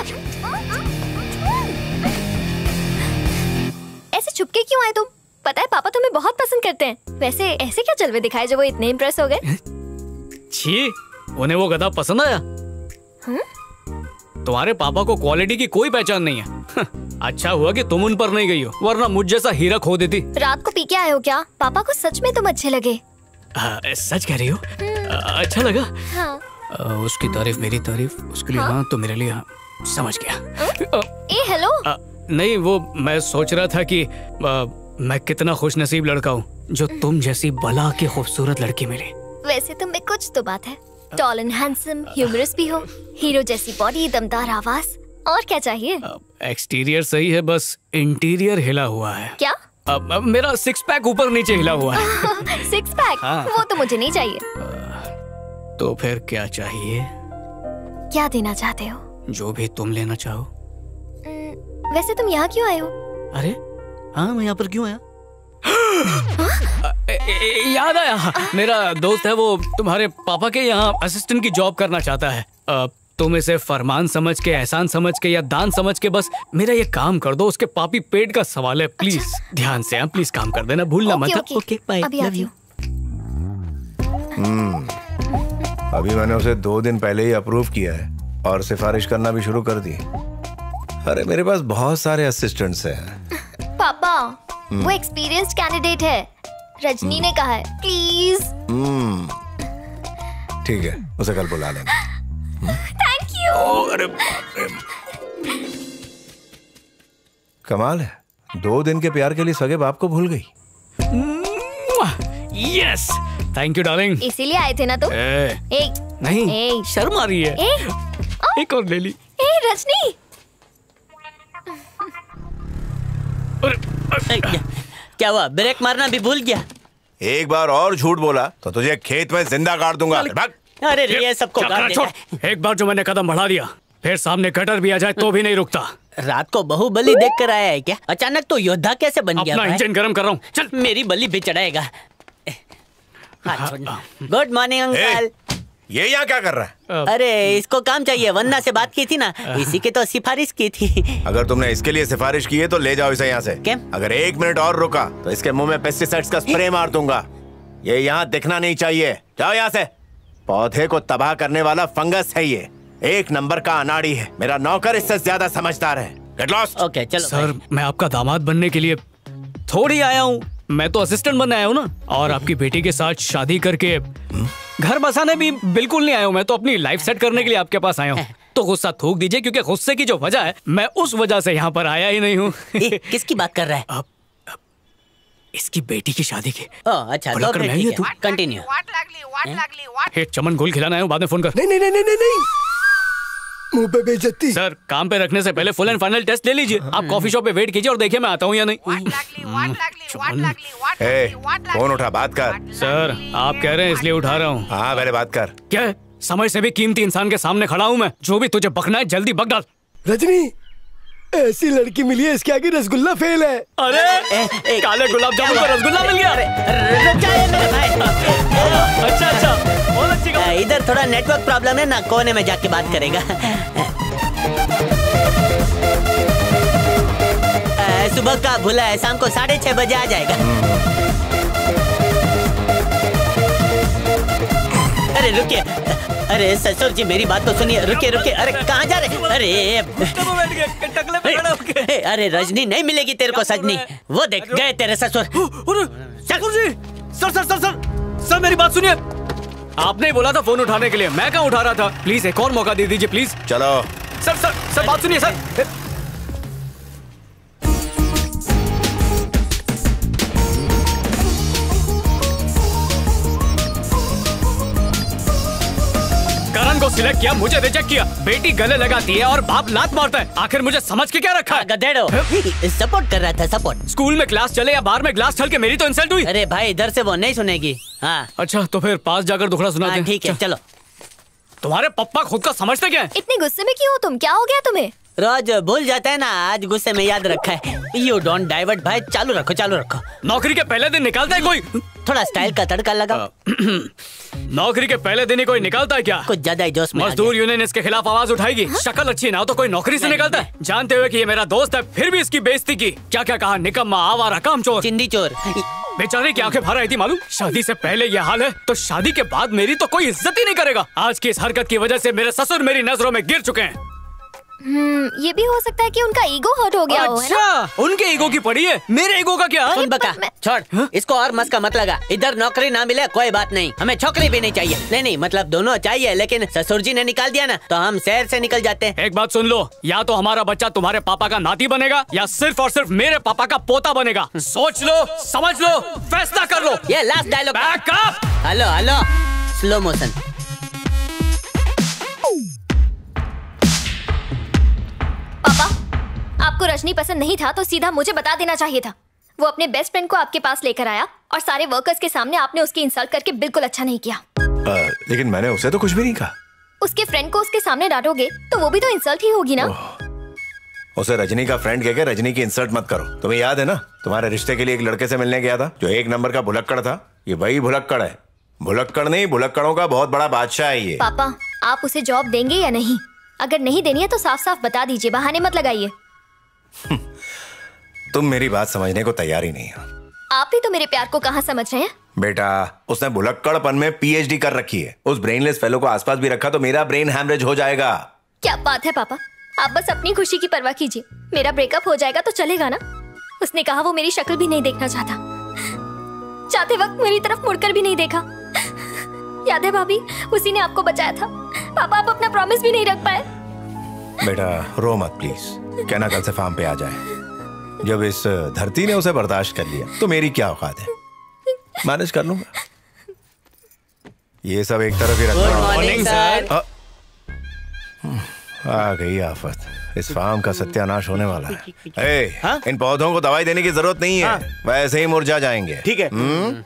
[SPEAKER 5] ऐसे छुपके क्यों आए तुम? पता है पापा तुम्हें बहुत पसंद करते हैं। वैसे ऐसे क्या जलवे दिखाए जो वो इतने इम्प्रेस हो गए?
[SPEAKER 9] छी, उन्हें वो गधा पसंद आया?
[SPEAKER 5] हुँ?
[SPEAKER 9] तुम्हारे पापा को क्वालिटी की कोई पहचान नहीं है। अच्छा हुआ कि तुम उन पर नहीं गई हो, वरना मुझ जैसा हीरा खो देती।
[SPEAKER 5] रात को पी के आए हो क्या? पापा को सच में तुम अच्छे लगे।
[SPEAKER 9] आ, सच कह रही हो? आ, अच्छा लगा?
[SPEAKER 5] हाँ।
[SPEAKER 9] आ, उसकी तारीफ मेरी तारीफ, उसके लिए हाँ तो मेरे लिए हाँ। समझ गया। आ,
[SPEAKER 5] ए हेलो।
[SPEAKER 9] आ, नहीं वो मैं सोच रहा था कि आ, मैं कितना खुश नसीब लड़का हूँ जो तुम जैसी भला की खूबसूरत लड़की मिली।
[SPEAKER 5] वैसे तुम में कुछ तो बात है। टॉल एंड हैंडसम, ह्यूमरस भी हो, हीरो जैसी बॉडी, दमदार आवाज, और क्या चाहिए?
[SPEAKER 9] एक्सटीरियर सही है, बस इंटीरियर हिला हुआ है।
[SPEAKER 5] क्या?
[SPEAKER 9] अब, अब मेरा सिक्स पैक ऊपर नीचे हिला हुआ है।
[SPEAKER 5] Six pack?
[SPEAKER 9] हाँ।
[SPEAKER 5] वो तो मुझे नहीं चाहिए।
[SPEAKER 9] तो फिर क्या चाहिए?
[SPEAKER 5] क्या देना चाहते हो?
[SPEAKER 9] जो भी तुम लेना चाहो।
[SPEAKER 5] वैसे तुम यहाँ क्यों आए हो?
[SPEAKER 9] अरे हाँ मैं यहाँ पर क्यों आया? ए, ए, याद आया, मेरा दोस्त है वो तुम्हारे पापा के यहाँ असिस्टेंट की जॉब करना चाहता है। आ, तुम इसे फरमान समझ के, एहसान समझ के या दान समझ के बस मेरा ये काम कर दो। उसके पापी पेट का सवाल है। प्लीज अच्छा। ध्यान से हाँ, प्लीज काम कर देना, भूलना मत।
[SPEAKER 5] Okay bye, love you.
[SPEAKER 12] Hmm, अभी मैंने उसे दो दिन पहले ही अप्रूव किया है और सिफारिश करना भी शुरू कर दी। अरे मेरे पास बहुत सारे असिस्टेंट्स हैं।
[SPEAKER 5] पापा वो एक्सपीरियंस्ड कैंडिडेट है, रजनी ने कहा है, प्लीज।
[SPEAKER 12] हम्म, ठीक है, उसे कल बुला लेंगे।
[SPEAKER 5] Thank you.
[SPEAKER 12] अरे कमाल है, दो दिन के प्यार के लिए सगे बाप को भूल गई।
[SPEAKER 9] Yes, thank you darling.
[SPEAKER 5] इसीलिए आए थे ना तुम?
[SPEAKER 9] ए,
[SPEAKER 5] ए,
[SPEAKER 9] नहीं
[SPEAKER 5] ए,
[SPEAKER 9] शर्म आ रही है।
[SPEAKER 5] ए,
[SPEAKER 9] एक और ले ली।
[SPEAKER 5] ए, रजनी
[SPEAKER 16] क्या हुआ? ब्रेक मारना भी भूल गया?
[SPEAKER 12] एक बार और झूठ बोला तो तुझे खेत में जिंदा गाड़ दूंगा।
[SPEAKER 16] अरे ये सबको गाड़ देता।
[SPEAKER 9] एक बार जो मैंने कदम बढ़ा दिया फिर सामने गटर भी आ जाए तो भी नहीं रुकता।
[SPEAKER 16] रात को बाहुबली देख कर आया है क्या? अचानक तो योद्धा कैसे बन गया?
[SPEAKER 9] अपना इंजन गरम कर रहा हूँ।
[SPEAKER 16] चल मेरी बलि भी चढ़ाएगा। Good morning uncle.
[SPEAKER 12] ये यहाँ क्या कर रहा है?
[SPEAKER 16] अरे इसको काम चाहिए, वंदना से बात की थी ना, इसी की तो सिफारिश की थी।
[SPEAKER 12] अगर तुमने इसके लिए सिफारिश की है तो ले जाओ इसे यहाँ से।
[SPEAKER 16] क्या?
[SPEAKER 12] अगर एक मिनट और रुका तो इसके मुंह में पेस्टिसाइड्स का स्प्रे मार दूंगा। ये यहाँ दिखना नहीं चाहिए। जाओ यहाँ से। पौधे को तबाह करने वाला फंगस है ये, एक नंबर का अनाड़ी है। मेरा नौकर इससे ज्यादा समझदार है। Get lost.
[SPEAKER 16] ओके चलो।
[SPEAKER 9] सर मैं आपका दामाद बनने के लिए थोड़ी आया हूँ, मैं तो असिस्टेंट बनने आया हूँ ना। और आपकी बेटी के साथ शादी करके घर बसाने भी बिल्कुल नहीं आया हूँ, मैं तो अपनी लाइफ सेट करने के लिए आपके पास आया हूँ। तो गुस्सा थूक दीजिए, क्योंकि गुस्से की जो वजह है मैं उस वजह से यहाँ पर आया ही नहीं हूँ।
[SPEAKER 16] किसकी बात कर रहा है?
[SPEAKER 9] अब, अब इसकी बेटी की शादी की।
[SPEAKER 16] ओह अच्छा, कंटिन्यू।
[SPEAKER 9] हे चमन गोल खिलाना है, बाद में फोन कर।
[SPEAKER 10] नहीं नहीं नहीं नहीं नहीं, मुंह पे बेइज्जती।
[SPEAKER 9] सर काम पे रखने से पहले फुल एंड फाइनल टेस्ट ले लीजिए। आप कॉफी शॉप पे वेट कीजिए और देखिए मैं आता हूँ या नहीं।
[SPEAKER 12] ए, फोन उठा, बात कर।
[SPEAKER 9] सर आप कह रहे हैं इसलिए उठा रहा हूँ।
[SPEAKER 12] हाँ पहले बात कर।
[SPEAKER 9] क्या है? समय से भी कीमती इंसान के सामने खड़ा हूँ मैं। जो भी तुझे बकना है जल्दी बक डाल।
[SPEAKER 10] रजनी ऐसी लड़की मिली है, इसके आगे रसगुल्ला फेल है।
[SPEAKER 9] अरे ए, ए, काले गुलाब जामुन का रसगुल्ला मिल गया। अच्छा अच्छा, बहुत अच्छी बात।
[SPEAKER 16] इधर थोड़ा नेटवर्क प्रॉब्लम है ना, कोने में जाके बात करेगा। सुबह का भूला है, शाम को साढ़े छह बजे आ जाएगा। अरे रुकिए, अरे ससुर जी मेरी बात तो सुनिए। रुकिए रुकिए, अरे कहाँ जा रहे? अरे अरे अरे रजनी नहीं मिलेगी तेरे को सजनी। वो देख गए तेरे ससुर।
[SPEAKER 9] ससुर जी, sir sir sir sir sir मेरी बात सुनिए। आपने बोला था फोन उठाने के लिए, मैं कहाँ उठा रहा था। प्लीज एक और मौका दे दीजिए प्लीज।
[SPEAKER 12] चलो
[SPEAKER 9] सर सर सर बात सुनिए सर। करण को सिलेक्ट किया, मुझे रिजेक्ट किया। बेटी गले लगाती है और बाप लात मारता है। आखिर मुझे समझ के क्या रखा है?
[SPEAKER 16] गधेड़ो, सपोर्ट कर रहा था सपोर्ट।
[SPEAKER 9] स्कूल में क्लास चले या बाहर में ग्लास चल के मेरी तो इंसल्ट हुई।
[SPEAKER 16] अरे भाई इधर से वो नहीं सुनेगी। हाँ
[SPEAKER 9] अच्छा तो फिर पास जाकर दुखड़ा सुना दे।
[SPEAKER 16] ठीक है चलो।
[SPEAKER 9] तुम्हारे पप्पा खुद का समझते क्या है?
[SPEAKER 5] इतने गुस्से में क्यों हो तुम? क्या हो गया तुम्हें?
[SPEAKER 16] रोज भूल जाता है ना, आज गुस्से में याद रखा है। यू डोंट डाइवर्ट भाई, चालू रखो चालू रखो।
[SPEAKER 9] नौकरी के पहले दिन निकालता है कोई?
[SPEAKER 16] थोड़ा स्टाइल का तड़का लगा।
[SPEAKER 9] नौकरी के पहले दिन ही कोई निकालता है क्या?
[SPEAKER 16] कुछ ज्यादा ही जोश में।
[SPEAKER 9] मजदूर यूनियन इसके खिलाफ आवाज उठाएगी। हाँ? शक्ल अच्छी ना हो तो कोई नौकरी से निकालता है? जानते हुए कि ये मेरा दोस्त है फिर भी इसकी बेइज्जती की। क्या क्या कहा? निकम्मा, आवारा, कामचोर,
[SPEAKER 16] चिंदी चोर।
[SPEAKER 9] बेचारे की आंखें भर आई थी मालूम। शादी से पहले ये हाल है तो शादी के बाद मेरी तो कोई इज्जत ही नहीं करेगा। आज की इस हरकत की वजह से मेरे ससुर मेरी नजरों में गिर चुके हैं।
[SPEAKER 5] हम्म, ये भी हो सकता है कि उनका ईगो हर्ट हो गया हो, है ना?
[SPEAKER 20] अच्छा, उनके ईगो की पड़ी है, मेरे ईगो का क्या?
[SPEAKER 16] सुन बका, छोड़ इसको और मस्का मत लगा। इधर नौकरी ना मिले कोई बात नहीं, हमें छोकरी भी नहीं चाहिए। नहीं नहीं मतलब दोनों चाहिए, लेकिन ससुर जी ने निकाल दिया ना तो हम शहर से निकल जाते हैं।
[SPEAKER 20] एक बात सुन लो, या तो हमारा बच्चा तुम्हारे पापा का नाती बनेगा या सिर्फ और सिर्फ मेरे पापा का पोता बनेगा। सोच लो, समझ लो, फैसला कर लो।
[SPEAKER 16] ये last dialogue.
[SPEAKER 20] Back up.
[SPEAKER 16] Hello hello, slow motion.
[SPEAKER 5] आपको रजनी पसंद नहीं था तो सीधा मुझे बता देना चाहिए था। वो अपने बेस्ट फ्रेंड को आपके पास लेकर आया और सारे वर्कर्स के सामने आपने उसकी इंसल्ट करके बिल्कुल अच्छा नहीं किया।
[SPEAKER 12] आ, लेकिन मैंने उसे तो कुछ भी नहीं कहा।
[SPEAKER 5] उसके फ्रेंड को उसके सामने डांटोगे तो वो भी तो इंसल्ट ही होगी ना।
[SPEAKER 12] उसे रजनी का फ्रेंड कह के रजनी की इंसल्ट मत करो। तुम्हें याद है ना, तुम्हारे रिश्ते के लिए एक लड़के से मिलने गया था जो एक नंबर का भुलक्कड़ था। ये वही भुलक्कड़ है। भुलक्कड़ नहीं, भुलक्कड़ों का बहुत बड़ा बादशाह है ये।
[SPEAKER 5] पापा, आप उसे जॉब देंगे या नहीं? अगर नहीं देनी है तो साफ साफ बता दीजिए, बहाने मत लगाइए।
[SPEAKER 12] तुम मेरी बात समझने को तैयार ही नहीं हो।
[SPEAKER 5] आप ही तो मेरे प्यार को कहाँ समझ रहे हैं?
[SPEAKER 12] बेटा, उसने भुलक्कड़पन में पीएचडी कर रखी है। उस ब्रेनलेस फेलो को आसपास भी रखा तो मेरा ब्रेन हैमरेज हो जाएगा।
[SPEAKER 5] क्या बात है पापा, आप बस अपनी खुशी की परवाह कीजिए। मेरा ब्रेकअप हो जाएगा तो चलेगा ना। उसने कहा वो मेरी शक्ल भी नहीं देखना चाहता। चाहते वक्त मेरी तरफ मुड़कर भी नहीं देखा। याद है भाभी, उसी ने आपको बचाया था। पापा, आप अपना प्रॉमिस भी नहीं रख पाए।
[SPEAKER 12] बेटा रो मत प्लीज। कहना कल से फार्म पे आ जाए। जब इस धरती ने उसे बर्दाश्त कर लिया तो मेरी क्या औकात है। मैनेज कर लूंगा। ये सब एक तरफ ही रखना। आ गई आफत। इस फार्म का सत्यानाश होने वाला है। ए, हाँ? इन पौधों को दवाई देने की जरूरत नहीं है। हाँ? वैसे ही मुरझा जाएंगे। ठीक है।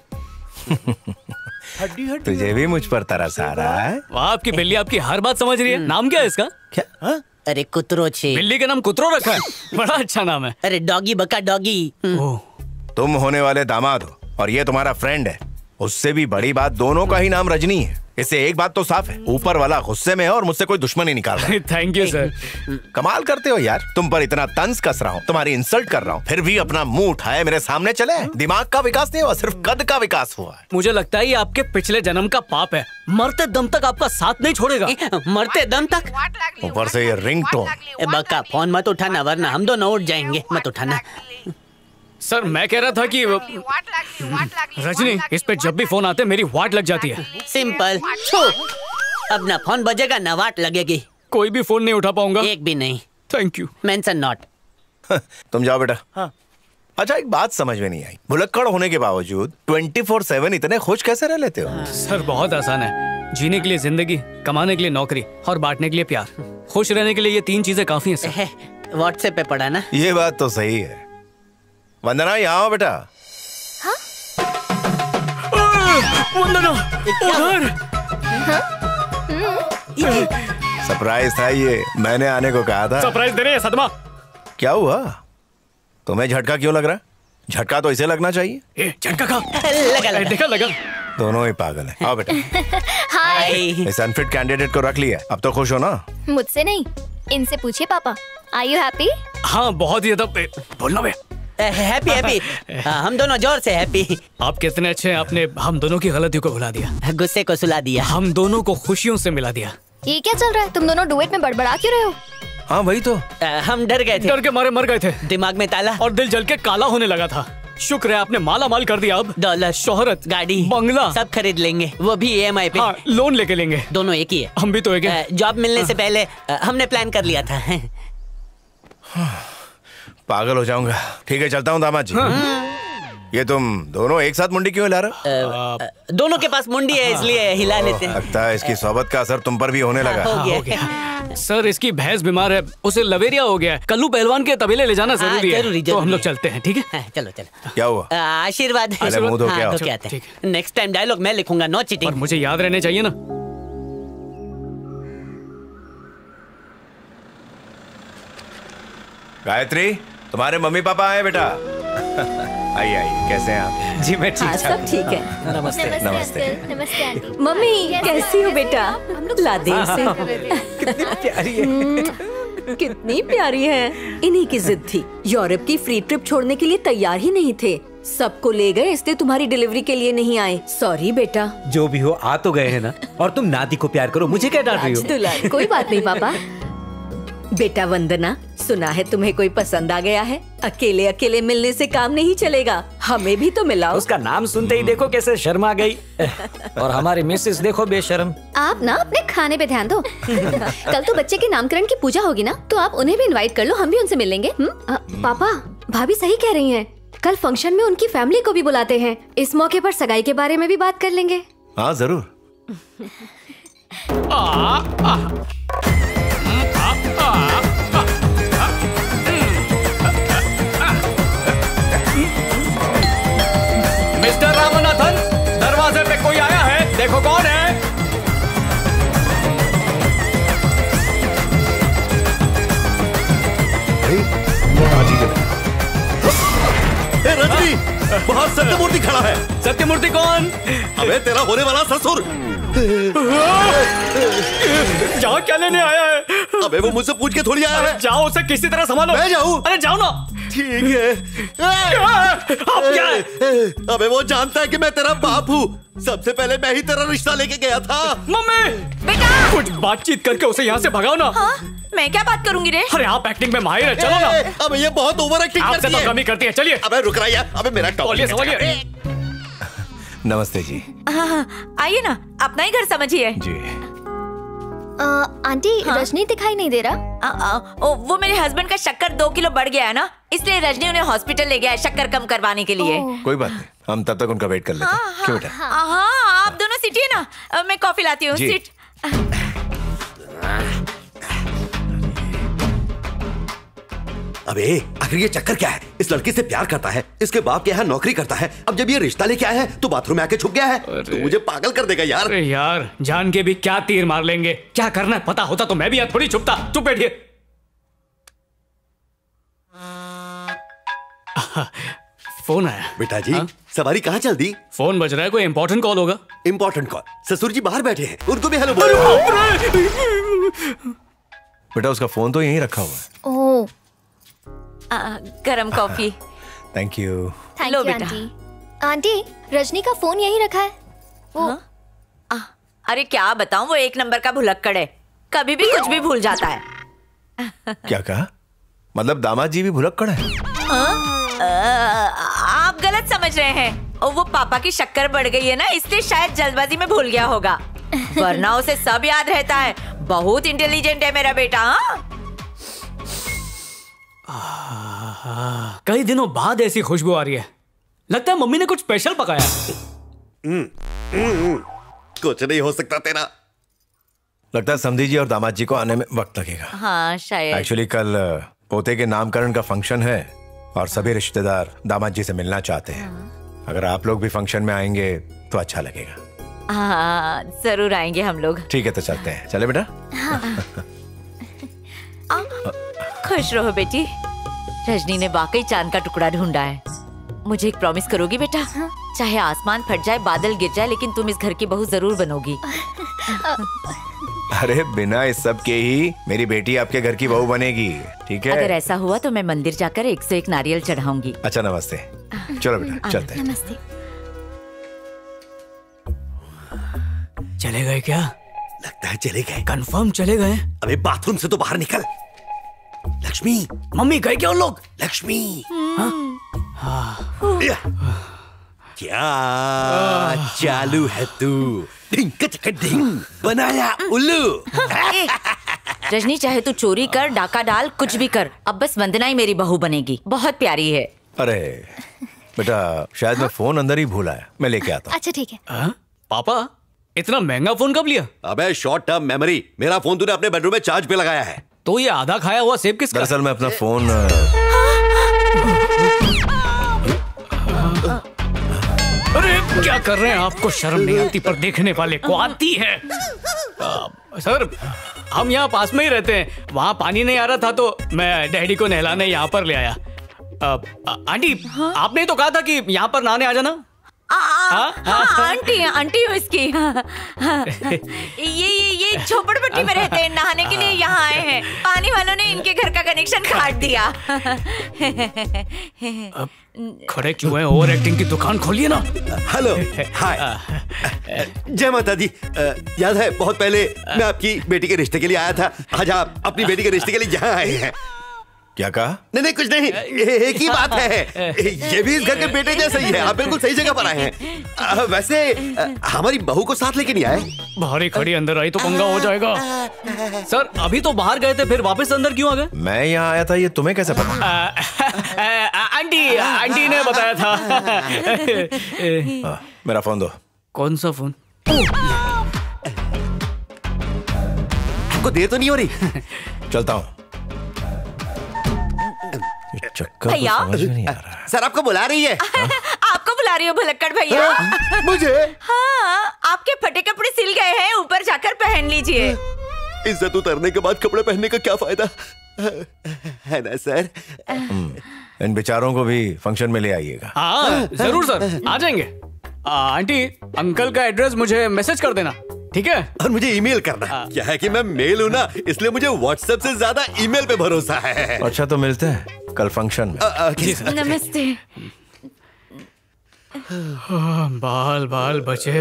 [SPEAKER 12] तुझे भी मुझ पर तरस आ रहा है?
[SPEAKER 20] वाह, आपकी बिल्ली आपकी हर बात समझ रही है। नाम क्या है इसका?
[SPEAKER 12] क्या?
[SPEAKER 20] हाँ?
[SPEAKER 16] अरे कुतरो छे।
[SPEAKER 20] बिल्ली का नाम कुतरो रखा है। बड़ा अच्छा नाम है।
[SPEAKER 16] अरे डॉगी बका डॉगी।
[SPEAKER 12] तुम होने वाले दामाद हो और ये तुम्हारा फ्रेंड है। उससे भी बड़ी बात, दोनों का ही नाम रजनी है। इससे एक बात तो साफ है, ऊपर वाला गुस्से में है और मुझसे कोई दुश्मनी निकाल रहा है।
[SPEAKER 20] Thank you sir.
[SPEAKER 12] कमाल करते हो यार। तुम पर इतना तंज कस रहा हूँ, तुम्हारी इंसल्ट कर रहा हूँ, फिर भी अपना मुंह उठाए मेरे सामने चले। दिमाग का विकास नहीं हुआ, सिर्फ कद का विकास हुआ है।
[SPEAKER 20] मुझे लगता है ये आपके पिछले जन्म का पाप है। मरते दम तक आपका साथ नहीं छोड़ेगा।
[SPEAKER 16] मरते दम तक?
[SPEAKER 12] ऊपर से ये रिंगटोन।
[SPEAKER 16] बका, फोन मत उठाना वरना हम दोनों उठ जाएंगे। मत उठाना।
[SPEAKER 20] सर, मैं कह रहा था कि रजनी, इस पे जब भी फोन आते मेरी वाट लग जाती है।
[SPEAKER 16] सिंपल। अब ना फोन बजेगा ना वाट लगेगी।
[SPEAKER 20] कोई भी फोन नहीं उठा पाऊंगा।
[SPEAKER 16] एक भी नहीं।
[SPEAKER 20] Thank you.
[SPEAKER 16] Mention not.
[SPEAKER 12] तुम जाओ बेटा। हाँ। अच्छा, एक बात समझ में नहीं आई, भुलक्कड़ होने के बावजूद ट्वेंटी फोर सेवन इतने खुश कैसे रह लेते हो?
[SPEAKER 20] सर, बहुत आसान है। जीने के लिए जिंदगी, कमाने के लिए नौकरी और बांटने के लिए प्यार। खुश रहने के लिए ये तीन चीजें काफी हैं सर।
[SPEAKER 16] व्हाट्सएप पे पढ़ा ना।
[SPEAKER 12] ये बात तो सही है। वंदना, यहाँ आओ बेटा।
[SPEAKER 5] हाँ?
[SPEAKER 20] वंदना, उधर।
[SPEAKER 12] सरप्राइज था ये, मैंने आने को कहा था।
[SPEAKER 20] सरप्राइज दे रहे हैं सदमा।
[SPEAKER 12] क्या हुआ? तुम्हें झटका क्यों लग रहा है? झटका तो इसे लगना चाहिए।
[SPEAKER 20] ए, झटका का
[SPEAKER 16] लगा, लगा।
[SPEAKER 20] देखा लगा।
[SPEAKER 12] दोनों ही पागल हैं। आओ बेटा।
[SPEAKER 5] हाय।
[SPEAKER 12] इस अनफिट कैंडिडेट को रख लिया, अब तो खुश हो ना?
[SPEAKER 5] मुझसे नहीं, इनसे पूछिए पापा। Are you happy?
[SPEAKER 20] हाँ, बहुत ही ज्यादा। बोलना बे।
[SPEAKER 16] Happy happy. हम दोनों जोर से हैप्पी।
[SPEAKER 20] आप कितने अच्छे हैं, आपने हम दोनों की गलतियों को भुला दिया,
[SPEAKER 16] गुस्से को सुला दिया,
[SPEAKER 20] हम दोनों को खुशियों से मिला दिया।
[SPEAKER 5] ये क्या चल रहा है? तुम दोनों डुएट में बड़बड़ा क्यों रहे हो?
[SPEAKER 12] हाँ वही तो।
[SPEAKER 16] हम डर गए थे।
[SPEAKER 20] डर के मारे मर गए थे।
[SPEAKER 16] दिमाग में ताला
[SPEAKER 20] और दिल जल के काला होने लगा था। शुक्र है आपने माला माल कर दिया। अब
[SPEAKER 16] दौलत,
[SPEAKER 20] शोहरत,
[SPEAKER 16] गाड़ी,
[SPEAKER 20] बंगला
[SPEAKER 16] सब खरीद लेंगे, वो भी ईएमआई पे।
[SPEAKER 20] हाँ, लोन लेके लेंगे।
[SPEAKER 16] दोनों एक ही है।
[SPEAKER 20] हम भी तो एक है।
[SPEAKER 16] जॉब मिलने से पहले हमने प्लान कर लिया था।
[SPEAKER 12] पागल हो जाऊंगा। ठीक है, चलता हूँ दामाद जी। हाँ। ये तुम दोनों एक साथ मुंडी क्यों हिला रहे हो?
[SPEAKER 16] दोनों के पास मुंडी है इसलिए हिला लेते हैं।
[SPEAKER 12] लगता है इसकी सोबत का असर तुम पर भी होने लगा।
[SPEAKER 16] हो गया।
[SPEAKER 20] हो गया। सर, इसकी भैंस बीमार है, उसे लवेरिया हो गया है। कल्लू पहलवान के तबेले ले जाना जरूरी है।
[SPEAKER 16] जरूरी,
[SPEAKER 20] तो हम लोग चलते हैं। ठीक है,
[SPEAKER 16] चलो चलो।
[SPEAKER 12] क्या हुआ?
[SPEAKER 16] आशीर्वाद। नेक्स्ट टाइम डायलॉग मैं लिखूंगा, नो चीटिंग।
[SPEAKER 20] मुझे याद रहने चाहिए ना।
[SPEAKER 12] गायत्री, तुम्हारे मम्मी पापा आए बेटा। आइए आइए, कैसे हैं आप?
[SPEAKER 11] जी मैं ठीक
[SPEAKER 18] हाँ, सब ठीक है।
[SPEAKER 12] नमस्ते नमस्ते।
[SPEAKER 5] नमस्ते।
[SPEAKER 18] मम्मी कैसी हो बेटा? ला दे इसे।
[SPEAKER 11] कितनी प्यारी है।
[SPEAKER 18] कितनी प्यारी है। इन्हीं की जिद थी, यूरोप की फ्री ट्रिप छोड़ने के लिए तैयार ही नहीं थे। सबको ले गए, इसलिए तुम्हारी डिलीवरी के लिए नहीं आए। सॉरी बेटा।
[SPEAKER 11] जो भी हो, आ तो गए हैं ना। और तुम नाती को प्यार करो, मुझे क्या डांट रही हो?
[SPEAKER 18] कोई बात नहीं पापा।
[SPEAKER 8] बेटा वंदना, सुना है तुम्हें कोई पसंद आ गया है। अकेले अकेले मिलने से काम नहीं चलेगा, हमें भी तो मिलाओ।
[SPEAKER 20] उसका नाम सुनते ही देखो कैसे शर्मा गई। और हमारी मिसेस देखो बेशर्म।
[SPEAKER 18] आप ना अपने खाने पे ध्यान दो। कल तो बच्चे के नामकरण की पूजा होगी ना, तो आप उन्हें भी इनवाइट कर लो, हम भी उनसे मिल लेंगे। आ, पापा, भाभी सही कह रही हैं। कल फंक्शन में उनकी फैमिली को भी बुलाते हैं। इस मौके पर सगाई के बारे में भी बात कर लेंगे।
[SPEAKER 12] हाँ जरूर।
[SPEAKER 21] आ, आ,
[SPEAKER 20] मिस्टर रामनाथन, दरवाजे पे कोई आया है, देखो कौन है।
[SPEAKER 1] ए रजनी, बाहर सत्यमूर्ति खड़ा है।
[SPEAKER 20] सत्यमूर्ति कौन?
[SPEAKER 1] अबे तेरा होने वाला ससुर।
[SPEAKER 20] यहाँ क्या लेने आया है?
[SPEAKER 1] अबे वो मुझसे पूछ के थोड़ी आया है।
[SPEAKER 20] जाओ उसे किसी तरह संभालो।
[SPEAKER 1] मैं जाऊँ?
[SPEAKER 20] अरे जाओ ना।
[SPEAKER 1] ठीक है।
[SPEAKER 20] अब क्या है?
[SPEAKER 1] अबे वो जानता है कि मैं तेरा बाप हूँ। सबसे पहले मैं ही तेरा रिश्ता लेके गया था।
[SPEAKER 20] मम्मी,
[SPEAKER 2] बेटा,
[SPEAKER 20] कुछ बातचीत करके उसे यहाँ से भगाओ ना।
[SPEAKER 2] हाँ? मैं क्या बात करूंगी रे?
[SPEAKER 20] अरे आप एक्टिंग में माहिर है, चलो ना।
[SPEAKER 1] अब ये बहुत ओवर एक्टिंग
[SPEAKER 20] आपसे
[SPEAKER 1] करती है।
[SPEAKER 20] तो कमी करती है, चलिए।
[SPEAKER 1] अबे रुक रहा यार, अबे मेरा
[SPEAKER 20] बोलिए, समझिए।
[SPEAKER 12] नमस्ते जी।
[SPEAKER 2] हाँ हाँ, आइए ना, अपना ही घर समझिए।
[SPEAKER 12] जी।
[SPEAKER 5] आ, आंटी, हाँ? रजनी दिखाई नहीं दे रहा।
[SPEAKER 2] आ, आ, ओ, वो मेरे हस्बैंड का शक्कर दो किलो बढ़ गया है ना, इसलिए रजनी उन्हें हॉस्पिटल ले गया है शक्कर कम करवाने के लिए।
[SPEAKER 12] कोई बात नहीं, हम तब तक उनका वेट कर लेते हैं।
[SPEAKER 2] हाँ,
[SPEAKER 12] क्यों बेटा?
[SPEAKER 2] हाँ, हाँ, आप दोनों सीटिए ना, आ, मैं कॉफी लाती हूँ। सीट।
[SPEAKER 1] अबे आखिर ये चक्कर क्या है? इस लड़की से प्यार करता है, इसके बाप के यहाँ नौकरी करता है, अब जब ये रिश्ता लेके आया है तो बाथरूम में आके छुप गया है। तो मुझे पागल कर देगा यार।
[SPEAKER 9] अरे यार, जान के भी क्या तीर मार लेंगे। क्या करना है पता होता तो मैं भी यहाँ थोड़ी छुपता। चुप बैठिए। फोन आया।
[SPEAKER 1] बेटा जी, हा? सवारी कहाँ चल दी?
[SPEAKER 9] फोन बज रहा है, कोई इंपॉर्टेंट कॉल होगा।
[SPEAKER 1] Important call? ससुर जी बाहर बैठे हैं, उनको भी हेलो बोलो।
[SPEAKER 12] बेटा उसका फोन तो यहीं रखा हुआ है।
[SPEAKER 5] ओह,
[SPEAKER 2] गरम coffee.
[SPEAKER 12] Thank you.
[SPEAKER 5] Thank you aunty. Aunty, Rajni का फोन यहीं रखा है। वो
[SPEAKER 2] हाँ? आ, अरे क्या बताऊं, वो एक नंबर का भुलक्कड़ है, कभी भी कुछ भी भूल जाता है।
[SPEAKER 12] क्या कहा? मतलब दामाद जी भी भुलक्कड़ है?
[SPEAKER 2] आ, आप गलत समझ रहे हैं। और वो पापा की शक्कर बढ़ गई है ना, इसलिए शायद जल्दबाजी में भूल गया होगा, वरना उसे सब याद रहता है। बहुत इंटेलिजेंट है मेरा बेटा।
[SPEAKER 9] हाँ? कई दिनों बाद ऐसी खुशबू आ रही है, लगता है मम्मी ने कुछ स्पेशल पकाया।
[SPEAKER 1] हम्म, हम्म, कुछ नहीं हो सकता तेरा।
[SPEAKER 12] लगता है समधी जी और दामाद जी को आने में वक्त लगेगा।
[SPEAKER 2] हाँ शायद।
[SPEAKER 12] एक्चुअली कल पोते के नामकरण का फंक्शन है और सभी रिश्तेदार दामाद जी से मिलना चाहते हैं। हाँ। अगर आप लोग भी फंक्शन में आएंगे तो अच्छा लगेगा।
[SPEAKER 2] हाँ जरूर आएंगे हम लोग।
[SPEAKER 12] ठीक है तो चलते हैं। चले बेटा।
[SPEAKER 2] हाँ। खुश रहो बेटी, रजनी ने वाकई चांद का टुकड़ा ढूंढा है। मुझे एक प्रॉमिस करोगी बेटा? हाँ? चाहे आसमान फट जाए, बादल गिर जाए, लेकिन तुम इस घर की बहू जरूर बनोगी।
[SPEAKER 12] अरे बिना इस सब के ही मेरी बेटी आपके घर की बहू बनेगी, ठीक है?
[SPEAKER 2] अगर ऐसा हुआ तो मैं मंदिर जाकर एक सौ एक नारियल चढ़ाऊंगी।
[SPEAKER 12] अच्छा नमस्ते। चलो बेटा चलते हैं।
[SPEAKER 2] नमस्ते।
[SPEAKER 9] चले गए क्या?
[SPEAKER 1] लगता है चले गए।
[SPEAKER 9] कंफर्म चले गए?
[SPEAKER 1] अबे बाथरूम से तो बाहर निकल। लक्ष्मी,
[SPEAKER 9] मम्मी गए क्या उन लोग?
[SPEAKER 1] लक्ष्मी।
[SPEAKER 9] हाँ?
[SPEAKER 1] क्या चालू है तू? ढिंग चक ढिंग बनाया उल्लू।
[SPEAKER 2] रजनी चाहे तू चोरी कर, डाका डाल, कुछ भी कर, अब बस वंदना ही मेरी बहू बनेगी। बहुत प्यारी है।
[SPEAKER 12] अरे बेटा शायद मैं फोन अंदर ही भूला है, मैं लेके आता हूँ।
[SPEAKER 5] अच्छा ठीक है।
[SPEAKER 9] हाँ? पापा इतना महंगा फोन कब लिया?
[SPEAKER 1] अबे शॉर्ट टर्म मेमोरी, मेरा फोन तूने अपने बेडरूम में चार्ज पे लगाया है।
[SPEAKER 9] तो ये आधा खाया हुआ सेब किसका?
[SPEAKER 12] दरअसल मैं अपना फोन।
[SPEAKER 9] अरे क्या कर रहे हैं? आपको शर्म नहीं आती? पर देखने वाले को आती है। आ, सर हम यहाँ पास में ही रहते हैं, वहाँ पानी नहीं आ रहा था तो मैं डैडी को नहलाने यहाँ पर ले आया। आंटी हाँ? आपने तो कहा था कि यहाँ पर नहाने आ जाना।
[SPEAKER 2] हाँ, हाँ, आंटी आंटी हूँ इसकी। हाँ, हाँ, ये ये ये ये झोपड़पट्टी में रहते हैं, नहाने के लिए यहाँ आए हैं। पानी वालों ने इनके घर का कनेक्शन काट दिया।
[SPEAKER 9] अब खड़े क्यों हैं? ओवर एक्टिंग की दुकान खोलिए ना।
[SPEAKER 1] हेलो, हाय, जय माता दी। अ, याद है बहुत पहले मैं आपकी बेटी के रिश्ते के लिए आया था। आज आप अपनी बेटी के रिश्ते के लिए यहाँ आए हैं।
[SPEAKER 12] क्या कहा?
[SPEAKER 1] नहीं नहीं कुछ नहीं, एक ही बात है। ये भी इस घर के बेटे जैसे ही है। आप बिल्कुल सही जगह पर आए हैं। अ, वैसे अ, हमारी बहू को साथ लेके नहीं आए?
[SPEAKER 9] बाहर ही खड़ी, अंदर आई तो पंगा हो जाएगा।
[SPEAKER 6] सर अभी तो बाहर गए थे, फिर वापस अंदर क्यों आ गए?
[SPEAKER 12] मैं यहाँ आया था, ये तुम्हें कैसे पता?
[SPEAKER 9] आंटी आंटी ने बताया था।
[SPEAKER 12] आ, मेरा फोन दो।
[SPEAKER 9] कौन सा फोन?
[SPEAKER 1] आपको देर तो नहीं हो रही?
[SPEAKER 12] चलता हूँ। चक्कर तो
[SPEAKER 2] भैया,
[SPEAKER 12] समझ में नहीं आ रहा है।
[SPEAKER 1] सर आपको बुला रही है।
[SPEAKER 2] आपको बुला रही हो भुलक्कड़ भैया।
[SPEAKER 1] मुझे?
[SPEAKER 2] हाँ, आपके फटे कपड़े सिल गए हैं, ऊपर जाकर पहन लीजिए।
[SPEAKER 1] इज्जत उतरने के बाद कपड़े पहनने का क्या फायदा है ना सर?
[SPEAKER 12] इन बेचारों को भी फंक्शन में ले आइएगा।
[SPEAKER 9] हाँ जरूर सर, आ जाएंगे। आ, आंटी अंकल का एड्रेस मुझे मैसेज कर देना, ठीक है?
[SPEAKER 1] और मुझे ईमेल करना। क्या है कि मैं मेल हूँ ना, इसलिए मुझे व्हाट्सएप से ज्यादा ईमेल पे भरोसा है।
[SPEAKER 12] अच्छा तो मिलते हैं कल फंक्शन में।
[SPEAKER 2] नमस्ते।
[SPEAKER 9] बाल बाल बचे।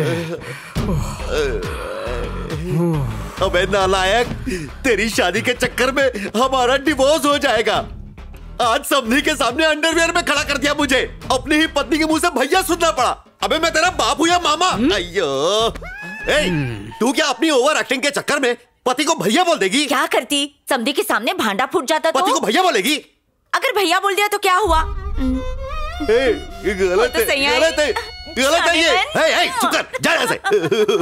[SPEAKER 1] अबे नालायक, तेरी शादी के चक्कर में हमारा डिवोर्स हो जाएगा। आज सबनी के सामने अंडरवियर में खड़ा कर दिया मुझे। अपनी ही पत्नी के मुंह से भैया सुनना पड़ा। अबे मैं तेरा बाप हूँ या मामा? अयो, ए, तू क्या अपनी ओवर एक्टिंग के चक्कर में पति को भैया बोल देगी?
[SPEAKER 2] क्या करती? समधी के सामने भांडा फूट जाता तो?
[SPEAKER 1] पति को भैया बोलेगी?
[SPEAKER 2] अगर भैया बोल दिया तो क्या हुआ?
[SPEAKER 1] ए, ये गलत है, गलत है, गलत है ये। ए, ए, चुप कर, जा यहाँ से।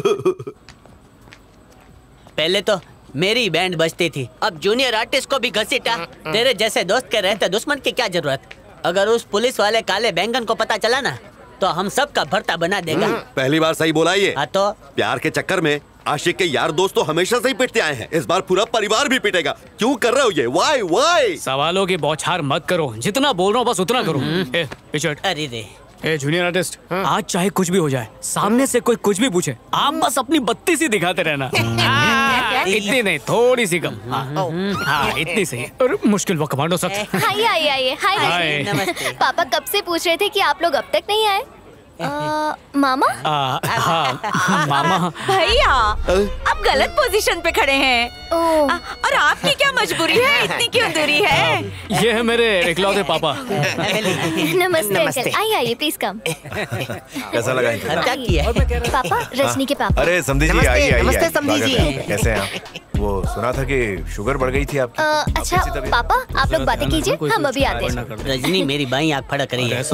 [SPEAKER 16] पहले तो मेरी बैंड बजती थी, अब जूनियर आर्टिस्ट को भी घसीटा। तेरे जैसे दोस्त के रहते दुश्मन की क्या जरूरत? अगर उस पुलिस वाले काले बैंगन को पता चला ना तो हम सब का भरता बना देगा।
[SPEAKER 1] पहली बार सही बोला ये।
[SPEAKER 16] हाँ तो
[SPEAKER 1] प्यार के चक्कर में आशिक के यार दोस्त तो हमेशा से ही पिटते आए हैं। इस बार पूरा परिवार भी पिटेगा। क्यों कर रहे हो ये? Why why?
[SPEAKER 9] सवालों की बौछार मत करो, जितना बोल रहा हूँ बस उतना करो। ए, पिछड़।
[SPEAKER 16] अरे रे
[SPEAKER 9] ए जूनियर आर्टिस्ट, आज चाहे कुछ भी हो जाए, सामने से कोई कुछ भी पूछे, आप बस अपनी बत्ती सी दिखाते रहना। इतनी नहीं, थोड़ी सी कम। हाँ इतनी सही। और मुश्किल वो कमांडो सख्त।
[SPEAKER 5] आइए आइए आइए। हाय
[SPEAKER 9] हाय।
[SPEAKER 5] नमस्ते। पापा कब से पूछ रहे थे कि आप लोग अब तक नहीं आए। आ, मामा?
[SPEAKER 9] आ, हाँ मामा।
[SPEAKER 2] भैया, आप गलत पोजीशन पे खड़े हैं।
[SPEAKER 5] ओह।
[SPEAKER 2] और आपकी क्या मजबूरी है? इतनी क्यों दूरी है?
[SPEAKER 9] ये है मेरे इकलौते पापा।
[SPEAKER 5] नमस्ते अंकल, आइए आइए प्लीज कम।
[SPEAKER 12] कैसा लगा?
[SPEAKER 16] क्या किया?
[SPEAKER 5] पापा, रजनी के पापा।
[SPEAKER 12] अरे समधी जी, आइए आइए।
[SPEAKER 2] नमस्ते समधी जी।
[SPEAKER 12] कैसे हैं आप? वो सुना था कि शुगर बढ़ गई थी आपकी।
[SPEAKER 5] आ, अच्छा पापा, आप लोग बातें कीजिए, हम अभी आते हैं।
[SPEAKER 16] रजनी मेरी बाई आँख फड़क रही है।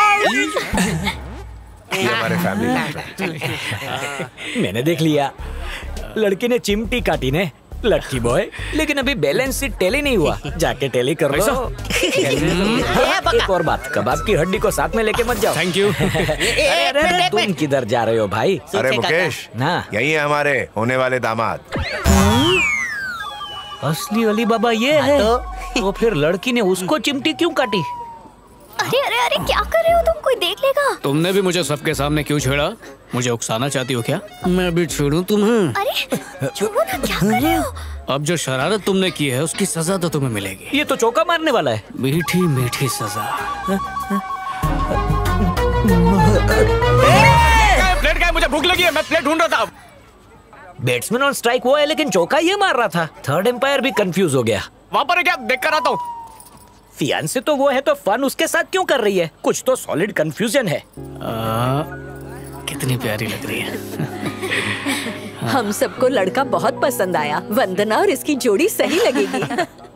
[SPEAKER 12] ये हमारे फैमिली।
[SPEAKER 6] मैंने देख लिया, लड़की ने चिमटी काटी ने, लड़की बॉय, लेकिन अभी बैलेंस शीट टैली नहीं हुआ। जाके टैली कर लो। एक और बात, कबाब की हड्डी को साथ में लेके मत जाओ।
[SPEAKER 9] Thank you.
[SPEAKER 6] अरे अरे तुम किधर जा रहे हो भाई?
[SPEAKER 12] अरे मुकेश,
[SPEAKER 6] ना
[SPEAKER 12] यही है हमारे होने वाले दामाद।
[SPEAKER 6] असली अली बाबा ये है। तो, तो फिर लड़की ने उसको चिमटी क्यों काटी?
[SPEAKER 5] अरे अरे अरे क्या कर रहे हो तुम? कोई देख लेगा।
[SPEAKER 9] तुमने भी मुझे सबके सामने क्यों छेड़ा? मुझे उकसाना चाहती हो क्या? मैं भी छेड़ूं तुम्हें?
[SPEAKER 5] अरे छुओ ना, क्या कर रहे हो?
[SPEAKER 9] अब जो शरारत तुमने की है उसकी सजा तो तुम्हें मिलेगी।
[SPEAKER 6] ये तो चौका मारने वाला है।
[SPEAKER 9] मीठी मीठी सजा।
[SPEAKER 14] प्लेट का है, मुझे भूख लगी है, मैं प्लेट ढूंढ रहा था।
[SPEAKER 6] बैट्समैन ऑन स्ट्राइक हुआ है लेकिन चौका ये मार रहा था। थर्ड एम्पायर भी कंफ्यूज हो गया।
[SPEAKER 14] वहाँ पर क्या देख कर आता हूँ?
[SPEAKER 6] फियांसे तो वो है तो फन उसके साथ क्यों कर रही है? कुछ तो सॉलिड कंफ्यूजन है।
[SPEAKER 9] आ, कितनी प्यारी लग रही है।
[SPEAKER 8] हम सबको लड़का बहुत पसंद आया। वंदना और इसकी जोड़ी सही लगेगी।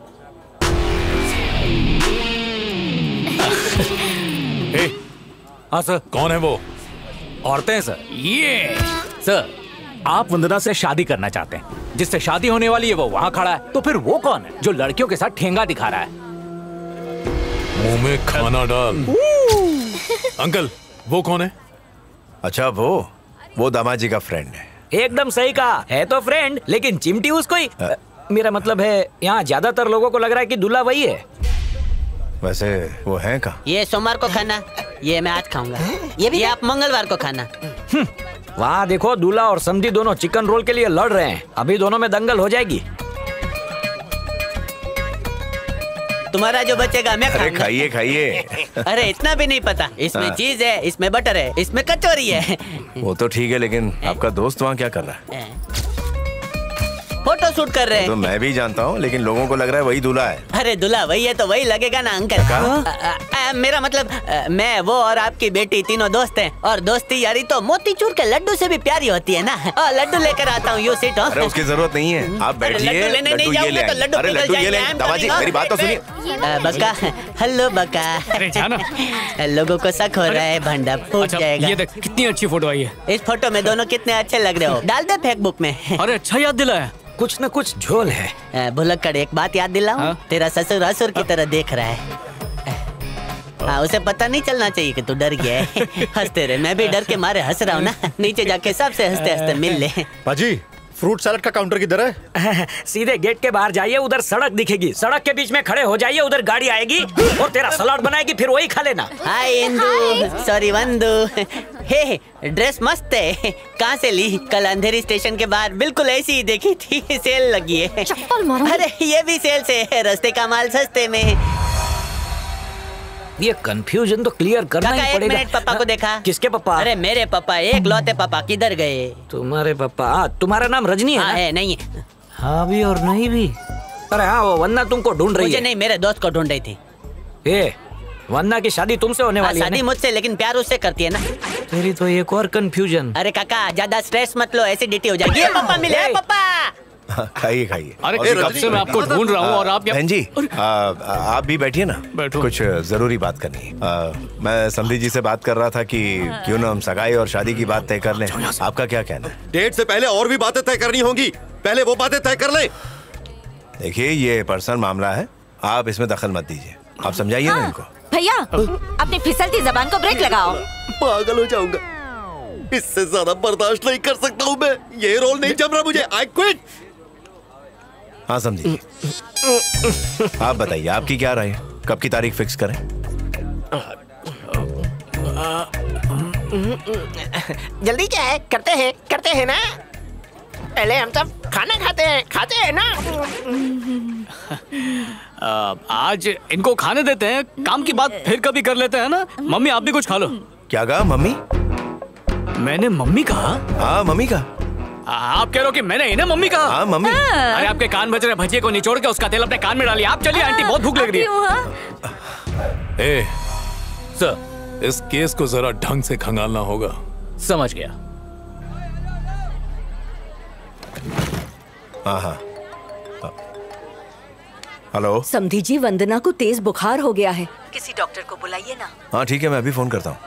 [SPEAKER 22] हाँ सर। कौन है वो?
[SPEAKER 6] औरतें हैं सर। ये सर, आप वंदना से शादी करना चाहते हैं, जिससे शादी होने वाली है वो वहाँ खड़ा है। तो फिर वो कौन है जो लड़कियों के साथ ठेंगा दिखा रहा है?
[SPEAKER 22] मुंह में खाना डाल। अंकल वो कौन है?
[SPEAKER 12] अच्छा वो वो दामाद जी का फ्रेंड है।
[SPEAKER 6] एकदम सही कहा, है तो फ्रेंड लेकिन चिमटी उसको ही। आ, मेरा मतलब है यहाँ ज्यादातर लोगों को लग रहा है कि दूल्हा वही है।
[SPEAKER 12] वैसे वो है कहाँ?
[SPEAKER 16] ये सोमवार को खाना, ये मैं आज खाऊंगा। ये भी ये आप मंगलवार को खाना।
[SPEAKER 6] वहाँ देखो, दूल्हा और समधी दोनों चिकन रोल के लिए लड़ रहे हैं। अभी दोनों में दंगल हो जाएगी।
[SPEAKER 16] तुम्हारा जो बचेगा मैं
[SPEAKER 12] अरे
[SPEAKER 16] खाऊंगा।
[SPEAKER 12] खाइए खाइए।
[SPEAKER 16] अरे इतना भी नहीं पता, इसमें
[SPEAKER 12] हाँ।
[SPEAKER 16] चीज है, इसमें बटर है, इसमें कचौरी है।
[SPEAKER 12] वो तो ठीक है, लेकिन आपका दोस्त वहाँ क्या कर रहा है?
[SPEAKER 16] फोटो शूट कर रहे हैं।
[SPEAKER 12] तो मैं भी जानता हूँ, लेकिन लोगों को लग रहा है वही दूल्हा है।
[SPEAKER 16] अरे दूल्हा वही है तो वही लगेगा ना अंकल।
[SPEAKER 12] क्या?
[SPEAKER 16] आ, आ, आ, मेरा मतलब आ, मैं, वो और आपकी बेटी तीनों दोस्त हैं, और दोस्ती यारी तो मोतीचूर के लड्डू से भी प्यारी होती है ना। आ, लड्डू लेकर आता हूँ, यू सिट।
[SPEAKER 12] अरे उसकी जरूरत नहीं है, आप बैठिए।
[SPEAKER 16] लड्डू लेने नहीं
[SPEAKER 12] लड्डू ये ले
[SPEAKER 16] जाऊंगा तो
[SPEAKER 12] आएंगे।
[SPEAKER 16] लड्डू
[SPEAKER 12] अरे
[SPEAKER 16] पिघल
[SPEAKER 12] लड्डू ये ले,
[SPEAKER 16] जाएंगे।
[SPEAKER 12] दामाजी मेरी बात तो सुनिए।
[SPEAKER 16] आ, बका, हेलो बका।
[SPEAKER 9] अरे जाना।
[SPEAKER 16] लोगों को शक हो रहा है, भंडा फूट
[SPEAKER 9] अच्छा,
[SPEAKER 16] जाएगा।
[SPEAKER 9] ये देख कितनी अच्छी फोटो आई है।
[SPEAKER 16] इस फोटो में दोनों कितने अच्छे लग रहे हो। डाल दे फेसबुक में।
[SPEAKER 9] अरे अच्छा याद दिलाया।
[SPEAKER 6] कुछ न कुछ झोल है।
[SPEAKER 16] भुलक्कड़, एक बात याद दिलाऊं? तेरा ससुर असुर की तरह देख रहा है। हाँ, उसे पता नहीं चलना चाहिए कि तू डर गया है। हंसते रहे, मैं भी डर के मारे हंस रहा हूँ ना। नीचे जाके सबसे हंसते हंसते मिल ले।
[SPEAKER 4] पाजी, फ्रूट सैलेड का काउंटर किधर है?
[SPEAKER 6] सीधे गेट के बाहर जाइए, उधर सड़क दिखेगी। सड़क के बीच में खड़े हो जाइए, उधर गाड़ी आएगी और तेरा सलाद बनाएगी, फिर वही खा लेना।
[SPEAKER 16] Hi Indu, sorry Vandu. Hey, dress मस्त है। कहाँ से ली? कल अंधेरी स्टेशन के बाहर बिल्कुल ऐसी ही देखी थी। सेल लगी है।
[SPEAKER 2] चप्पल मारो।
[SPEAKER 16] अरे ये भी सेल से है, रस्ते का माल सस्ते में।
[SPEAKER 6] ये कंफ्यूजन तो क्लियर करना ही
[SPEAKER 16] एक
[SPEAKER 6] पड़ेगा।
[SPEAKER 16] मिनट, पापा को देखा?
[SPEAKER 6] किसके पापा?
[SPEAKER 16] अरे मेरे पापा, एक लौते पापा, किधर गए?
[SPEAKER 6] तुम्हारे पापा? तुम्हारा नाम रजनी है
[SPEAKER 16] हाँ,
[SPEAKER 6] ना?
[SPEAKER 16] है नहीं?
[SPEAKER 6] हाँ भी और नहीं भी। अरे हाँ, वो वंदना तुमको ढूंढ रही
[SPEAKER 16] मुझे
[SPEAKER 6] है।
[SPEAKER 16] नहीं, मेरे दोस्त को ढूंढ रही थी।
[SPEAKER 6] ए, वंदना की शादी तुमसे होने वाली है
[SPEAKER 16] शादी
[SPEAKER 6] ना?
[SPEAKER 16] मुझसे, लेकिन प्यार उससे करती है ना।
[SPEAKER 6] तेरी तो एक और कंफ्यूजन।
[SPEAKER 16] अरे काका, ज्यादा स्ट्रेस मत लो, एसिडिटी हो जाएगी। ये पापा मिले, है पापा।
[SPEAKER 12] खाइए खाइए।
[SPEAKER 9] अरे
[SPEAKER 12] और
[SPEAKER 9] कब से मैं आपको ढूंढ रहा हूँ और आप
[SPEAKER 12] बहन जी, आ, आप भी बैठिए ना। कुछ जरूरी बात करनी है। आ, मैं समधी जी से बात कर रहा था कि क्यों ना हम सगाई और शादी की बात तय कर लें। आपका क्या कहना है?
[SPEAKER 1] डेट से पहले और भी बातें तय करनी होंगी, पहले वो बातें तय कर लें।
[SPEAKER 12] देखिए, ये पर्सनल मामला है, आप इसमें दखल मत दीजिए। आप समझाइए ना इनको।
[SPEAKER 2] भैया, अपनी फिसलती जबान को ब्रेक लगाओ।
[SPEAKER 1] पागल हो जाऊंगा, इससे ज्यादा बर्दाश्त नहीं कर सकता हूँ मैं। ये रोल नहीं जम रहा मुझे। I quit.
[SPEAKER 12] हाँ समझिए। आप बताइए, आपकी क्या राय है? कब की तारीख फिक्स करें?
[SPEAKER 3] जल्दी क्या है, करते हैं करते हैं ना। पहले हम सब खाना खाते हैं खाते हैं ना।
[SPEAKER 9] आ, आज इनको खाने देते हैं, काम की बात फिर कभी कर लेते हैं ना। मम्मी आप भी कुछ खा लो।
[SPEAKER 12] क्या कहा मम्मी?
[SPEAKER 9] मैंने मम्मी कहा?
[SPEAKER 12] हाँ मम्मी का।
[SPEAKER 9] आप कह रहे हो कि मैंने इन्हें मम्मी कहा?
[SPEAKER 12] हाँ मम्मी।
[SPEAKER 9] अरे आपके कान बज रहे, भजिए को निचोड़ के उसका तेल अपने कान में डालिए। आप चलिए, आंटी बहुत भूख लग रही है।
[SPEAKER 22] ए, सर, इस केस को जरा ढंग से खंगालना होगा।
[SPEAKER 20] समझ गया।
[SPEAKER 12] हाँ हाँ। हेलो
[SPEAKER 8] समधी जी, वंदना को तेज बुखार हो गया है, किसी डॉक्टर को बुलाइए ना।
[SPEAKER 12] हाँ ठीक है, मैं अभी फोन करता हूँ।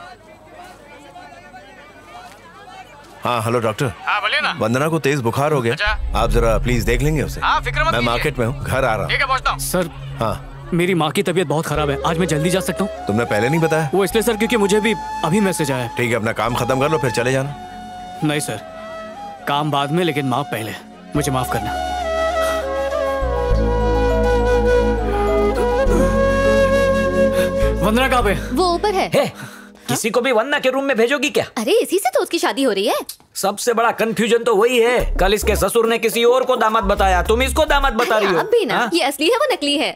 [SPEAKER 12] हाँ हेलो डॉक्टर।
[SPEAKER 21] हाँ बोलिए ना।
[SPEAKER 12] वंदना को तेज बुखार हो गया।
[SPEAKER 21] अच्छा।
[SPEAKER 12] आप जरा प्लीज देख लेंगे उसे।
[SPEAKER 21] हाँ, फिक्र मत
[SPEAKER 12] मैं
[SPEAKER 21] कीजिए।
[SPEAKER 12] मार्केट में हूँ, घर आ रहा
[SPEAKER 21] ठीक है, पहुंचता हूँ।
[SPEAKER 9] सर,
[SPEAKER 12] हाँ
[SPEAKER 9] मेरी माँ की तबीयत बहुत खराब है, आज मैं जल्दी जा सकता हूँ?
[SPEAKER 12] तुमने पहले नहीं बताया?
[SPEAKER 9] वो इसलिए सर क्योंकि मुझे भी अभी मैसेज आया।
[SPEAKER 12] ठीक है, अपना काम खत्म कर लो फिर चले जाना।
[SPEAKER 9] नहीं सर, काम बाद में, लेकिन माफ पहले। मुझे माफ करना। वंदना कहाँ पे?
[SPEAKER 18] वो ऊपर है।
[SPEAKER 6] हे, किसी को भी वंदना के रूम में भेजोगी क्या?
[SPEAKER 18] अरे इसी से तो उसकी शादी हो रही है।
[SPEAKER 6] सबसे बड़ा कंफ्यूजन तो वही है। कल इसके ससुर ने किसी और को दामाद बताया, तुम इसको दामाद बता रही हो।
[SPEAKER 18] अब भी ना,
[SPEAKER 6] हाँ?
[SPEAKER 18] ये असली है वो नकली है।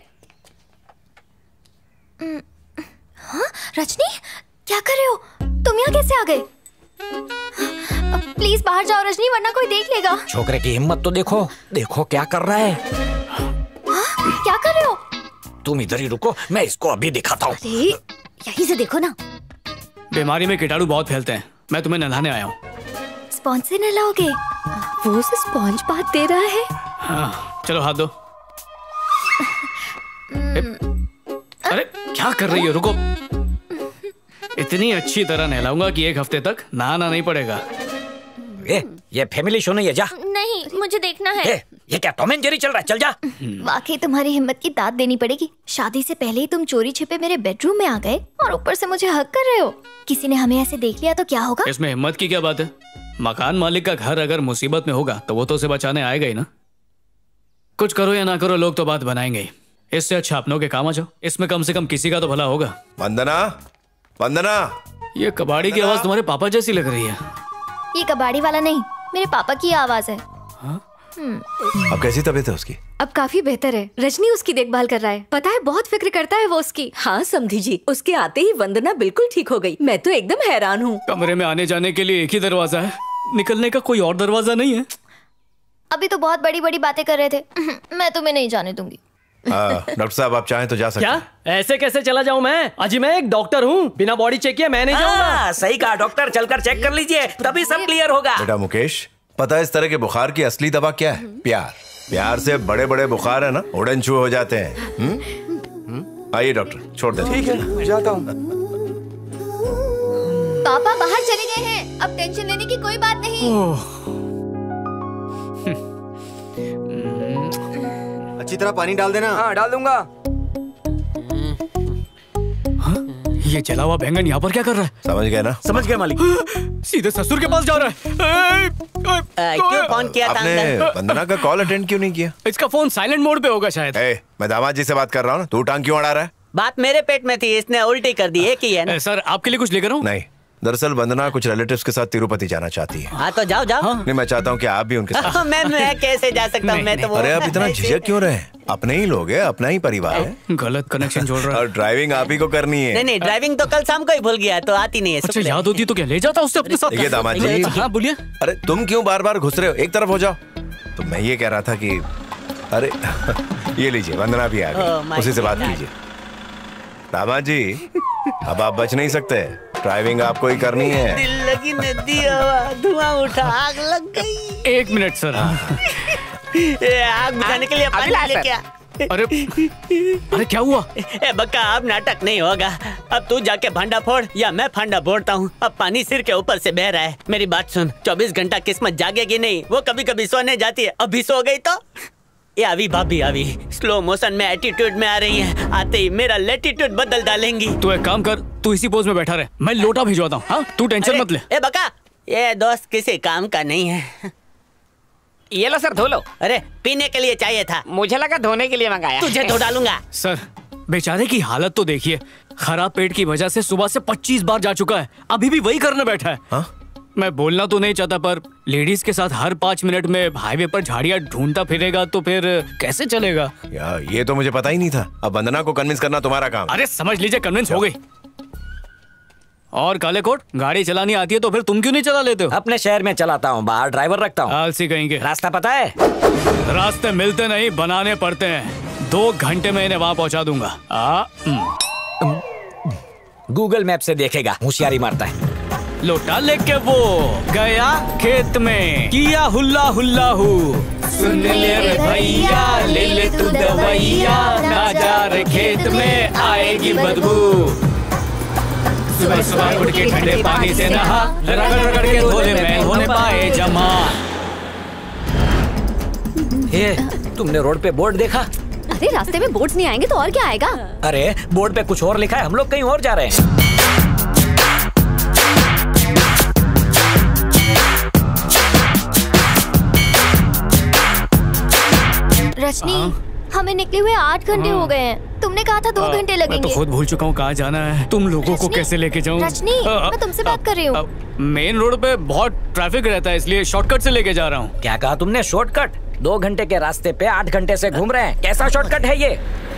[SPEAKER 18] हाँ, रजनी क्या कर रहे हो तुम? यहाँ कैसे आ गए?
[SPEAKER 5] प्लीज बाहर जाओ रजनी, वरना कोई देख लेगा।
[SPEAKER 6] छोकरे की हिम्मत तो देखो, देखो क्या कर रहा है।
[SPEAKER 5] हाँ, क्या कर रहे हो?
[SPEAKER 6] तुम इधर ही रुको, मैं इसको अभी दिखाता हूँ।
[SPEAKER 18] यहीं से देखो ना।
[SPEAKER 9] बीमारी में कीटाणु बहुत फैलते हैं, मैं तुम्हें नहलाने आया हूँ।
[SPEAKER 18] स्पॉन्ज से नहलाओगे? वो उसे स्पॉन्ज बात दे रहा है।
[SPEAKER 9] हाँ, चलो हाथ दो। अरे क्या कर रही हो, रुको। इतनी अच्छी तरह नहलाऊंगा कि एक हफ्ते तक नहाना नहीं पड़ेगा।
[SPEAKER 6] ए, ये फैमिली शो नहीं है, जा।
[SPEAKER 5] नहीं, मुझे देखना है।
[SPEAKER 6] ए, ये क्या टॉम एंड जेरी चल रहा है, चल जा।
[SPEAKER 5] वाकई तुम्हारी हिम्मत की दाद देनी पड़ेगी। शादी से पहले ही तुम चोरी छिपे मेरे बेडरूम में आ गए और ऊपर से मुझे हक कर रहे हो। किसी ने हमें ऐसे देख लिया तो क्या होगा?
[SPEAKER 9] इसमें हिम्मत की क्या बात है? मकान मालिक का घर अगर मुसीबत में होगा तो वो तो उसे बचाने आएगा ही ना। कुछ करो या ना करो, लोग तो बात बनाएंगे ही। इससे अच्छा अपनों के काम आ जाओ, इसमें कम से कम किसी का तो भला होगा।
[SPEAKER 12] वंदना, वंदना।
[SPEAKER 9] ये कबाड़ी की आवाज तुम्हारे पापा जैसी लग रही है।
[SPEAKER 5] ये कबाड़ी वाला नहीं, मेरे पापा की आवाज है।
[SPEAKER 12] अब कैसी तबीयत है उसकी?
[SPEAKER 18] अब काफी बेहतर है। रजनी उसकी देखभाल कर रहा है। पता है, बहुत फिक्र करता है वो उसकी।
[SPEAKER 8] हाँ समधी जी, उसके आते ही वंदना बिल्कुल ठीक हो गई। मैं तो एकदम हैरान हूँ।
[SPEAKER 9] कमरे में आने जाने के लिए एक ही दरवाजा है, निकलने का कोई और दरवाजा नहीं है।
[SPEAKER 5] अभी तो बहुत बड़ी बड़ी बातें कर रहे थे। मैं तुम्हें नहीं जाने दूंगी।
[SPEAKER 12] डॉक्टर साहब आप चाहें तो जा सकते हैं।
[SPEAKER 17] क्या? ऐसे कैसे चला जाऊं मैं? अजी मैं एक डॉक्टर हूँ, बिना बॉडी चेक किए मैं नहीं जाऊंगा।
[SPEAKER 6] सही कहा डॉक्टर, चलकर चेक कर लीजिए, तभी सब क्लियर होगा।
[SPEAKER 12] बेटा मुकेश, पता है इस तरह के बुखार की असली दवा क्या है? प्यार। प्यार से बड़े बड़े बुखार है ना उड़न छू हो जाते हैं। आइए डॉक्टर, छोड़ दे।
[SPEAKER 11] ठीक है, जाता हूँ।
[SPEAKER 5] पापा बाहर चले गए हैं, अब टेंशन लेने की कोई बात नहीं।
[SPEAKER 11] अच्छी तरह पानी डाल देना। हाँ डाल दूंगा।
[SPEAKER 9] ये जला हुआ बैंगन यहाँ पर क्या कर रहा है?
[SPEAKER 12] समझ गए ना?
[SPEAKER 9] समझ गए मालिक। सीधे ससुर के पास जा रहा है।
[SPEAKER 16] क्यों, कौन किया था?
[SPEAKER 12] आपने वंदना का कॉल अटेंड क्यों नहीं किया?
[SPEAKER 9] इसका फोन साइलेंट मोड पे होगा शायद।
[SPEAKER 12] ए, मैं दामाद जी से बात कर रहा हूँ ना, तू टांग क्यों अड़ा रहा है?
[SPEAKER 16] बात मेरे पेट में थी, इसने उल्टी कर दी। एक ही है ना?
[SPEAKER 9] सर आपके लिए कुछ लेकर आऊं?
[SPEAKER 12] नहीं, दरअसल वंदना कुछ रिलेटिव्स के साथ तिरुपति जाना चाहती है।
[SPEAKER 16] हाँ तो जाओ जाओ।
[SPEAKER 12] नहीं, मैं चाहता हूँ कि आप भी उनके साथ।
[SPEAKER 16] मैं मैं कैसे जा सकता हूँ? मैं तो वो
[SPEAKER 12] अरे आप इतना झिझक क्यों रहे? अपने ही लोग हैं, अपना ही परिवार है।
[SPEAKER 9] गलत कनेक्शन जोड़ रहा है।
[SPEAKER 12] और ड्राइविंग आप ही को करनी है।
[SPEAKER 16] नहीं नहीं, ड्राइविंग तो कल शाम को ही भूल गया, तो आती नहीं है।
[SPEAKER 9] अच्छा याद होती तो क्या ले जाता उससे अपने साथ?
[SPEAKER 12] देखिए दामाद जी।
[SPEAKER 9] हाँ बोलिए।
[SPEAKER 12] अरे तुम क्यों बार बार घुस रहे हो? एक तरफ हो जाओ। तो मैं ये कह रहा था कि अरे ये लीजिए, वंदना भी आ गई, उसी से बात कीजिए। दामाद जी अब आप बच नहीं सकते, ड्राइविंग आपको ही करनी है।
[SPEAKER 16] दिल लगी नदी, हवा धुआं उठा, आग लग गई।
[SPEAKER 9] एक मिनट सर।
[SPEAKER 16] आग बुझाने के लिए पानी ले क्या?
[SPEAKER 9] अरे अरे क्या हुआ?
[SPEAKER 16] ए बक्का, अब नाटक नहीं होगा। अब तू जाके भांडा फोड़ या मैं फांडा फोड़ता हूँ। अब पानी सिर के ऊपर से बह रहा है। मेरी बात सुन, चौबीस घंटा किस्मत जागेगी नहीं, वो कभी कभी सोने जाती है। अभी सो गई तो ये अभी भाभी अभी स्लो मोशन में एटीट्यूड में आ रही है, आते ही मेरा लेटीट्यूड बदल डालेंगी।
[SPEAKER 9] तू एक काम कर, तू इसी पोज में बैठा रहे, मैं लोटा भिजवाता हूँ। हाँ तू टेंशन मत ले।
[SPEAKER 16] ए बका, ये दोस्त किसी काम का नहीं है।
[SPEAKER 3] ये लो सर, धो लो।
[SPEAKER 16] अरे पीने के लिए चाहिए था,
[SPEAKER 3] मुझे लगा धोने के लिए मंगाया।
[SPEAKER 16] तुझे धो डालूंगा।
[SPEAKER 9] सर बेचारे की हालत तो देखिए, खराब पेट की वजह से सुबह से पच्चीस बार जा चुका है, अभी भी वही करने बैठा है।
[SPEAKER 12] हा?
[SPEAKER 9] मैं बोलना तो नहीं चाहता, पर लेडीज के साथ हर पाँच मिनट में हाईवे पर झाड़ियाँ ढूंढता फिरेगा तो फिर कैसे चलेगा?
[SPEAKER 12] यार ये तो मुझे पता ही नहीं था। अब वंदना को कन्विंस करना तुम्हारा काम।
[SPEAKER 9] अरे समझ लीजिए कन्विंस हो गई। और काले कोट, गाड़ी चलानी आती है तो फिर तुम क्यों नहीं चला लेते हो?
[SPEAKER 6] अपने शहर में चलाता हूँ, बाहर ड्राइवर रखता हूँ।
[SPEAKER 9] आलसी कहेंगे।
[SPEAKER 6] रास्ता पता है?
[SPEAKER 9] रास्ते मिलते नहीं, बनाने पड़ते हैं। दो घंटे में इन्हें वहाँ पहुँचा दूंगा। आ,
[SPEAKER 6] गूगल मैप से देखेगा, होशियारी मारता है।
[SPEAKER 9] लोटा लेके वो गया खेत में, किया हुल्ला हुल्ला हू। सुन ले रे भैया, ले ले तू दवाइया, ना जा रे खेत में आएगी बदबू। सुबह सुबह उठ के ठंडे पानी से नहा, रगड़ रगड़ के धोले में होने पाए जमा।
[SPEAKER 6] ये तुमने रोड पे बोर्ड देखा?
[SPEAKER 18] अरे रास्ते में बोर्ड्स नहीं आएंगे तो और क्या आएगा?
[SPEAKER 6] अरे बोर्ड पे कुछ और लिखा है, हम लोग कहीं और जा रहे हैं।
[SPEAKER 5] रजनी, हमें निकले हुए आठ घंटे हो गए हैं। तुमने कहा था दो घंटे लगेंगे।
[SPEAKER 9] मैं तो खुद भूल चुका हूँ कहाँ जाना है। तुम लोगों को कैसे लेके जाऊँ?
[SPEAKER 5] रजनी, मैं तुमसे बात कर रही हूँ।
[SPEAKER 9] मेन रोड पे बहुत ट्रैफिक रहता है, इसलिए शॉर्टकट से लेके जा रहा हूँ।
[SPEAKER 6] क्या कहा तुमने? शॉर्टकट? दो घंटे के रास्ते पे आठ घंटे से घूम रहे हैं, कैसा शॉर्टकट है ये?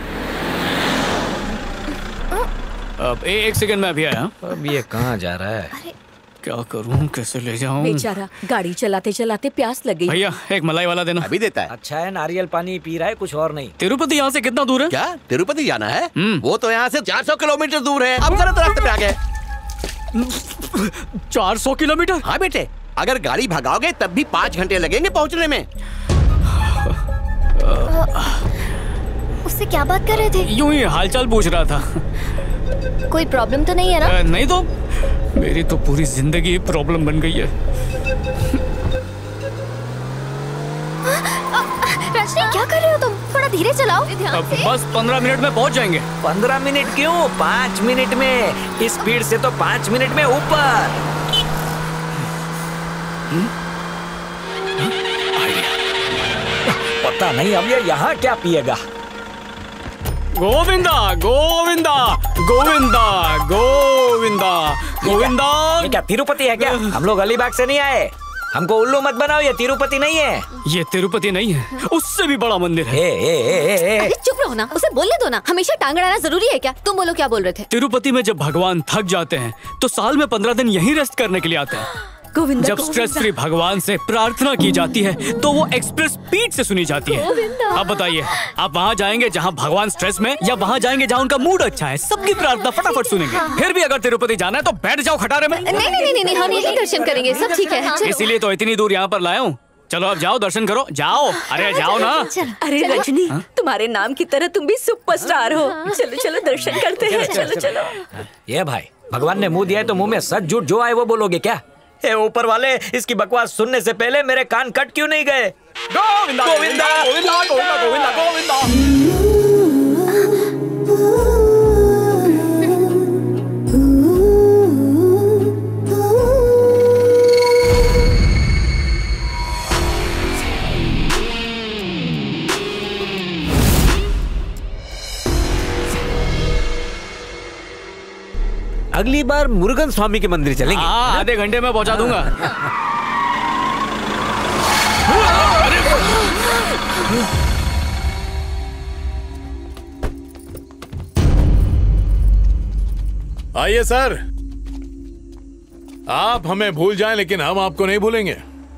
[SPEAKER 9] अब एक सेकंड में अभी आया।
[SPEAKER 6] अब ये कहाँ जा रहा है?
[SPEAKER 9] क्या करूँ, कैसे ले जाऊँ?
[SPEAKER 8] बेचारा गाड़ी चलाते चलाते प्यास लग गई।
[SPEAKER 9] भैया एक मलाई वाला देना।
[SPEAKER 11] अभी देता है।
[SPEAKER 6] अच्छा है, नारियल पानी पी रहा है, कुछ और नहीं।
[SPEAKER 9] तिरुपति यहाँ से कितना दूर है?
[SPEAKER 11] क्या तिरुपति जाना है? वो तो यहाँ से चार सौ किलोमीटर दूर है। अब गलत रास्ते पे आ गए।
[SPEAKER 9] चार सौ किलोमीटर?
[SPEAKER 11] हाँ बेटे, अगर गाड़ी भगाओगे तब भी पाँच घंटे लगेंगे पहुँचने में।
[SPEAKER 5] उससे क्या बात कर रहे थे?
[SPEAKER 9] यूं ही हालचाल पूछ रहा था।
[SPEAKER 5] कोई प्रॉब्लम तो नहीं है ना?
[SPEAKER 9] आ, नहीं तो मेरी तो पूरी जिंदगी प्रॉब्लम बन गई है।
[SPEAKER 5] रजनी क्या कर रहे हो तुम? थोड़ा धीरे चलाओ, ध्यान से।
[SPEAKER 9] बस पंद्रह मिनट में पहुंच जाएंगे।
[SPEAKER 6] पंद्रह मिनट क्यों, पाँच मिनट में। इस स्पीड से तो पाँच मिनट में ऊपर। पता नहीं अब ये यहाँ क्या पिएगा।
[SPEAKER 9] गोविंदा गोविंदा गोविंदा गोविंदा
[SPEAKER 14] गोविंदा गोविंदा।
[SPEAKER 6] ये क्या तिरुपति है क्या? हम लोग अलीबाग से नहीं आए, हमको उल्लू मत बनाओ, ये तिरुपति नहीं है।
[SPEAKER 14] ये तिरुपति नहीं है, उससे भी बड़ा मंदिर है।
[SPEAKER 6] ए, ए, ए, ए, ए।
[SPEAKER 18] अरे चुप रहो ना, उसे बोलने दो ना। हमेशा टांग अड़ाना जरूरी है क्या? तुम बोलो क्या बोल रहे थे?
[SPEAKER 14] तिरुपति में जब भगवान थक जाते हैं तो साल में पंद्रह दिन यहीं रेस्ट करने के लिए आते हैं।
[SPEAKER 18] गोविंदा,
[SPEAKER 14] जब स्ट्रेस फ्री भगवान से प्रार्थना की जाती है तो वो एक्सप्रेस स्पीड से सुनी जाती है। अब बताइए, आप वहाँ जाएंगे जहाँ भगवान स्ट्रेस में, या वहाँ जाएंगे जहाँ उनका मूड अच्छा है? सबकी प्रार्थना फटाफट सुनेंगे। फिर भी अगर तिरुपति जाना है तो बैठ जाओ खटारे में।
[SPEAKER 18] नहीं नहीं नहीं नहीं, हम यही दर्शन करेंगे, सब ठीक है। चलो।
[SPEAKER 14] इसीलिए तो इतनी दूर यहाँ पर लाया हूँ। चलो अब जाओ, दर्शन करो, जाओ। अरे जाओ ना।
[SPEAKER 8] अरे रजनी, तुम्हारे नाम की तरह तुम भी सुपरस्टार हो। चलो चलो दर्शन करते हैं। चलो चलो।
[SPEAKER 6] ये भाई, भगवान ने मुंह दिया है तो मुंह में सच झूठ जो आए वो बोलोगे क्या? ए ऊपर वाले, इसकी बकवास सुनने से पहले मेरे कान कट क्यों नहीं गए?
[SPEAKER 14] गोविंदा गोविंदा गोविंदा गोविंदा गोविंदा गोविंदा।
[SPEAKER 6] अगली बार मुरुगन स्वामी के मंदिर चलेंगे।
[SPEAKER 14] हाँ, आधे घंटे में पहुंचा दूंगा।
[SPEAKER 22] आइए सर, आप हमें भूल जाएं लेकिन हम आपको नहीं भूलेंगे।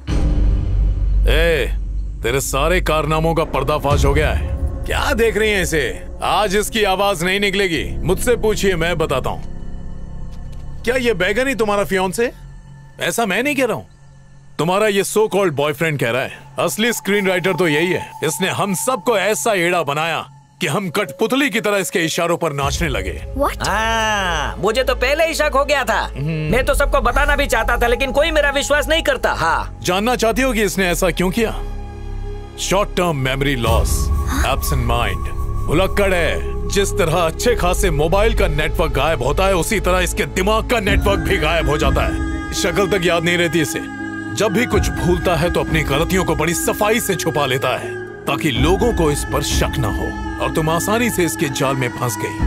[SPEAKER 22] ए, तेरे सारे कारनामों का पर्दाफाश हो गया है। क्या देख रही हैं इसे? आज इसकी आवाज नहीं निकलेगी। मुझसे पूछिए, मैं बताता हूं। क्या ये बैगन ही तुम्हारा फियांसे? ऐसा मैं नहीं कह रहा हूं, तुम्हारा ये सो कॉल्ड बॉयफ्रेंड कह रहा है। असली स्क्रीन राइटर तो यही है। इसने हम सबको ऐसा एड़ा बनाया कि हम कठपुतली की तरह इसके इशारों पर नाचने लगे।
[SPEAKER 6] हाँ, मुझे तो पहले ही शक हो गया था। मैं तो सबको बताना भी चाहता था लेकिन कोई मेरा विश्वास नहीं करता। हाँ,
[SPEAKER 22] जानना चाहती हो कि इसने ऐसा क्यों किया? Short term memory loss, absent mind, भुलक्कड़ है। जिस तरह अच्छे खासे मोबाइल का नेटवर्क गायब होता है, उसी तरह इसके दिमाग का नेटवर्क भी गायब हो जाता है। शक्ल तक याद नहीं रहती इसे। जब भी कुछ भूलता है तो अपनी गलतियों को बड़ी सफाई से छुपा लेता है ताकि लोगों को इस पर शक न हो, और तुम आसानी से इसके जाल में फंस गई।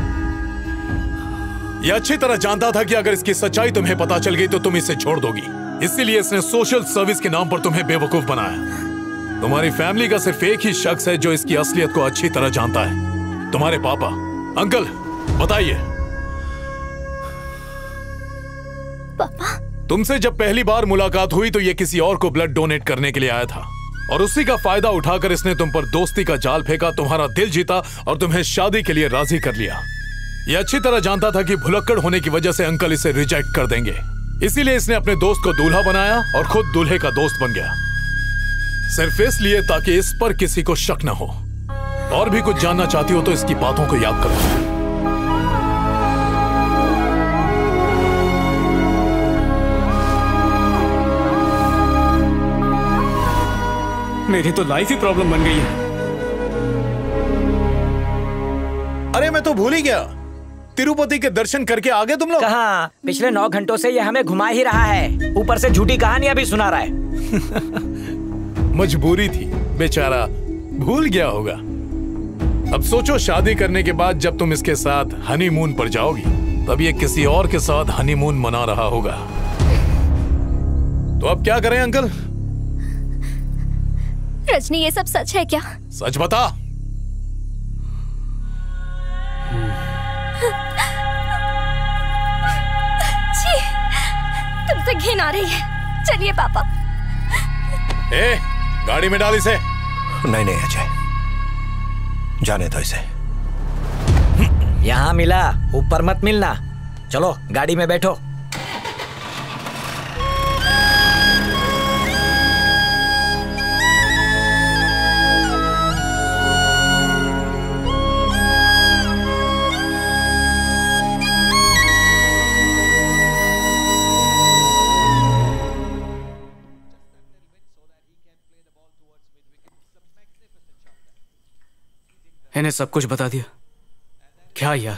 [SPEAKER 22] यह अच्छी तरह जानता था कि अगर इसकी सच्चाई तुम्हें पता चल गई तो तुम इसे छोड़ दोगी। इसीलिए इसने सोशल सर्विस के नाम पर तुम्हें बेवकूफ बनाया। तुम्हारी फैमिली का सिर्फ एक ही शख्स है जो इसकी असलियत को अच्छी तरह जानता है, तुम्हारे पापा। अंकल बताइए,
[SPEAKER 5] पापा,
[SPEAKER 22] तुमसे जब पहली बार मुलाकात हुई तो ये किसी और को ब्लड डोनेट करने के लिए आया था, और उसी का फायदा उठाकर इसने तुम पर दोस्ती का जाल फेंका, तुम्हारा दिल जीता और तुम्हें शादी के लिए राजी कर लिया। ये अच्छी तरह जानता था कि भुलक्कड़ होने की वजह से अंकल इसे रिजेक्ट कर देंगे, इसीलिए इसने अपने दोस्त को दूल्हा बनाया और खुद दूल्हे का दोस्त बन गया, सिर्फ इसलिए ताकि इस पर किसी को शक न हो। और भी कुछ जानना चाहती हो तो इसकी बातों को याद करो।
[SPEAKER 14] मेरी तो लाइफ ही प्रॉब्लम बन गई है।
[SPEAKER 22] अरे मैं तो भूल ही गया, तिरुपति के दर्शन करके आ गए तुम लोग?
[SPEAKER 6] कहाँ, पिछले नौ घंटों से ये हमें घुमा ही रहा है, ऊपर से झूठी कहानियां भी सुना रहा है।
[SPEAKER 22] मजबूरी थी, बेचारा भूल गया होगा। अब सोचो, शादी करने के बाद जब तुम इसके साथ हनीमून पर जाओगी तब ये किसी और के साथ हनीमून मना रहा होगा। तो अब क्या करें अंकल?
[SPEAKER 5] रजनी, ये सब सच है क्या?
[SPEAKER 22] सच बता।
[SPEAKER 5] जी, तुमसे घिन आ रही है। चलिए पापा।
[SPEAKER 22] ए, गाड़ी में डाल इसे।
[SPEAKER 12] नहीं नहीं अजय, जाने दो इसे।
[SPEAKER 6] यहाँ मिला, ऊपर मत मिलना। चलो गाड़ी में बैठो।
[SPEAKER 14] इन्हें सब कुछ बता दिया क्या यार?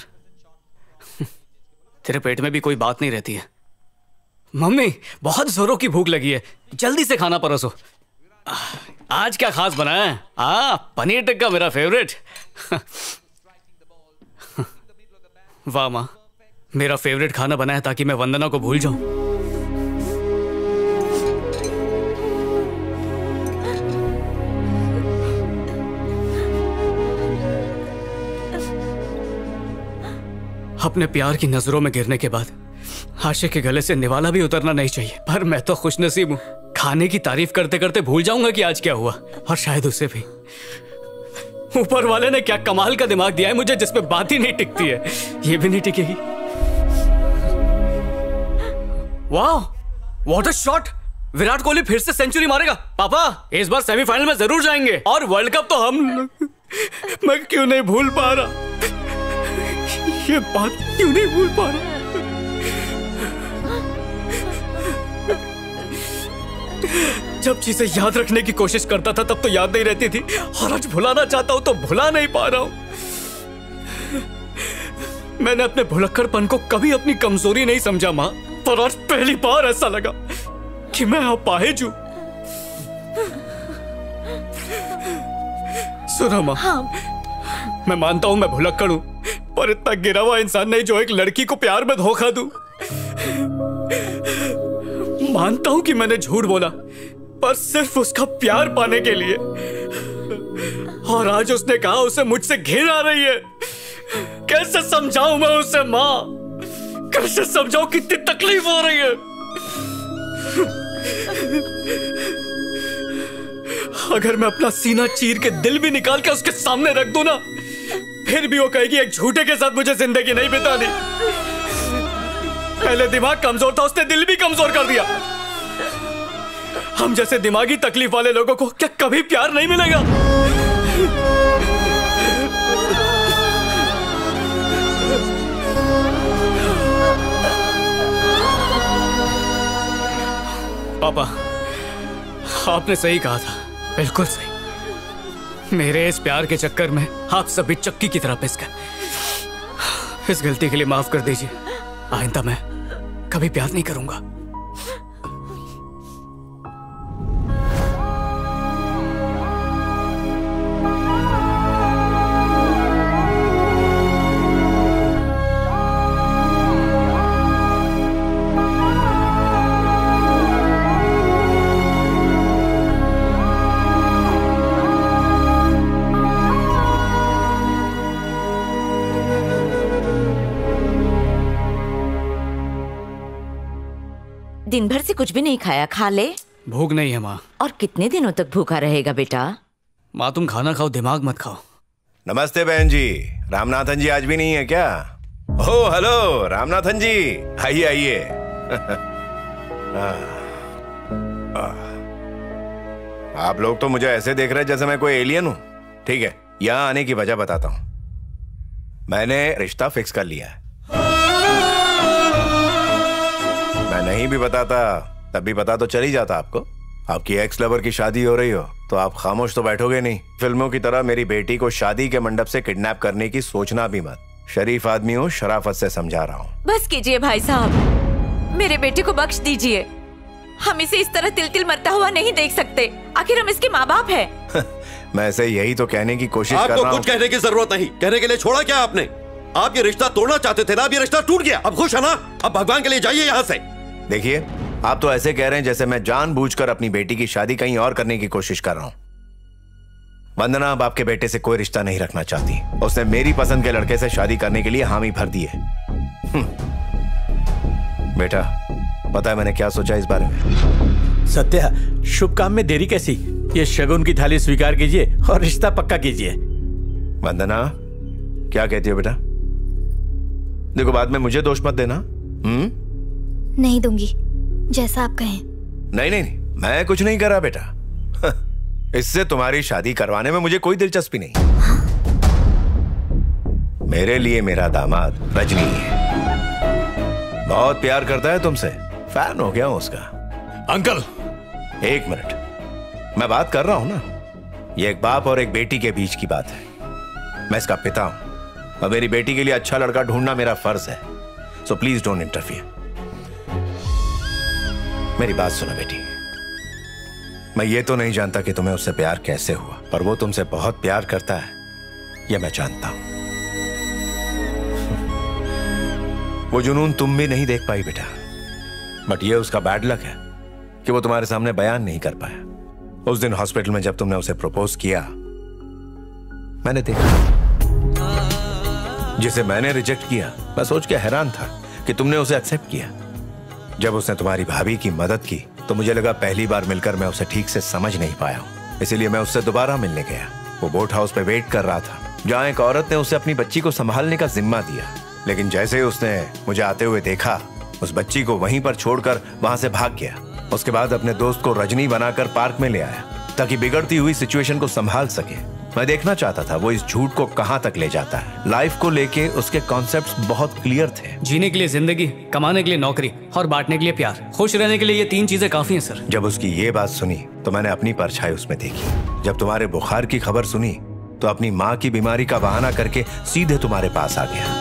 [SPEAKER 14] तेरे पेट में भी कोई बात नहीं रहती है। मम्मी, बहुत जोरों की भूख लगी है, जल्दी से खाना परोसो। आज क्या खास बना है? आ, पनीर टिक्का मेरा फेवरेट। वाह माँ, मेरा फेवरेट खाना बनाया ताकि मैं वंदना को भूल जाऊं। अपने प्यार की नजरों में गिरने के बाद आशिक के गले से निवाला भी उतरना नहीं चाहिए, पर मैं तो खुशनसीब हूं। खाने की तारीफ करते करते भूल जाऊंगा कि आज क्या हुआ, और शायद उसे भी। ऊपर वाले ने क्या कमाल का दिमाग दिया है मुझे, जिसमें बात ही नहीं टिकती है, ये भी नहीं टिकेगी। वाह, what a shot! Virat Kohli फिर से सेंचुरी मारेगा। पापा, इस बार सेमीफाइनल में जरूर जाएंगे, और वर्ल्ड कप तो हम। मैं क्यों नहीं भूल पा रहा, ये बात क्यों नहीं भूल पा रहा। जब चीजें याद रखने की कोशिश करता था तब तो याद नहीं रहती थी, और आज भुलाना चाहता हूं तो भुला नहीं पा रहा हूं। मैंने अपने भुलक्कड़पन को कभी अपनी कमजोरी नहीं समझा मां, पर आज पहली बार ऐसा लगा कि मैं अपाहिज हूं। सुनो मां, हाँ। मैं मानता हूं मैं भुलक्कड़ हूं, पर इतना गिरा हुआ इंसान नहीं जो एक लड़की को प्यार में धोखा दूं। मानता हूं कि मैंने झूठ बोला, पर सिर्फ उसका प्यार पाने के लिए। और आज उसने कहा उसे मुझसे घिन आ रही है। कैसे समझाऊं मैं उसे मां, कैसे समझाऊं कितनी तकलीफ हो रही है। अगर मैं अपना सीना चीर के दिल भी निकाल के उसके सामने रख दूं ना, फिर भी वो कहेगी एक झूठे के साथ मुझे जिंदगी नहीं बितानी। पहले दिमाग कमजोर था, उसने दिल भी कमजोर कर दिया। हम जैसे दिमागी तकलीफ वाले लोगों को क्या कभी प्यार नहीं मिलेगा? पापा, आपने सही कहा था, बिल्कुल सही। मेरे इस प्यार के चक्कर में आप सभी चक्की की तरह पिस गए। इस गलती के लिए माफ कर दीजिए। आइंदा मैं कभी प्यार नहीं करूंगा।
[SPEAKER 15] दिन भर से कुछ भी नहीं खाया, खा ले।
[SPEAKER 14] भूख नहीं है माँ।
[SPEAKER 15] और कितने दिनों तक भूखा रहेगा बेटा?
[SPEAKER 14] माँ तुम खाना खाओ, दिमाग मत खाओ।
[SPEAKER 12] नमस्ते बहन जी, रामनाथन जी आज भी नहीं है क्या? ओह हेलो रामनाथन जी, आइए आइए। आप लोग तो मुझे ऐसे देख रहे हैं जैसे मैं कोई एलियन हूं। ठीक है, यहाँ आने की वजह बताता हूं। मैंने रिश्ता फिक्स कर लिया है। मैं नहीं भी बताता तब भी पता तो चल ही जाता आपको। आपकी एक्स लवर की शादी हो रही हो तो आप खामोश तो बैठोगे नहीं। फिल्मों की तरह मेरी बेटी को शादी के मंडप से किडनैप करने की सोचना भी मत। शरीफ आदमी हूँ, शराफत से समझा रहा हूँ।
[SPEAKER 15] बस कीजिए भाई साहब, मेरे बेटे को बख्श दीजिए। हम इसे इस तरह तिल तिल मरता हुआ नहीं देख सकते। आखिर हम इसके माँ बाप हैं।
[SPEAKER 12] मैं ऐसे यही तो कहने की कोशिश कर रहा हूँ।
[SPEAKER 1] आपको कुछ कहने की जरूरत नहीं। कहने के लिए छोड़ा क्या आपने? आप ये रिश्ता तोड़ना चाहते थे ना, अब ये रिश्ता टूट गया। अब खुश है ना? अब भगवान के लिए जाइए यहाँ से।
[SPEAKER 12] देखिए, आप तो ऐसे कह रहे हैं जैसे मैं जानबूझकर अपनी बेटी की शादी कहीं और करने की कोशिश कर रहा हूं। वंदना अब आपके बेटे से कोई रिश्ता नहीं रखना चाहती। उसने मेरी पसंद के लड़के से शादी करने के लिए हामी भर दी है। बेटा, पता है मैंने क्या सोचा इस बारे में?
[SPEAKER 11] सत्या, शुभ काम में देरी कैसी? ये शगुन की थाली स्वीकार कीजिए और रिश्ता पक्का कीजिए।
[SPEAKER 12] वंदना, क्या कहती हो बेटा? देखो, बाद में मुझे दोष मत देना। हम्म
[SPEAKER 5] नहीं दूंगी, जैसा आप कहें।
[SPEAKER 12] नहीं नहीं नहीं, मैं कुछ नहीं कर रहा बेटा। इससे तुम्हारी शादी करवाने में मुझे कोई दिलचस्पी नहीं। हाँ? मेरे लिए मेरा दामाद रजनी है। बहुत प्यार करता है तुमसे, फैन हो गया हूं उसका।
[SPEAKER 22] अंकल,
[SPEAKER 12] एक मिनट, मैं बात कर रहा हूं ना। ये एक बाप और एक बेटी के बीच की बात है। मैं इसका पिता हूं और मेरी बेटी के लिए अच्छा लड़का ढूंढना मेरा फर्ज है। So please don't interfere. मेरी बात सुनो बेटी, मैं ये तो नहीं जानता कि तुम्हें उससे प्यार कैसे हुआ, पर वो तुमसे बहुत प्यार करता है, ये मैं जानता हूं। वो जुनून तुम भी नहीं देख पाई बेटा, बट ये उसका बैड लक है कि वो तुम्हारे सामने बयान नहीं कर पाया। उस दिन हॉस्पिटल में जब तुमने उसे प्रपोज किया, मैंने देखा, जिसे मैंने रिजेक्ट किया, मैं सोच के हैरान था कि तुमने उसे एक्सेप्ट किया। जब उसने तुम्हारी भाभी की मदद की तो मुझे लगा पहली बार मिलकर मैं उसे ठीक से समझ नहीं पाया हूं, इसीलिए मैं उससे दोबारा मिलने गया। वो बोट हाउस पे वेट कर रहा था जहां एक औरत ने उसे अपनी बच्ची को संभालने का जिम्मा दिया, लेकिन जैसे ही उसने मुझे आते हुए देखा, उस बच्ची को वहीं पर छोड़कर वहां से भाग गया। उसके बाद अपने दोस्त को रजनी बनाकर पार्क में ले आया ताकि बिगड़ती हुई सिचुएशन को संभाल सके। मैं देखना चाहता था वो इस झूठ को कहां तक ले जाता है। लाइफ को लेके उसके कॉन्सेप्ट्स बहुत क्लियर थे।
[SPEAKER 14] जीने के लिए जिंदगी, कमाने के लिए नौकरी और बांटने के लिए प्यार, खुश रहने के लिए ये तीन चीजें काफी हैं सर।
[SPEAKER 12] जब उसकी ये बात सुनी तो मैंने अपनी परछाई उसमें देखी। जब तुम्हारे बुखार की खबर सुनी तो अपनी माँ की बीमारी का बहाना करके सीधे तुम्हारे पास आ गया।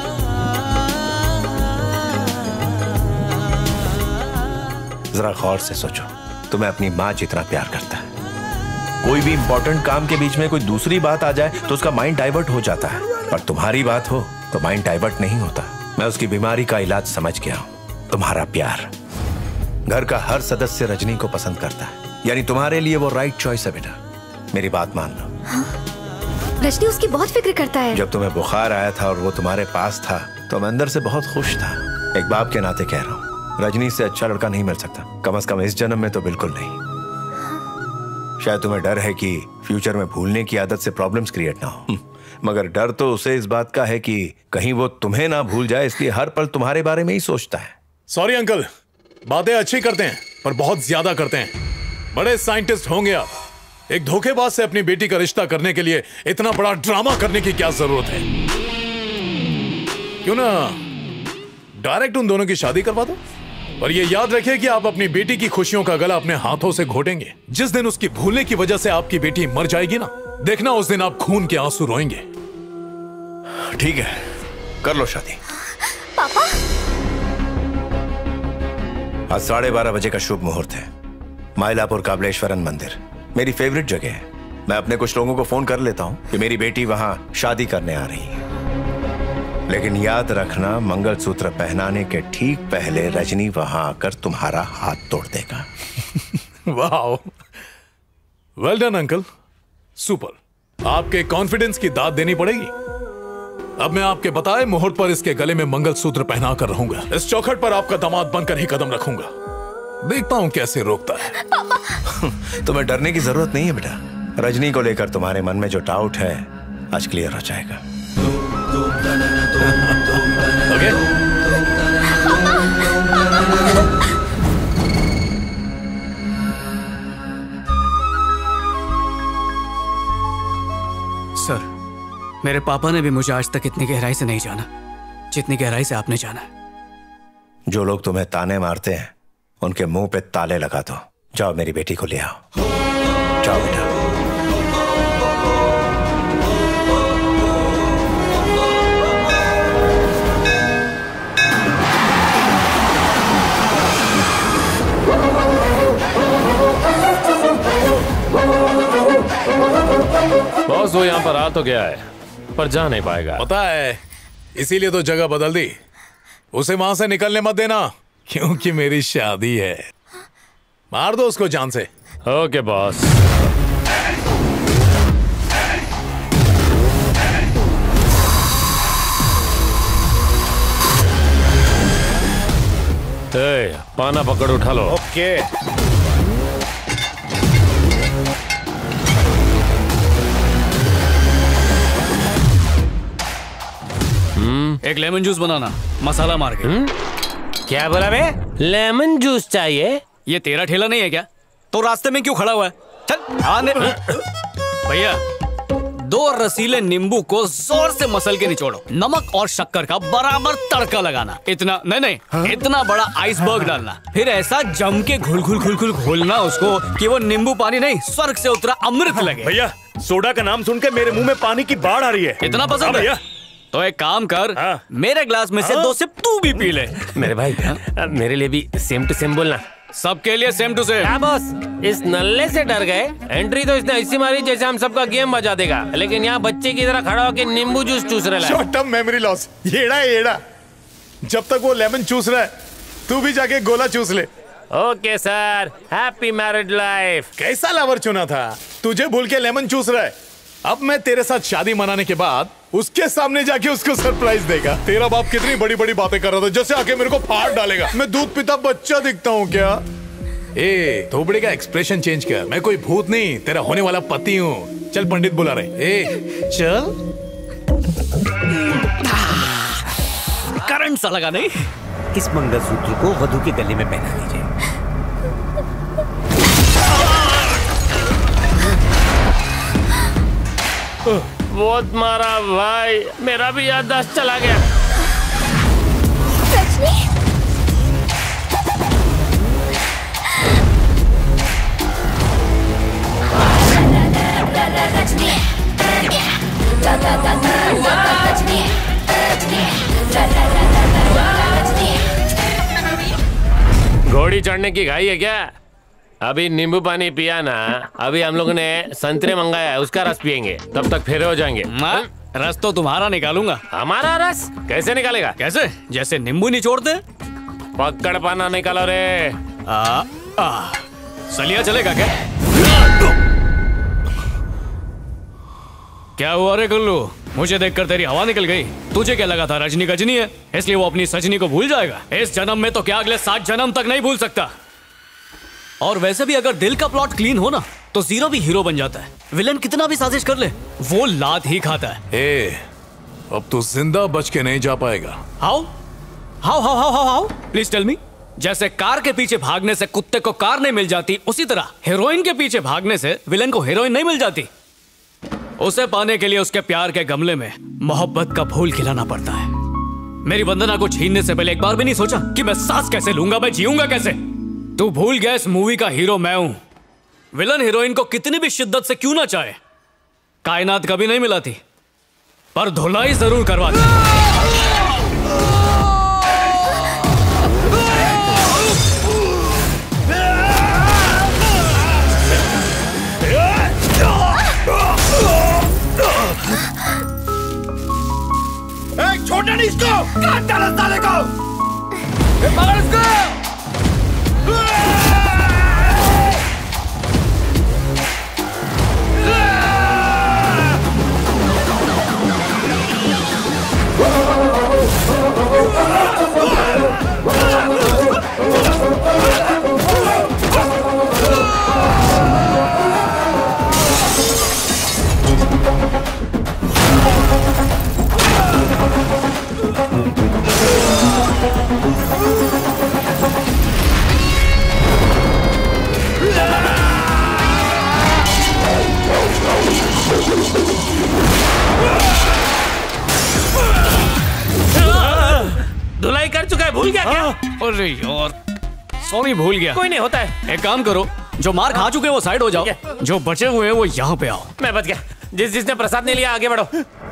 [SPEAKER 12] जरा गौर से सोचो, तुम्हें अपनी माँ जितना प्यार करता है, कोई भी इंपॉर्टेंट काम के बीच में कोई दूसरी बात आ जाए तो उसका माइंड डाइवर्ट हो जाता है, पर तुम्हारी बात हो तो माइंड डाइवर्ट नहीं होता। मैं उसकी बीमारी का इलाज समझ गया हूं। तुम्हारा प्यार, घर का हर सदस्य रजनी को पसंद करता है, यानी तुम्हारे लिए वो राइट चॉइस है बेटा। मेरी बात मान लो।
[SPEAKER 18] हाँ? रजनी उसकी बहुत फिक्र करता है।
[SPEAKER 12] जब तुम्हें बुखार आया था और वो तुम्हारे पास था तो मैं अंदर से बहुत खुश था। एक बाप के नाते कह रहा हूँ, रजनी से अच्छा लड़का नहीं मिल सकता, कम से कम इस जन्म में तो बिल्कुल नहीं। शायद तुम्हें डर है कि फ्यूचर में भूलने की आदत से प्रॉब्लम्स क्रिएट ना हो, मगर डर तो उसे इस बात का है कि कहीं वो तुम्हें ना भूल जाए, इसलिए हर पल तुम्हारे बारे में ही सोचता है।
[SPEAKER 22] सॉरी अंकल, बातें अच्छी करते हैं पर बहुत ज्यादा करते हैं। बड़े साइंटिस्ट होंगे आप, एक धोखेबाज से अपनी बेटी का रिश्ता करने के लिए इतना बड़ा ड्रामा करने की क्या जरूरत है? क्यों ना डायरेक्ट उन दोनों की शादी करवा दो। और ये याद रखिए कि आप अपनी बेटी की खुशियों का गला अपने हाथों से घोटेंगे। जिस दिन उसकी भूलने की वजह से आपकी बेटी मर जाएगी ना, देखना उस दिन आप खून के आंसू रोएंगे।
[SPEAKER 12] ठीक है, कर लो शादी।
[SPEAKER 5] पापा,
[SPEAKER 12] आज साढ़े बारह बजे का शुभ मुहूर्त है। माइलापुर काबलेश्वरन मंदिर मेरी फेवरेट जगह है। मैं अपने कुछ लोगों को फोन कर लेता हूँ कि मेरी बेटी वहां शादी करने आ रही है, लेकिन याद रखना मंगलसूत्र पहनाने के ठीक पहले रजनी वहां आकर तुम्हारा हाथ तोड़ देगा।
[SPEAKER 22] वाह, वेल डन अंकल, सुपर। आपके कॉन्फिडेंस की दाद देनी पड़ेगी। अब मैं आपके बताए मुहूर्त पर इसके गले में मंगलसूत्र पहना कर रहूंगा। इस चौखट पर आपका दामाद बनकर ही कदम रखूंगा। देखता हूं कैसे रोकता है।
[SPEAKER 12] तुम्हें डरने की जरूरत नहीं है बेटा। रजनी को लेकर तुम्हारे मन में जो डाउट है आज क्लियर हो जाएगा।
[SPEAKER 22] ओके?
[SPEAKER 14] सर, मेरे पापा ने भी मुझे आज तक इतनी गहराई से नहीं जाना जितनी गहराई से आपने जाना।
[SPEAKER 12] जो लोग तुम्हें ताने मारते हैं उनके मुंह पे ताले लगा दो। जाओ मेरी बेटी को ले आओ। जाओ बेटा।
[SPEAKER 7] बॉस वो यहाँ पर आ तो गया है पर जा नहीं पाएगा।
[SPEAKER 22] पता है, इसीलिए तो जगह बदल दी। उसे वहां से निकलने मत देना क्योंकि मेरी शादी है। मार दो उसको जान से।
[SPEAKER 7] Okay boss. ए, पाना पकड़ उठा लो।
[SPEAKER 4] ओके।
[SPEAKER 14] एक लेमन जूस बनाना, मसाला मार के।
[SPEAKER 7] क्या बोला बे? लेमन जूस चाहिए?
[SPEAKER 14] ये तेरा ठेला नहीं है क्या? तो रास्ते में क्यों खड़ा हुआ है? चल आने। भैया, दो रसीले नींबू को जोर से मसल के निचोड़ो। नमक और शक्कर का बराबर तड़का लगाना। इतना नहीं नहीं हाँ? इतना बड़ा आइसबर्ग डालना। फिर ऐसा जम के घुल घुल घुल घुल घोलना उसको कि वो नींबू पानी नहीं, स्वर्ग से उतरा अमृत लगे।
[SPEAKER 4] भैया, सोडा का नाम सुन के मेरे मुंह में पानी की बाढ़ आ रही है।
[SPEAKER 14] इतना पसंद है? तो एक काम कर, मेरे ग्लास में से दो सिप तू भी पी ले।
[SPEAKER 7] मेरे भाई, मेरे लिए भी सेम टू सेम बोलना।
[SPEAKER 14] सबके लिए सेम टू सेम।
[SPEAKER 7] क्या बॉस, इस नल्ले से डर गए? एंट्री तो इसने ऐसी मारी जैसे हम सबका गेम बजा देगा, लेकिन यहाँ बच्चे की तरह खड़ा होकर नींबू जूस चूस रहा है।
[SPEAKER 4] Short term memory loss. येड़ा येड़ा।
[SPEAKER 22] जब तक वो लेमन चूस रहा है तू भी जाके गोला चूस ले।
[SPEAKER 7] Okay sir, happy married life.
[SPEAKER 22] कैसा लवर चुना था, तुझे भूल के लेमन चूस रहा है। अब मैं तेरे साथ शादी मनाने के बाद उसके सामने जाके उसको सरप्राइज देगा। तेरा बाप कितनी बड़ी बड़ी बातें कर रहा था, जैसे आके मेरे को फाड़ डालेगा। मैं दूध पीता बच्चा दिखता हूँ क्या? ए थोबड़े का एक्सप्रेशन चेंज कर, मैं कोई भूत नहीं, तेरा होने वाला पति हूँ। चल पंडित बुला रहे। ए चल।
[SPEAKER 14] करंट सा लगा नहीं?
[SPEAKER 13] इस मंगलसूत्र को वधू के गले में पहना दीजिए।
[SPEAKER 7] बहुत मारा भाई, मेरा भी याददाश्त चला गया। घोड़ी चढ़ने की घाई है क्या? अभी नींबू पानी पिया ना, अभी हम लोगों ने संतरे मंगाया है, उसका रस पियेंगे, तब तक फेरे हो जाएंगे।
[SPEAKER 14] रस तो तुम्हारा निकालूंगा।
[SPEAKER 7] हमारा रस कैसे निकालेगा?
[SPEAKER 14] कैसे? जैसे नींबू निचोड़ते।
[SPEAKER 7] पकड़ पाना निकालो रे।
[SPEAKER 14] आ, आ, सलिया चलेगा क्या? क्या हुआ रे गुल्लू? मुझे देखकर तेरी हवा निकल गई। तुझे क्या लगा था रजनी गजनी है इसलिए वो अपनी सजनी को भूल जाएगा? इस जन्म में तो क्या अगले सात जन्म तक नहीं भूल सकता। और वैसे भी अगर दिल का प्लॉट क्लीन हो ना तो जीरो भी हीरो बन जाता है। विलन कितना भी साजिश कर ले वो लात ही खाता है।
[SPEAKER 22] ए, अब तू जिंदा बच के नहीं जा पाएगा।
[SPEAKER 14] How how how how how how please tell me. जैसे कार के पीछे भागने से कुत्ते को कार नहीं मिल जाती, उसी तरह हीरोइन के पीछे भागने से विलन को हीरोइन नहीं मिल जाती। उसे पाने के लिए उसके प्यार के गमले में मोहब्बत का फूल खिलाना पड़ता है। मेरी वंदना को छीनने से पहले एक बार भी नहीं सोचा कि मैं सांस कैसे लूंगा, मैं जीऊंगा कैसे? तू भूल गया इस मूवी का हीरो मैं हूं। विलन हीरोइन को कितनी भी शिद्दत से क्यों ना चाहे, कायनात कभी नहीं मिलाती, पर धुलाई जरूर करवाती।
[SPEAKER 21] छोटा नहीं इसको, काट डालो साले को। पकड़ इसको।
[SPEAKER 7] धुलाई कर चुका है, भूल गया क्या?
[SPEAKER 14] अरे यार सॉरी, भूल गया।
[SPEAKER 7] कोई नहीं, होता है।
[SPEAKER 14] एक काम करो, जो मार खा चुके हैं वो साइड हो जाओ, जो बचे हुए हैं वो यहाँ पे आओ।
[SPEAKER 7] मैं बच गया। जिस जिसने प्रसाद नहीं लिया आगे बढ़ो।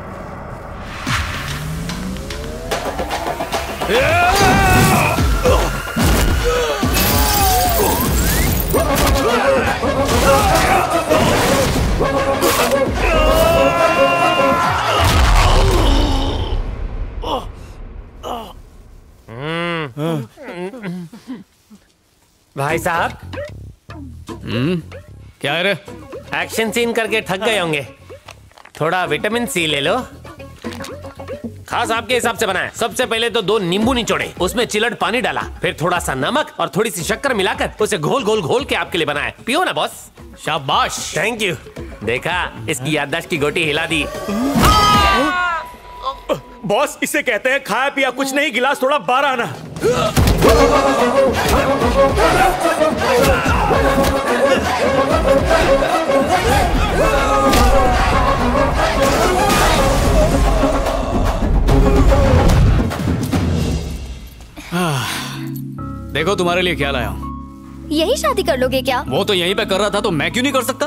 [SPEAKER 7] भाई साहब।
[SPEAKER 14] हम्म क्या है रे?
[SPEAKER 7] एक्शन सीन करके थक गए होंगे, थोड़ा विटामिन सी ले लो। खास आपके हिसाब से बनाया। सबसे पहले तो दो नींबू निचोड़े, उसमें चिलड पानी डाला, फिर थोड़ा सा नमक और थोड़ी सी शक्कर मिलाकर उसे घोल घोल घोल के आपके लिए बनाया। पियो ना बॉस।
[SPEAKER 14] शाबाश।
[SPEAKER 7] Thank you. देखा, इसकी याददाश्त की गोटी हिला दी।
[SPEAKER 4] बॉस, इसे कहते हैं खाया पिया कुछ नहीं, गिलास थोड़ा बाहर आना।
[SPEAKER 14] देखो तुम्हारे लिए क्या लाया हूँ।
[SPEAKER 5] यही शादी कर लोगे क्या?
[SPEAKER 14] वो तो यहीं पे कर रहा था तो मैं क्यों नहीं कर सकता?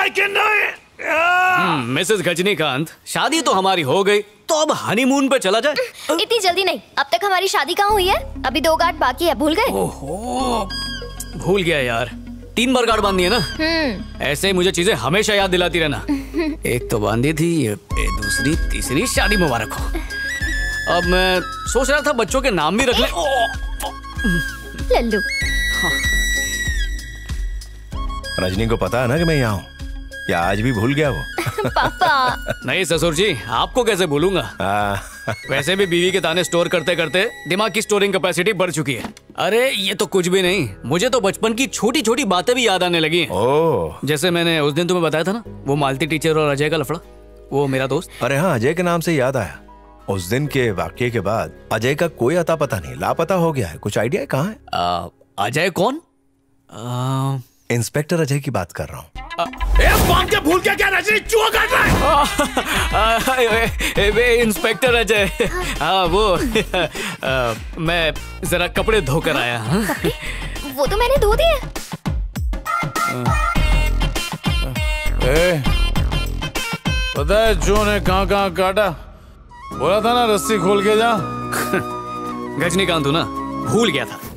[SPEAKER 22] can do it.
[SPEAKER 14] Mrs Ghajinikanth, शादी तो हमारी हो गई, तो अब हनीमून पे चला जाए।
[SPEAKER 5] इतनी जल्दी नहीं, अब तक हमारी शादी कहाँ हुई है? अभी दो गांठ बाकी है, भूल गए?
[SPEAKER 14] ओहो, भूल गया यार। तीन बार गांठ बांधी है ना?
[SPEAKER 5] हम्म।
[SPEAKER 14] ऐसे ही मुझे चीजें हमेशा याद दिलाती रहना। एक तो बांधी थी, ये दूसरी, तीसरी, शादी मुबारक हो। अब मैं सोच रहा था बच्चों के नाम भी रख ले।
[SPEAKER 5] लल्लू।
[SPEAKER 12] रजनी को पता है ना कि मैं यहाँ हूँ, या आज भी भूल गया वो?
[SPEAKER 5] पापा।
[SPEAKER 14] नहीं ससुर जी, आपको कैसे भूलूंगा? वैसे भी बीवी के ताने स्टोर करते करते दिमाग की स्टोरिंग कैपेसिटी बढ़ चुकी है। अरे ये तो कुछ भी नहीं, मुझे तो बचपन की छोटी छोटी बातें भी याद आने लगी हैं।
[SPEAKER 12] ओह।
[SPEAKER 14] जैसे मैंने उस दिन तुम्हें बताया था ना, वो मालती टीचर और अजय का लफड़ा, वो मेरा दोस्त।
[SPEAKER 12] अरे हाँ, अजय के नाम से याद आया, उस दिन के वाकये के बाद अजय का कोई अता पता नहीं, लापता हो गया है। कुछ आइडिया है कहाँ है?
[SPEAKER 14] अजय कौन?
[SPEAKER 12] इंस्पेक्टर अजय की बात कर रहा हूँ।
[SPEAKER 21] के भूल के क्या रजनी चूहा काट रहा है?
[SPEAKER 14] वे इंस्पेक्टर अजय, हाँ वो आ, मैं जरा कपड़े धोकर आया। हाँ?
[SPEAKER 5] वो तो मैंने धो दिए।
[SPEAKER 22] ए, पता है जो ने कहाँ कहाँ काटा? बोला था ना रस्सी खोल के जा।
[SPEAKER 14] गजनीकांत हूँ ना, भूल गया था।